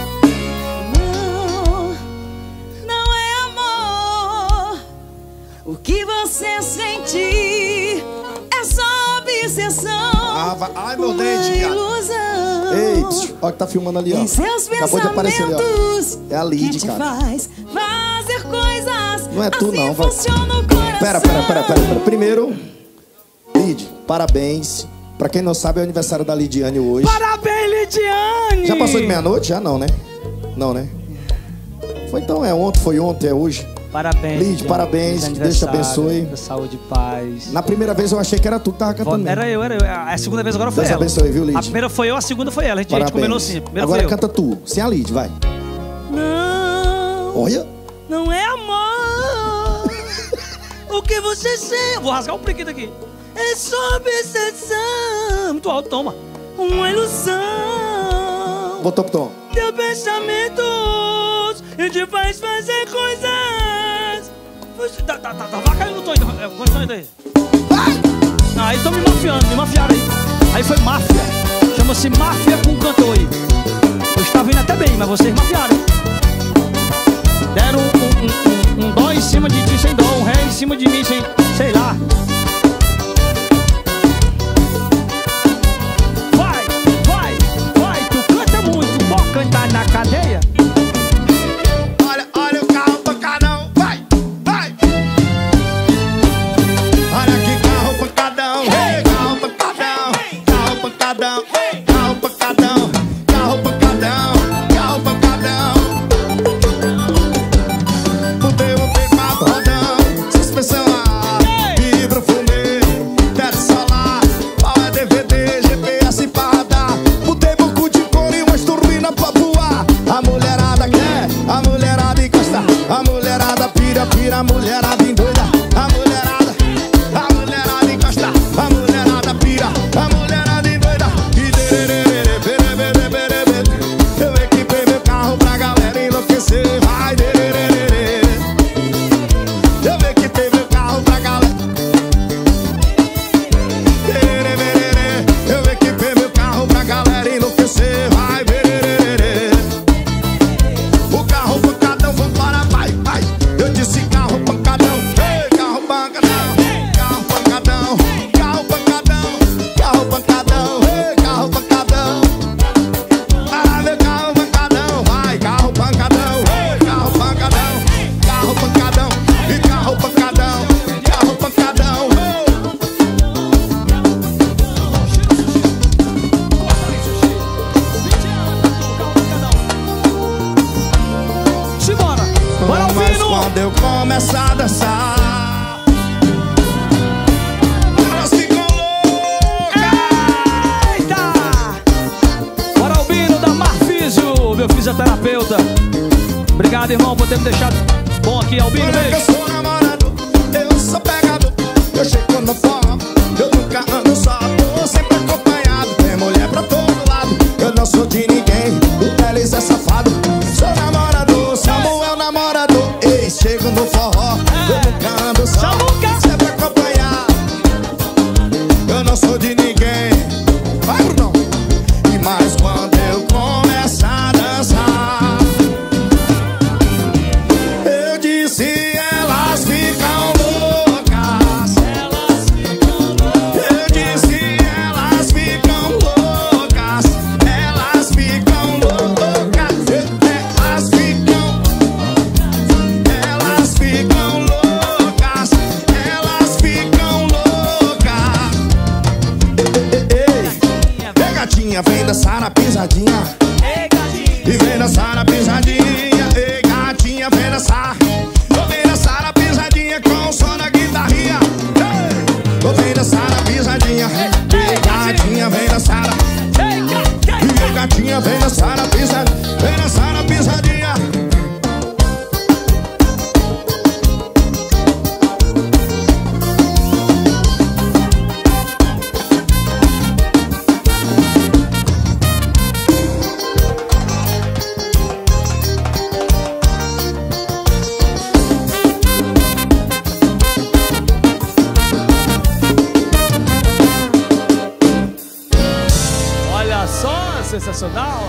O que você sentir é só obsessão. Ah, vai... Ai, meu dente, cara. Ilusão. Ei, psiu, ó que tá filmando ali, ó. Em seus acabou de aparecer ali, ó. É a Lid, que te cara. faz fazer coisas. Não é tu, assim não, vai. funciona o coração. Pera, pera, pera, pera, pera. Primeiro, Lid, parabéns. Pra quem não sabe, é o aniversário da Lidiane hoje. Parabéns, Lidiane! Já passou de meia-noite? Já não, né? Não, né? Foi então, é ontem, foi ontem, é hoje. Parabéns, Lid, Lidiane. parabéns, Feliz Deus te aniversário, abençoe. Saúde e paz. Na primeira vez eu achei que era tu que tava cantando. Era eu, era eu. A segunda vez agora foi Deus ela. abençoe, viu, Lid? A primeira foi eu, a segunda foi ela. A gente, a gente combinou assim. Primeiro Agora foi eu. canta tu, sem a Lid, vai. Não, Olha. não é amor. O que você sente Vou rasgar um priquito aqui. é só obsessão. Muito alto, toma. Uma ilusão. Botou pro tom. Teus pensamentos e te faz fazer coisas. Tá, tá, tá, tá. Vai caindo no tom aí. Continua aí. Ah, aí estão me mafiando, me mafiaram aí. Aí foi máfia. Chama-se máfia com cantor aí. Eu estava indo até bem, mas vocês mafiaram. Deram um, um, um, um dó em cima de ti sem dó, um ré em cima de mim sem, sei lá. Vai, vai, vai, tu canta muito, pode cantar na cadeia. Olha, olha o carro pancadão, vai, vai. Olha que carro pancadão, hey, carro pancadão, carro pancadão, carro pancadão, carro pancadão, carro pancadão. Botei o peito pra rodão, suspensão a vidro fumê, teto solar, pau é D V D, G P S pra radar. Botei buco de couro e umas turbinas pra voar. A mulherada quer, a mulherada encosta, a mulherada pira, pira, a mulherada endoida. A mulherada, a mulherada encosta, a mulherada pira, a mulherada endoida. E dererê, bere, bere, bere, bere. Eu equipei meu carro pra galera enlouquecer. Vai, dererê. Eu equipei meu carro pra galera. Dererê, bererê. Eu equipei meu carro pra galera enlouquecer. Vai, bererê. O carro pancadão, vambora, vai, vai. Eu disse carro pancadão, ei, carro pancadão, carro pancadão, carro pancadão, carro pancadão, ei, carro pancadão. Ah, meu carro pancadão, vai, carro pancadão, ei, carro pancadão, carro pancadão, e carro pancadão, carro pancadão, ei. Simbora! Bora, Mas Alvino! quando eu começar a dançar, elas ficam loucas. Eita! Bora, Albino da Marfísio, meu fisioterapeuta. Obrigado, irmão, por ter me deixado bom aqui, Albino. Olha que eu Beijo. sou namorado, eu sou pegador. Eu chego no forró, eu nunca ando só, tô sempre acompanhado. Tem mulher pra todo lado, eu não sou de ninguém, o Teles é safado. Sou namorador, Samuel namorador. Ei, chego no forró, eu nunca ando só, Samuca. sempre acompanhado. Eu não sou de ninguém. Vai, Brunão. E mais quando eu começo a dançar, eu disse elas ficam loucas. Eu disse elas ficam loucas. Elas ficam loucas. Elas ficam. Elas ficam loucas. Elas ficam loucas. Ei, ei, ei. Ei, gatinha, vem dançar na pisadinha. E vem dançar na pisadinha. Ei, gatinha, vem dançar. Vem dançar na pisadinha. dançar na pisadinha, vem dançar na pisadinha. Sensacional.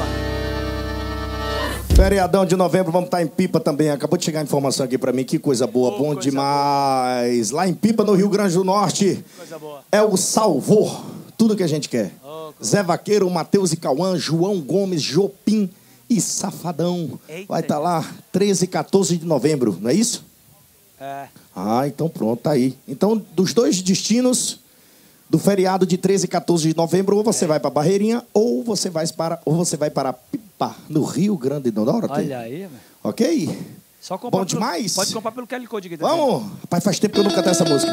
Feriadão de novembro, vamos estar em Pipa também. Acabou de chegar a informação aqui pra mim, que coisa boa, oh, bom coisa demais. Boa. Lá em Pipa, no Rio Grande do Norte, coisa boa. É o Salvor, tudo que a gente quer. Oh, Zé Vaqueiro, Matheus e Cauã, João Gomes, Jopim e Safadão. Eita. Vai estar lá treze e quatorze de novembro, não é isso? É. Ah, então pronto, tá aí. Então, dos dois destinos do feriado de treze e quatorze de novembro, ou você é. vai para Barreirinha, ou você vai para, ou você vai para Pipa, no Rio Grande do Norte. Olha aí, velho. Ok? Só comprar bom pelo, demais? Pode comprar pelo Q R Code aqui também. Vamos! Rapaz, faz tempo que eu não canto essa música.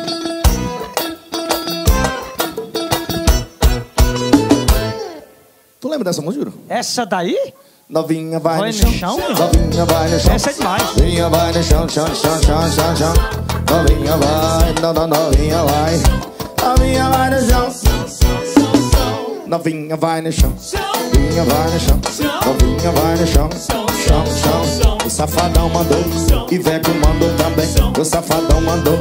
Tu lembra dessa música, Juro? Essa daí? Novinha vai, vai no chão, chão novinha vai no chão. Essa é demais. Novinha vai no chão, chão, chão, chão, chão, chão. Novinha vai, não, não, novinha vai. Novinha vai no chão. Novinha vai no chão. Novinha vai no chão. Novinha vai no chão. Chão, chão. O Safadão mandou. E Veco mandou também. O Safadão mandou.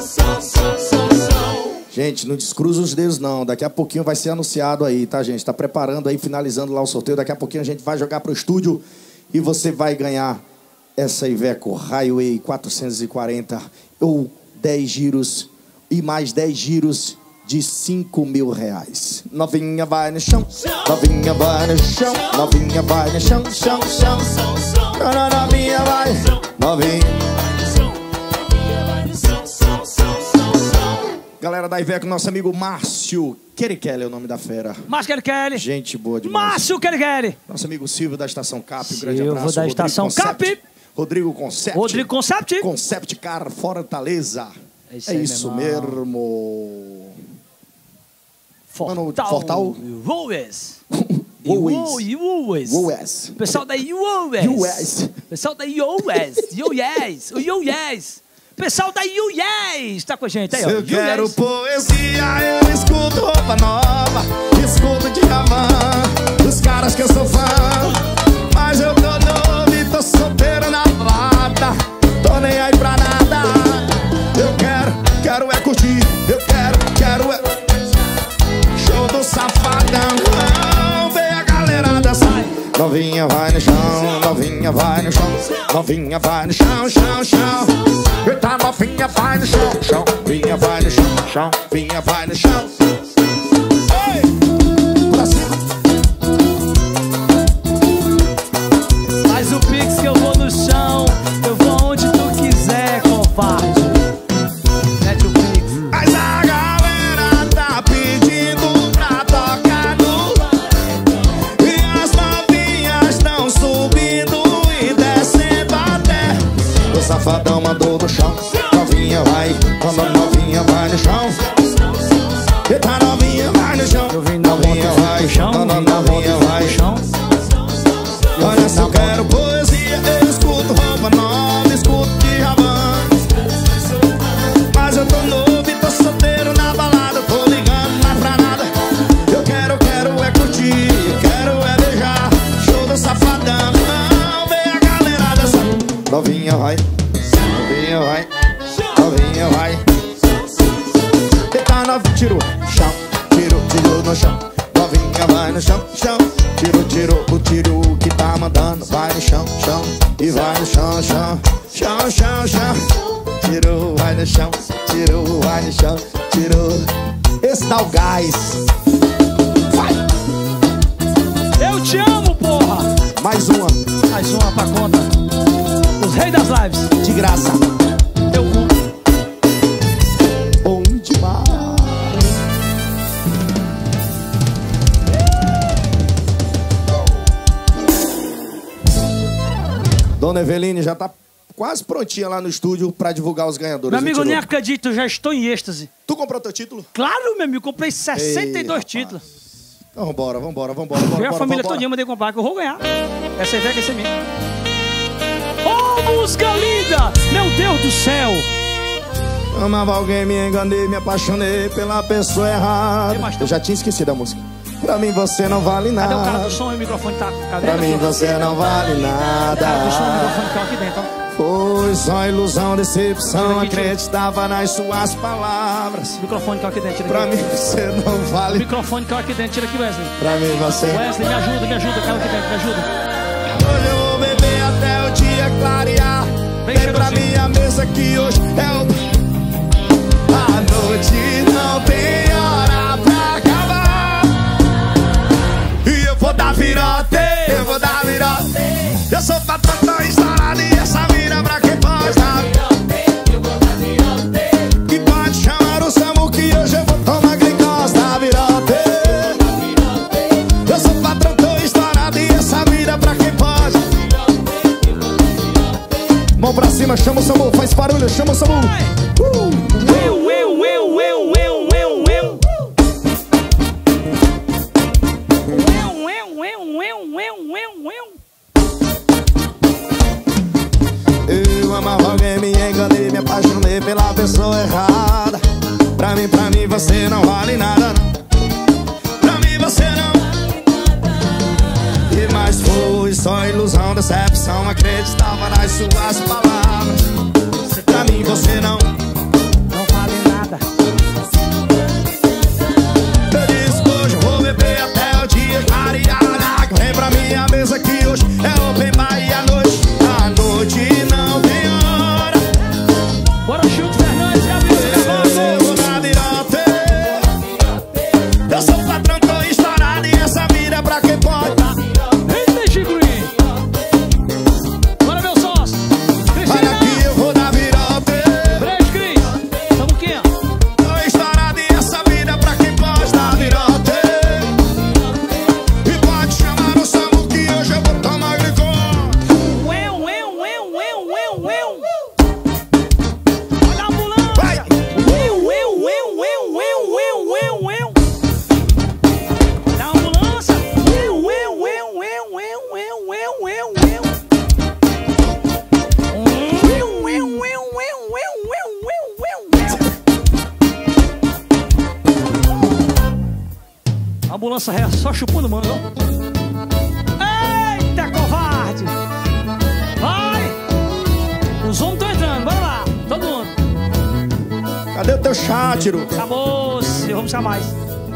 Gente, não descruza os dedos não. Daqui a pouquinho vai ser anunciado aí, tá, gente? Tá preparando aí, finalizando lá o sorteio. Daqui a pouquinho a gente vai jogar pro estúdio. E você vai ganhar essa Iveco Highway quatrocentos e quarenta. Ou dez giros. E mais dez giros de cinco mil reais. Novinha vai no chão, novinha vai no chão, novinha vai no chão, chão, chão. Novinha vai, novinha. Galera da Iveco, nosso amigo Márcio Querichelli é o nome da fera. Márcio Querichelli. Gente boa demais. Márcio Querichelli. Nosso amigo Silvio da Estação Cap, um grande Silvio abraço. da Estação Cap. Rodrigo Concept. Rodrigo Concept. Concept Car Fortaleza. É isso, é isso mesmo. Fortal. Fortal. Ruas. Ruas. Ruas. Pessoal da U S. Pessoal da U S. U S. O U S. Pessoal da U S. Tá com a gente aí, ó. Se eu quero poesia, eu escuto roupa nova. Escuto Djavan. Dos caras que eu sou fã. Mas eu tô novo e tô solteiro na balada. Tô nem aí pra nada. Eu quero, quero é curtir. Eu quero, quero é show do Safadão. Vem a galera dançar. Novinha vai no chão, novinha vai no chão. Novinha vai no chão, chão, chão. Eita, novinha vai no chão, chão. Vinha vai no chão, chão. Vinha vai no chão. Ei, pra cima. Faz o pix que eu vou no chão. Eu vou onde tu quiser, covarde. Mas a galera tá pedindo pra tocar no e as novinhas tão subindo e descendo até. O Safadão mandou no chão. Novinha vai, quando novinha vai no chão. Eita, novinha vai no chão. Novinha vai, quando novinha vai no chão. Olha, se eu quero poesia, eu escuto roupa nova, escuto Djavan. Mas eu tô novo e tô solteiro na balada. Tô ligando mais pra nada. Eu quero, quero é curtir. Eu quero é beijar. Show do Safadão. Vem a galera dançar. Novinha vai, novinha vai, novinha vai. Eita, novinha, tiro, chão. Tiro, tiro no chão. Novinha vai no chão, chão. Tiro, tiro, o tiro que tá mandando. Vai no chão, chão. E vai no chão, chão. Chão, chão, chão. Tiro, vai no chão. Tiro, vai no chão. Tiro. Esse dá o gás. Vai. Eu te amo, porra. Mais uma. Mais uma pra conta. Os reis das lives. De graça. Eu cumpro. Bom demais. Dona Eveline já tá quase prontinha lá no estúdio pra divulgar os ganhadores. Meu amigo, eu nem acredito, eu já estou em êxtase. Tu comprou teu título? Claro, meu amigo, comprei sessenta e dois Ei, títulos. Vambora, vambora, vambora, vambora. Eu e a família todinha mandei comprar, que eu vou ganhar. Essa aí vai que é minha. Oh, música linda! Meu Deus do céu! Amava alguém, me enganei, me apaixonei pela pessoa errada. Eu já tinha esquecido a música. Pra mim você não vale nada. Cadê o cara do som e o microfone tá? Cadê? Pra mim você não vale nada. O cara do som e o microfone tá aqui dentro, ó. Foi só ilusão, decepção, acreditava nas suas palavras. O microfone que é aqui dentro, tira Pra aqui. mim você não O vale. microfone que é aqui dentro, tira aqui, Wesley. Pra mim você. Wesley, me ajuda, me ajuda, cara aqui dentro, me ajuda. Hoje eu vou beber até o dia clarear. Vem, Vem pra cheirosinho. minha mesa que hoje é o... A noite não tem hora pra acabar. E eu vou dar virote, eu vou dar virote. Eu sou patrão tão estourado e essa vira pra quem pode dar. Que pode chamar o Samu que hoje eu vou tomar glicose, dar virote. Eu sou patrão tão estourado e essa vira pra quem pode. Mão pra cima, chama o Samu, faz barulho, chama o Samu. Uh! Eu, eu, eu, eu, eu, eu, eu. Eu, eu, eu, eu, eu, eu, eu. Eu amava alguém, me enganei, me apaixonei pela pessoa errada. Pra mim, pra mim você não vale nada, não. Pra mim você não. E mais foi só ilusão, decepção, acreditava nas suas palavras. Pra mim você não. Não vale nada. Eu disse que hoje eu vou beber até o dia clarear. Vem pra minha mesa que hoje é open bar e a noite, a noite não tem hora. Bora, Chute Fernandes, já viu? Eu vou dar virote. Eu sou patrão, tô estourado e essa vira pra quem pode. Eita, Chicoinho. Bora, meu sócio. Olha Cristina. aqui, eu vou dar virote. Beijo, Cris. Tamo aqui, ó. Tô estourado e essa vira pra quem pode dar virote. E pode chamar o Samu que hoje eu vou tomar glicose. Eu, eu, eu, eu, eu, eu. Olha a ambulância. Vai. Eu, eu, eu, eu, eu, eu, eu, eu. Olha a ambulância. Eu, eu, eu, eu, eu, eu, eu, eu, eu. Eu, eu, eu, eu, eu, eu, eu, eu, eu. A ambulância é só chupando, mano. Eita, covarde! Vai! Os homens estão entrando, bora lá, todo mundo. Cadê o teu chátiro? Acabou-se, vamos chamar mais.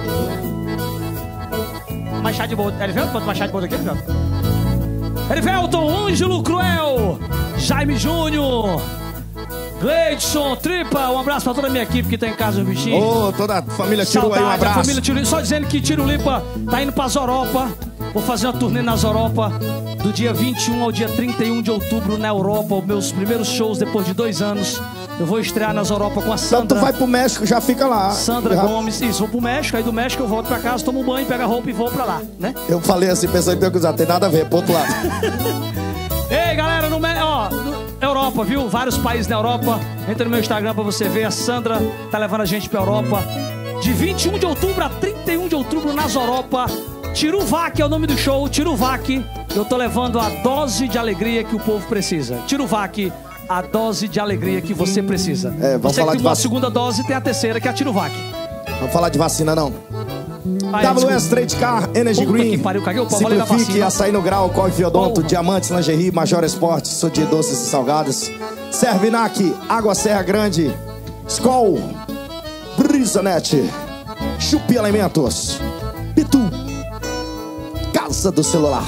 Mais chá de boldo. Erivelton, bota mais chá de boldo aqui, Erivelton. Erivelton, Ângelo Cruel, Jaime Júnior, Gleidson, Tripa, um abraço pra toda a minha equipe que tá em casa, os bichinhos. Ô, toda a família tirou aí um Saudade, a abraço. família Tiro, só dizendo que Tiro Lipa tá indo pra Europa. Vou fazer uma turnê na Europa do dia vinte e um ao dia trinta e um de outubro na Europa. Os meus primeiros shows depois de dois anos. Eu vou estrear nas Europa com a Então Sandra. tu vai pro México, já fica lá. Sandra Já- Gomes. Isso, vou pro México. Aí do México eu volto pra casa, tomo um banho, pego a roupa e vou pra lá, né? Eu falei assim, pensando em pesquisar, tem nada a ver, pro outro lado. Ei, galera, no, Me- ó, no Europa, viu? Vários países na Europa. Entra no meu Instagram pra você ver. A Sandra tá levando a gente pra Europa. De vinte e um de outubro a trinta e um de outubro nas Europa. Tiruvac é o nome do show. Tiruvac. Eu tô levando a dose de alegria que o povo precisa. Tiruvac, a dose de alegria que você precisa. É, vamos você falar que de tomou a vac- segunda dose tem a terceira, que é a Tiruvac. Vamos falar de vacina, não. Ai, W S desculpa. Trade Car, Energy Puta Green, que pariu, caguei o pau, falei da Simplifique, vacina. Açaí no Grau, Corre Fiodonto, Porra. Diamantes, Lingerie, Major Esporte, Sou de Doces e Salgadas, Servinac, Água Serra Grande, Skol, Brisanet, Chupi Alimentos, Pitu, Casa do Celular.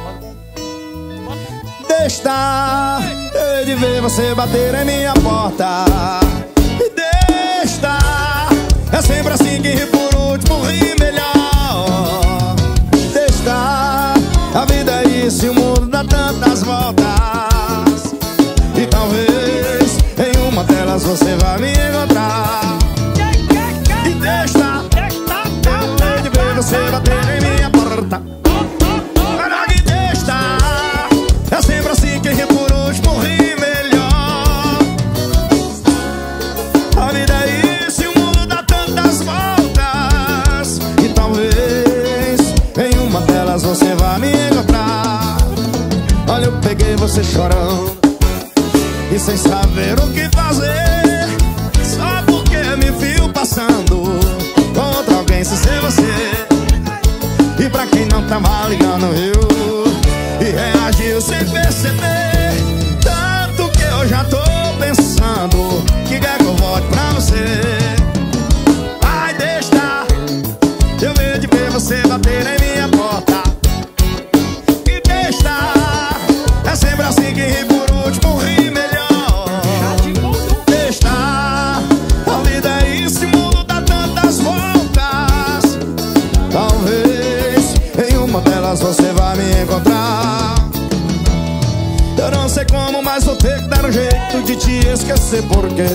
Deixa de ver você bater em minha porta. E deixa, é sempre assim que ri por último, ri melhor. Deixa, a vida é isso e o mundo dá tantas voltas. E talvez em uma delas você vai me encontrar. E deixa, de ver você bater em minha porta. E deixa, é sempre assim que ri por último, ri melhor. A vida é isso e o mundo dá tantas voltas. E talvez você vai me encontrar. Olha, eu peguei você chorando e sem saber o que fazer, só porque me viu passando com outra alguém sem ser você. E pra quem não tava ligando, viu, e reagiu sem perceber. Tanto que eu já tô pensando que quer que eu volte pra você. Ai, deixa eu ver de ver você bater em minha porta. E deixa, é sempre assim que ri por último, ri melhor. Deixa, a vida é isso, o mundo dá tantas voltas. Talvez em uma delas você vai me encontrar. Eu não sei como, mas vou ter que dar um jeito de te esquecer, porque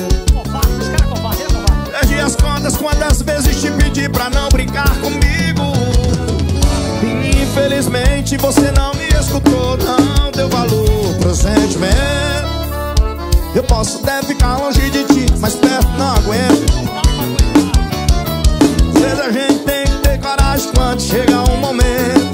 perdi as contas quantas vezes te pedi pra não brincar comigo. Infelizmente você não me escutou, não deu valor pro sentimento. Eu posso até ficar longe de ti, mas perto não aguento. Às vezes a gente tem que ter coragem quando chega um momento.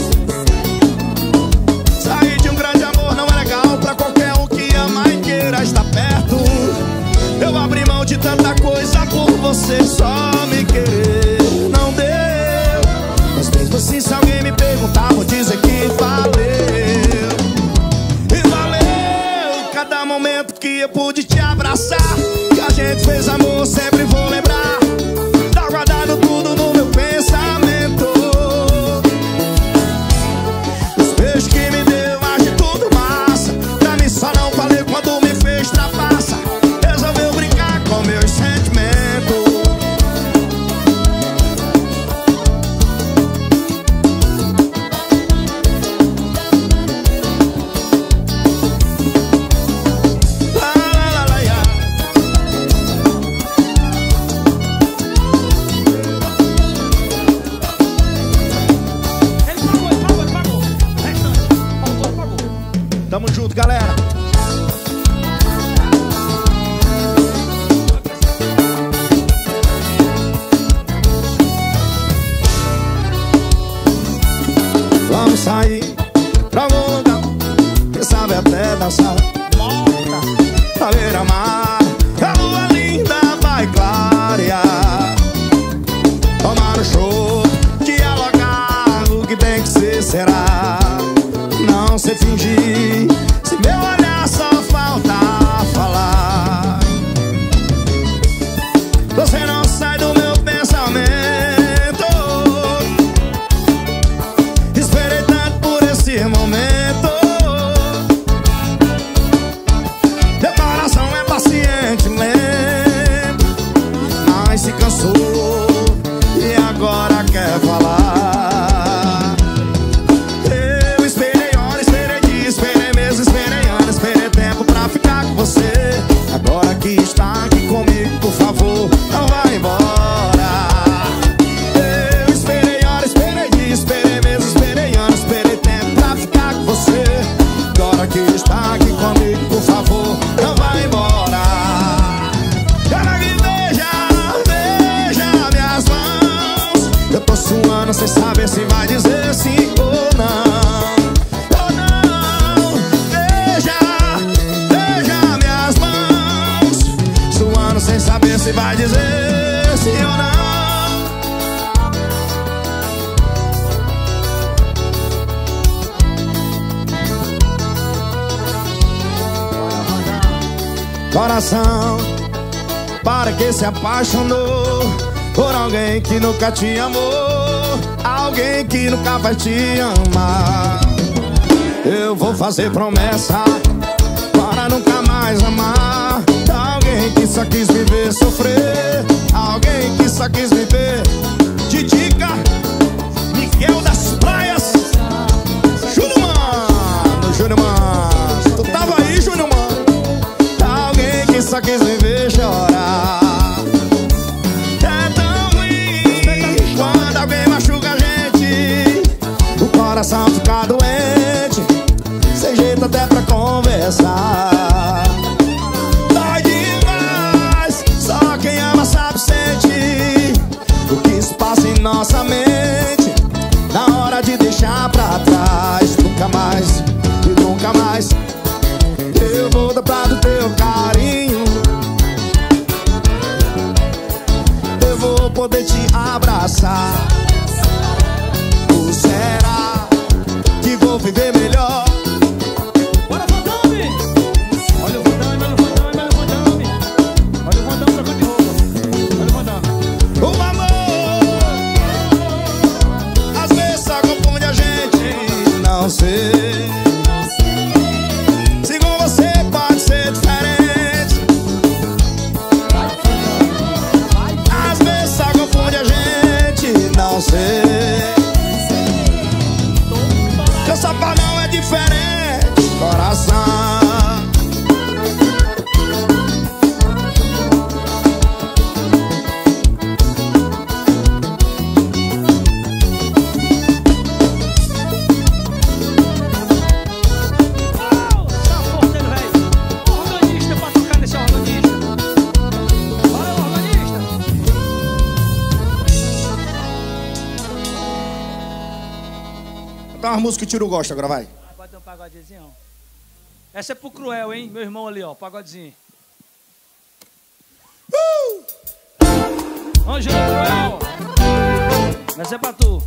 Sair de um grande amor não é legal pra qualquer um que ama e queira estar perto. Eu abri mão de tanta coisa por você só me querer. Não deu, mas mesmo assim se alguém me perguntar, vou dizer que valeu. E valeu cada momento que eu pude te abraçar, que a gente fez amor, sempre vou lembrar. Tá guardado tudo no meu pensamento. Os beijos que me deu, achei tudo massa. Pra mim só não falei quando me fez trapaça. Resolveu brincar com meus sentimentos. Lá, lá, lá, lá, lá. Ele pagou, ele pagou, ele pagou. Restante, faltou, ele pagou. Tamo junto, galera. Vamos sair pra algum lugar, quem sabe até dançar na beira-mar. A lua linda vai clarear. Tomar um show, dialogar, o que tem que ser será. Não sei fingir, se meu olhar só falta falar. Você não sai do meu pensamento. Esperei tanto por esse momento. Meu coração é paciente, lento, mas se cansou e agora quer falar. Eu esperei horas, esperei dias, esperei meses, esperei anos, esperei tempo pra ficar com você. Agora que está aqui comigo, por favor, não vai embora. Eu esperei horas, esperei dias, esperei meses, esperei anos, esperei tempo pra ficar com você. Agora que está aqui comigo, por favor, não vai embora. Quero que veja, veja minhas mãos. Eu tô suando sem saber se vai dizer sim ou não. Ou não. Veja, veja minhas mãos, suando sem saber se vai dizer sim ou não. Coração, para que se apaixonou por alguém que nunca te amou, alguém que nunca vai te amar. Eu vou fazer promessa para nunca mais amar alguém que só quis me ver sofrer, alguém que só quis me ver de dica. Miguel das Praias, Júnior Mano, Júnior Mano, tu tava aí, Júnior Mano. Alguém que só quis me ver chorar. É tão ruim quando alguém machuca a gente, o coração fica doente, sem jeito até pra conversar. Dói demais, só quem ama sabe, sente o que se passa em nossa mente. Essa pá não é diferente, coração. Uma música que o Tiro gosta, agora vai. Vai ter um pagodezinho. Essa é pro Cruel, hein? Meu irmão ali, ó, pagodezinho. Uh! Ângelo Cruel. Essa é pra tu.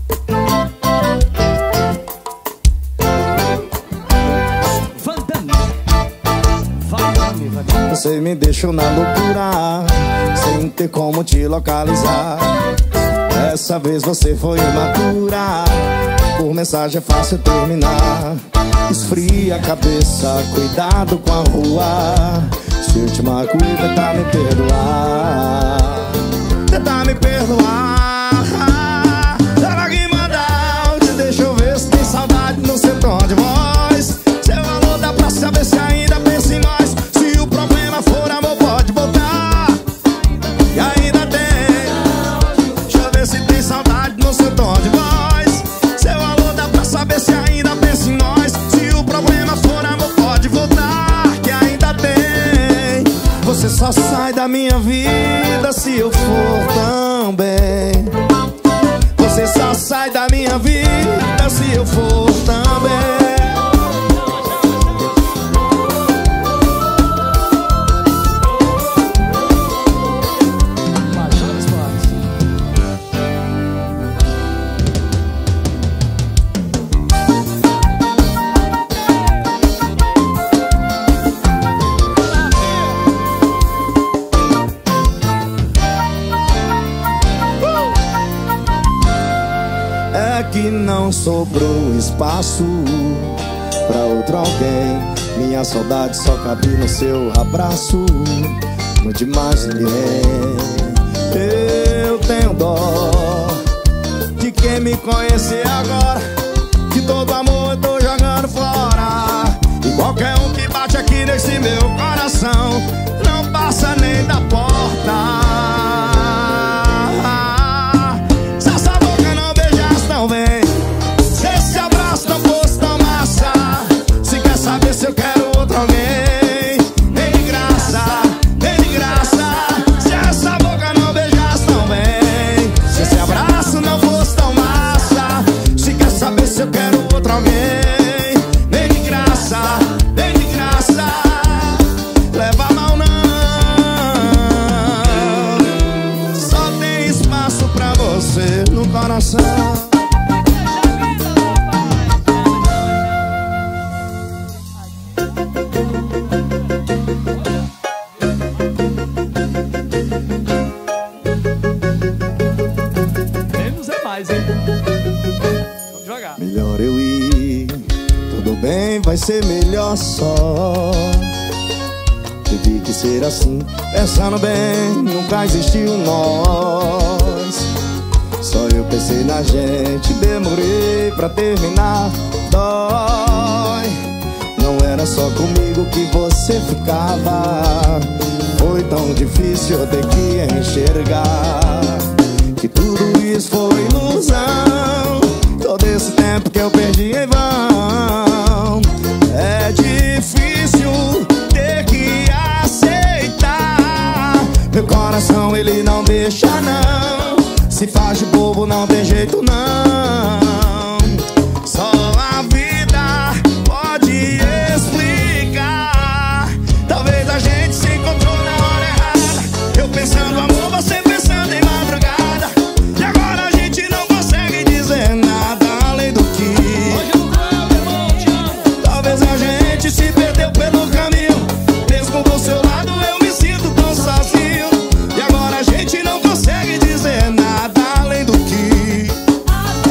Vandame. Vandame, Vandame. Você me deixou na loucura, sem ter como te localizar. Dessa vez você foi imatura. Por mensagem é fácil terminar. Esfria a cabeça, cuidado com a rua. Se eu te magoei, tenta me perdoar. Tenta me perdoar. Será que mandar? Deixa eu ver se tem saudade no seu tom de voz. Seu alô dá pra saber se ainda pensa em nós. Se o problema for amor, pode voltar. E ainda tem. Deixa eu ver se tem saudade no seu tom de voz. Saber se ainda pensa em nós. Se o problema for amor, pode voltar, que ainda tem. Você só sai da minha vida se eu for também. Você só sai da minha vida se eu for também. Que não sobrou espaço pra outro alguém. Minha saudade só cabe no seu abraço, não de mais ninguém. Eu tenho dó de quem me conhecer agora, que todo amor eu tô jogando fora. E qualquer um que bate aqui nesse meu coração não passa nem da porta. Se eu quero outro alguém, nem de graça, nem de graça. Se essa boca não beijasse tão bem, se esse abraço não fosse tão massa. Se quer saber se eu quero outro alguém, nem de graça, nem de graça. Leva a mal não, só tem espaço pra você no coração. Melhor eu ir, tudo bem, vai ser melhor só. Teve que ser assim, pensando bem, nunca existiu nós. Só eu pensei na gente, demorei pra terminar. Dói, não era só comigo que você ficava. Foi tão difícil eu ter que enxergar que tudo isso foi ilusão. Todo esse tempo que eu perdi em vão. É difícil ter que aceitar. Meu coração ele não deixa não. Se faz de bobo não tem jeito não. Só a vida pode explicar. Talvez a gente se encontrou na hora errada. Eu pensando amor, você pensando em madrugada. E agora a gente não consegue dizer nada além do que talvez a gente se perdeu pelo caminho. Mesmo do seu lado eu me sinto tão sozinho. E agora a gente não consegue dizer nada além do que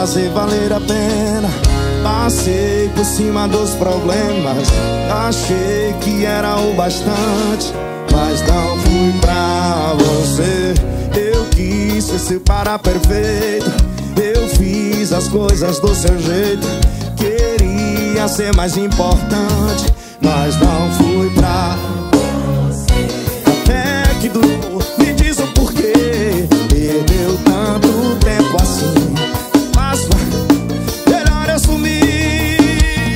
fazer valer a pena. Passei por cima dos problemas, achei que era o bastante, mas não fui pra você. Eu quis ser seu para perfeito, eu fiz as coisas do seu jeito. Queria ser mais importante, mas não fui pra você. Até que durou, me diz o porquê. Perdeu tanto tempo assim, mas melhor eu sumir.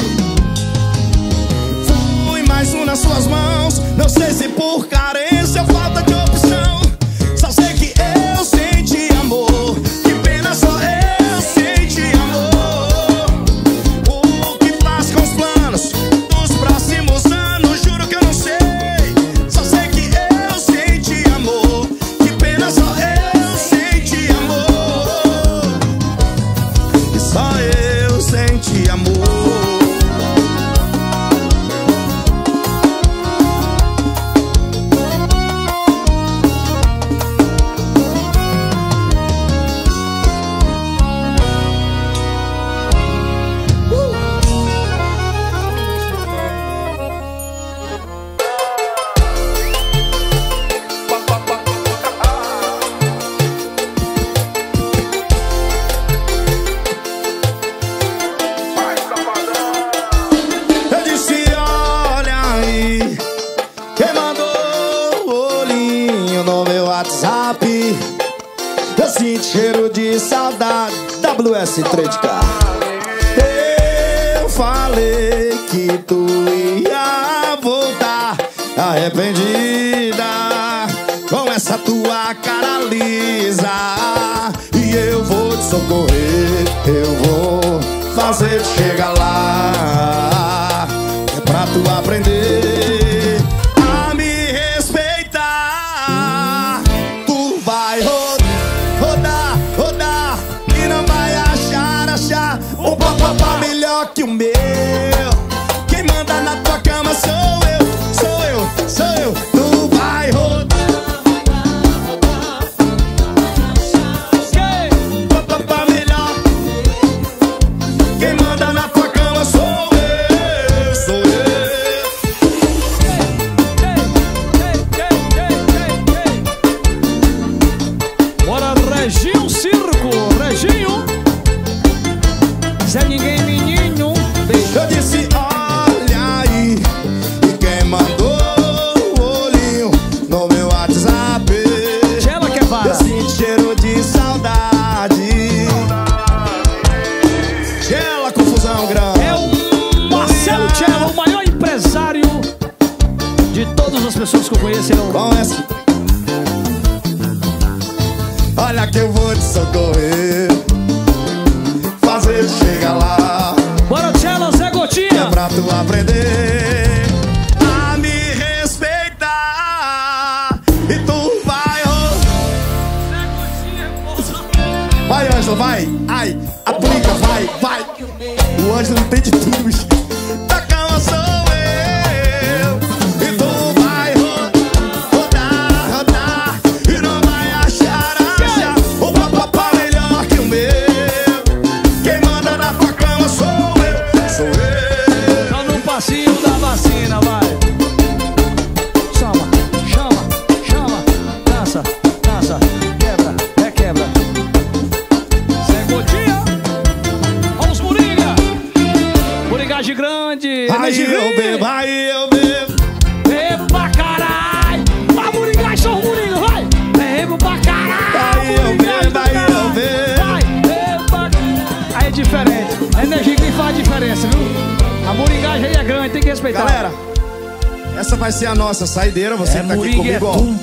Fui mais um nas suas mãos, não sei se por carência ou falta de opção. Só sei que eu senti amor, que pena só eu senti amor. O que faz com os planos dos próximos anos, juro que eu não sei. Só sei que eu senti amor, que pena só eu senti amor. E só eu senti amor. Eu disse, olha aí, quem mandou o olhinho no meu WhatsApp? Eu sinto cheiro de saudade. W S três de K. Eu falei que tu ia voltar arrependida com essa tua cara lisa. E eu vou te socorrer, eu vou fazer tu chegar lá. É pra tu aprender a me respeitar. Tu vai rodar, rodar, rodar e não vai achar, achar um papapá melhor que o meu. Quem manda na tua cama sou eu, sou eu, sou eu. Tu vai rodar, papapá melhor. Quem manda na tua cama sou eu, sou eu. Bora, Reginho Circo, Reginho. Zé Ninguém Menino. Beijo. Eu disse, olha aí, e quem mandou o olhinho no meu WhatsApp? Tchela que é vara. Eu sinto cheiro de saudade. Tchela, confusão grande. É o Marcelo Tchela, o maior empresário de todas as pessoas que eu conheço. Ele é o- Com essa. Olha que eu vou te socorrer, fazer chegar lá. Bora, Tchela, Zé É Gotinha. pra tu aprender a me respeitar. E tu vai, oh. Vai, Ângelo, vai. Ai, aplica, vai, vai. O Ângelo entende tudo, bicho. Da cama sou eu. E tu vai ro- rodar, rodar e não vai achar, achar o papapá melhor que o meu. Quem manda na tua cama sou eu, sou eu. Tá no passinho da vacina, vai. Chama, chama, chama. Dança, dança. Quebra, é quebra. Zé Gotinha. Vamos, Moringa. Moringagem grande. Aí Energia eu Verde. bebo, aí eu bebo. Bebo pra caralho. Vai, Moringagem, só o Moringa, vai. Bebo pra caralho. Aí eu Moringagem bebo, do aí eu caralho. bebo. Vai, bebo pra caralho. Aí é diferente. A energia que faz a diferença, viu? A Moringagem aí é grande, tem que respeitar. Galera, essa vai ser a nossa saideira. Você É, tá aqui Moringa é comigo, ó. tudo.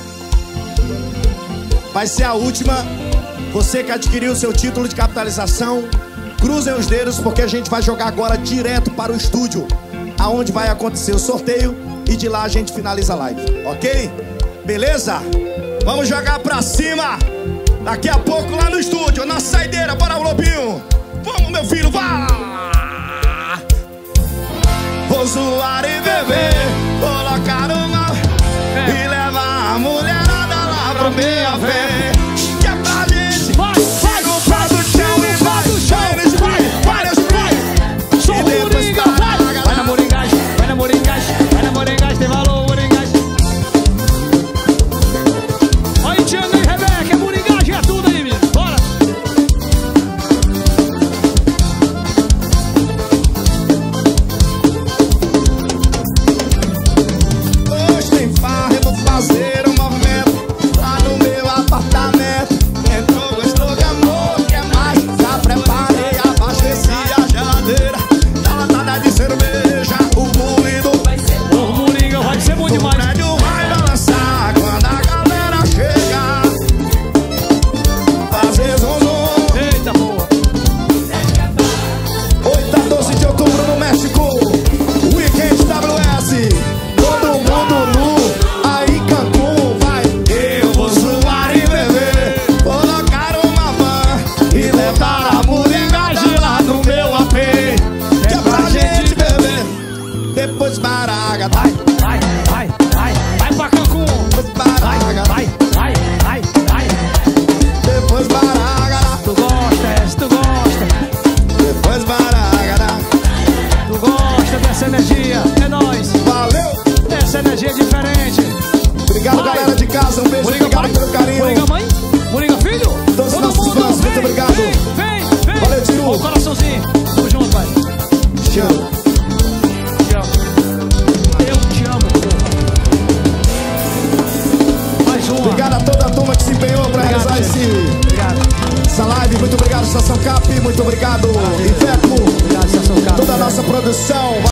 Vai ser a última. Você que adquiriu o seu título de capitalização, cruzem os dedos, porque a gente vai jogar agora direto para o estúdio, aonde vai acontecer o sorteio, e de lá a gente finaliza a live, ok? Beleza? Vamos jogar pra cima. Daqui a pouco lá no estúdio, na saideira. Bora, Lobinho. Vamos, meu filho, vá! Vou zoar e beber, colocar uma e levar a mulherada lá pro meia ver. Que é pra gente Vai, vai, comprar do chão e vai depois Baraga. Vai, vai, vai, vai, vai pra Cancún. Depois Baraga. Vai, vai, vai, vai. Depois Baraga. Tu gosta, essa, tu gosta. Depois Baraga. Tu gosta dessa energia, é nóis. Valeu. Essa energia é diferente. Obrigado, Vai. galera de casa. Um beijo, Moringa obrigado pai, pelo carinho. Moringa mãe, Moringa filho. Todos Todo nossos mundo, fãs, vem, muito obrigado. Vem, vem, vem. Valeu, Tiru. Ó o coraçãozinho. Tamo junto, pai. Te amo. Te amo. Eu te amo, porra. Mais uma. Obrigado a toda a turma que se empenhou pra Obrigado, realizar gente. esse, Obrigado. essa live. Muito obrigado, Estação Cap. Muito obrigado, Iveco. Obrigado, Estação Cap. Toda a nossa produção.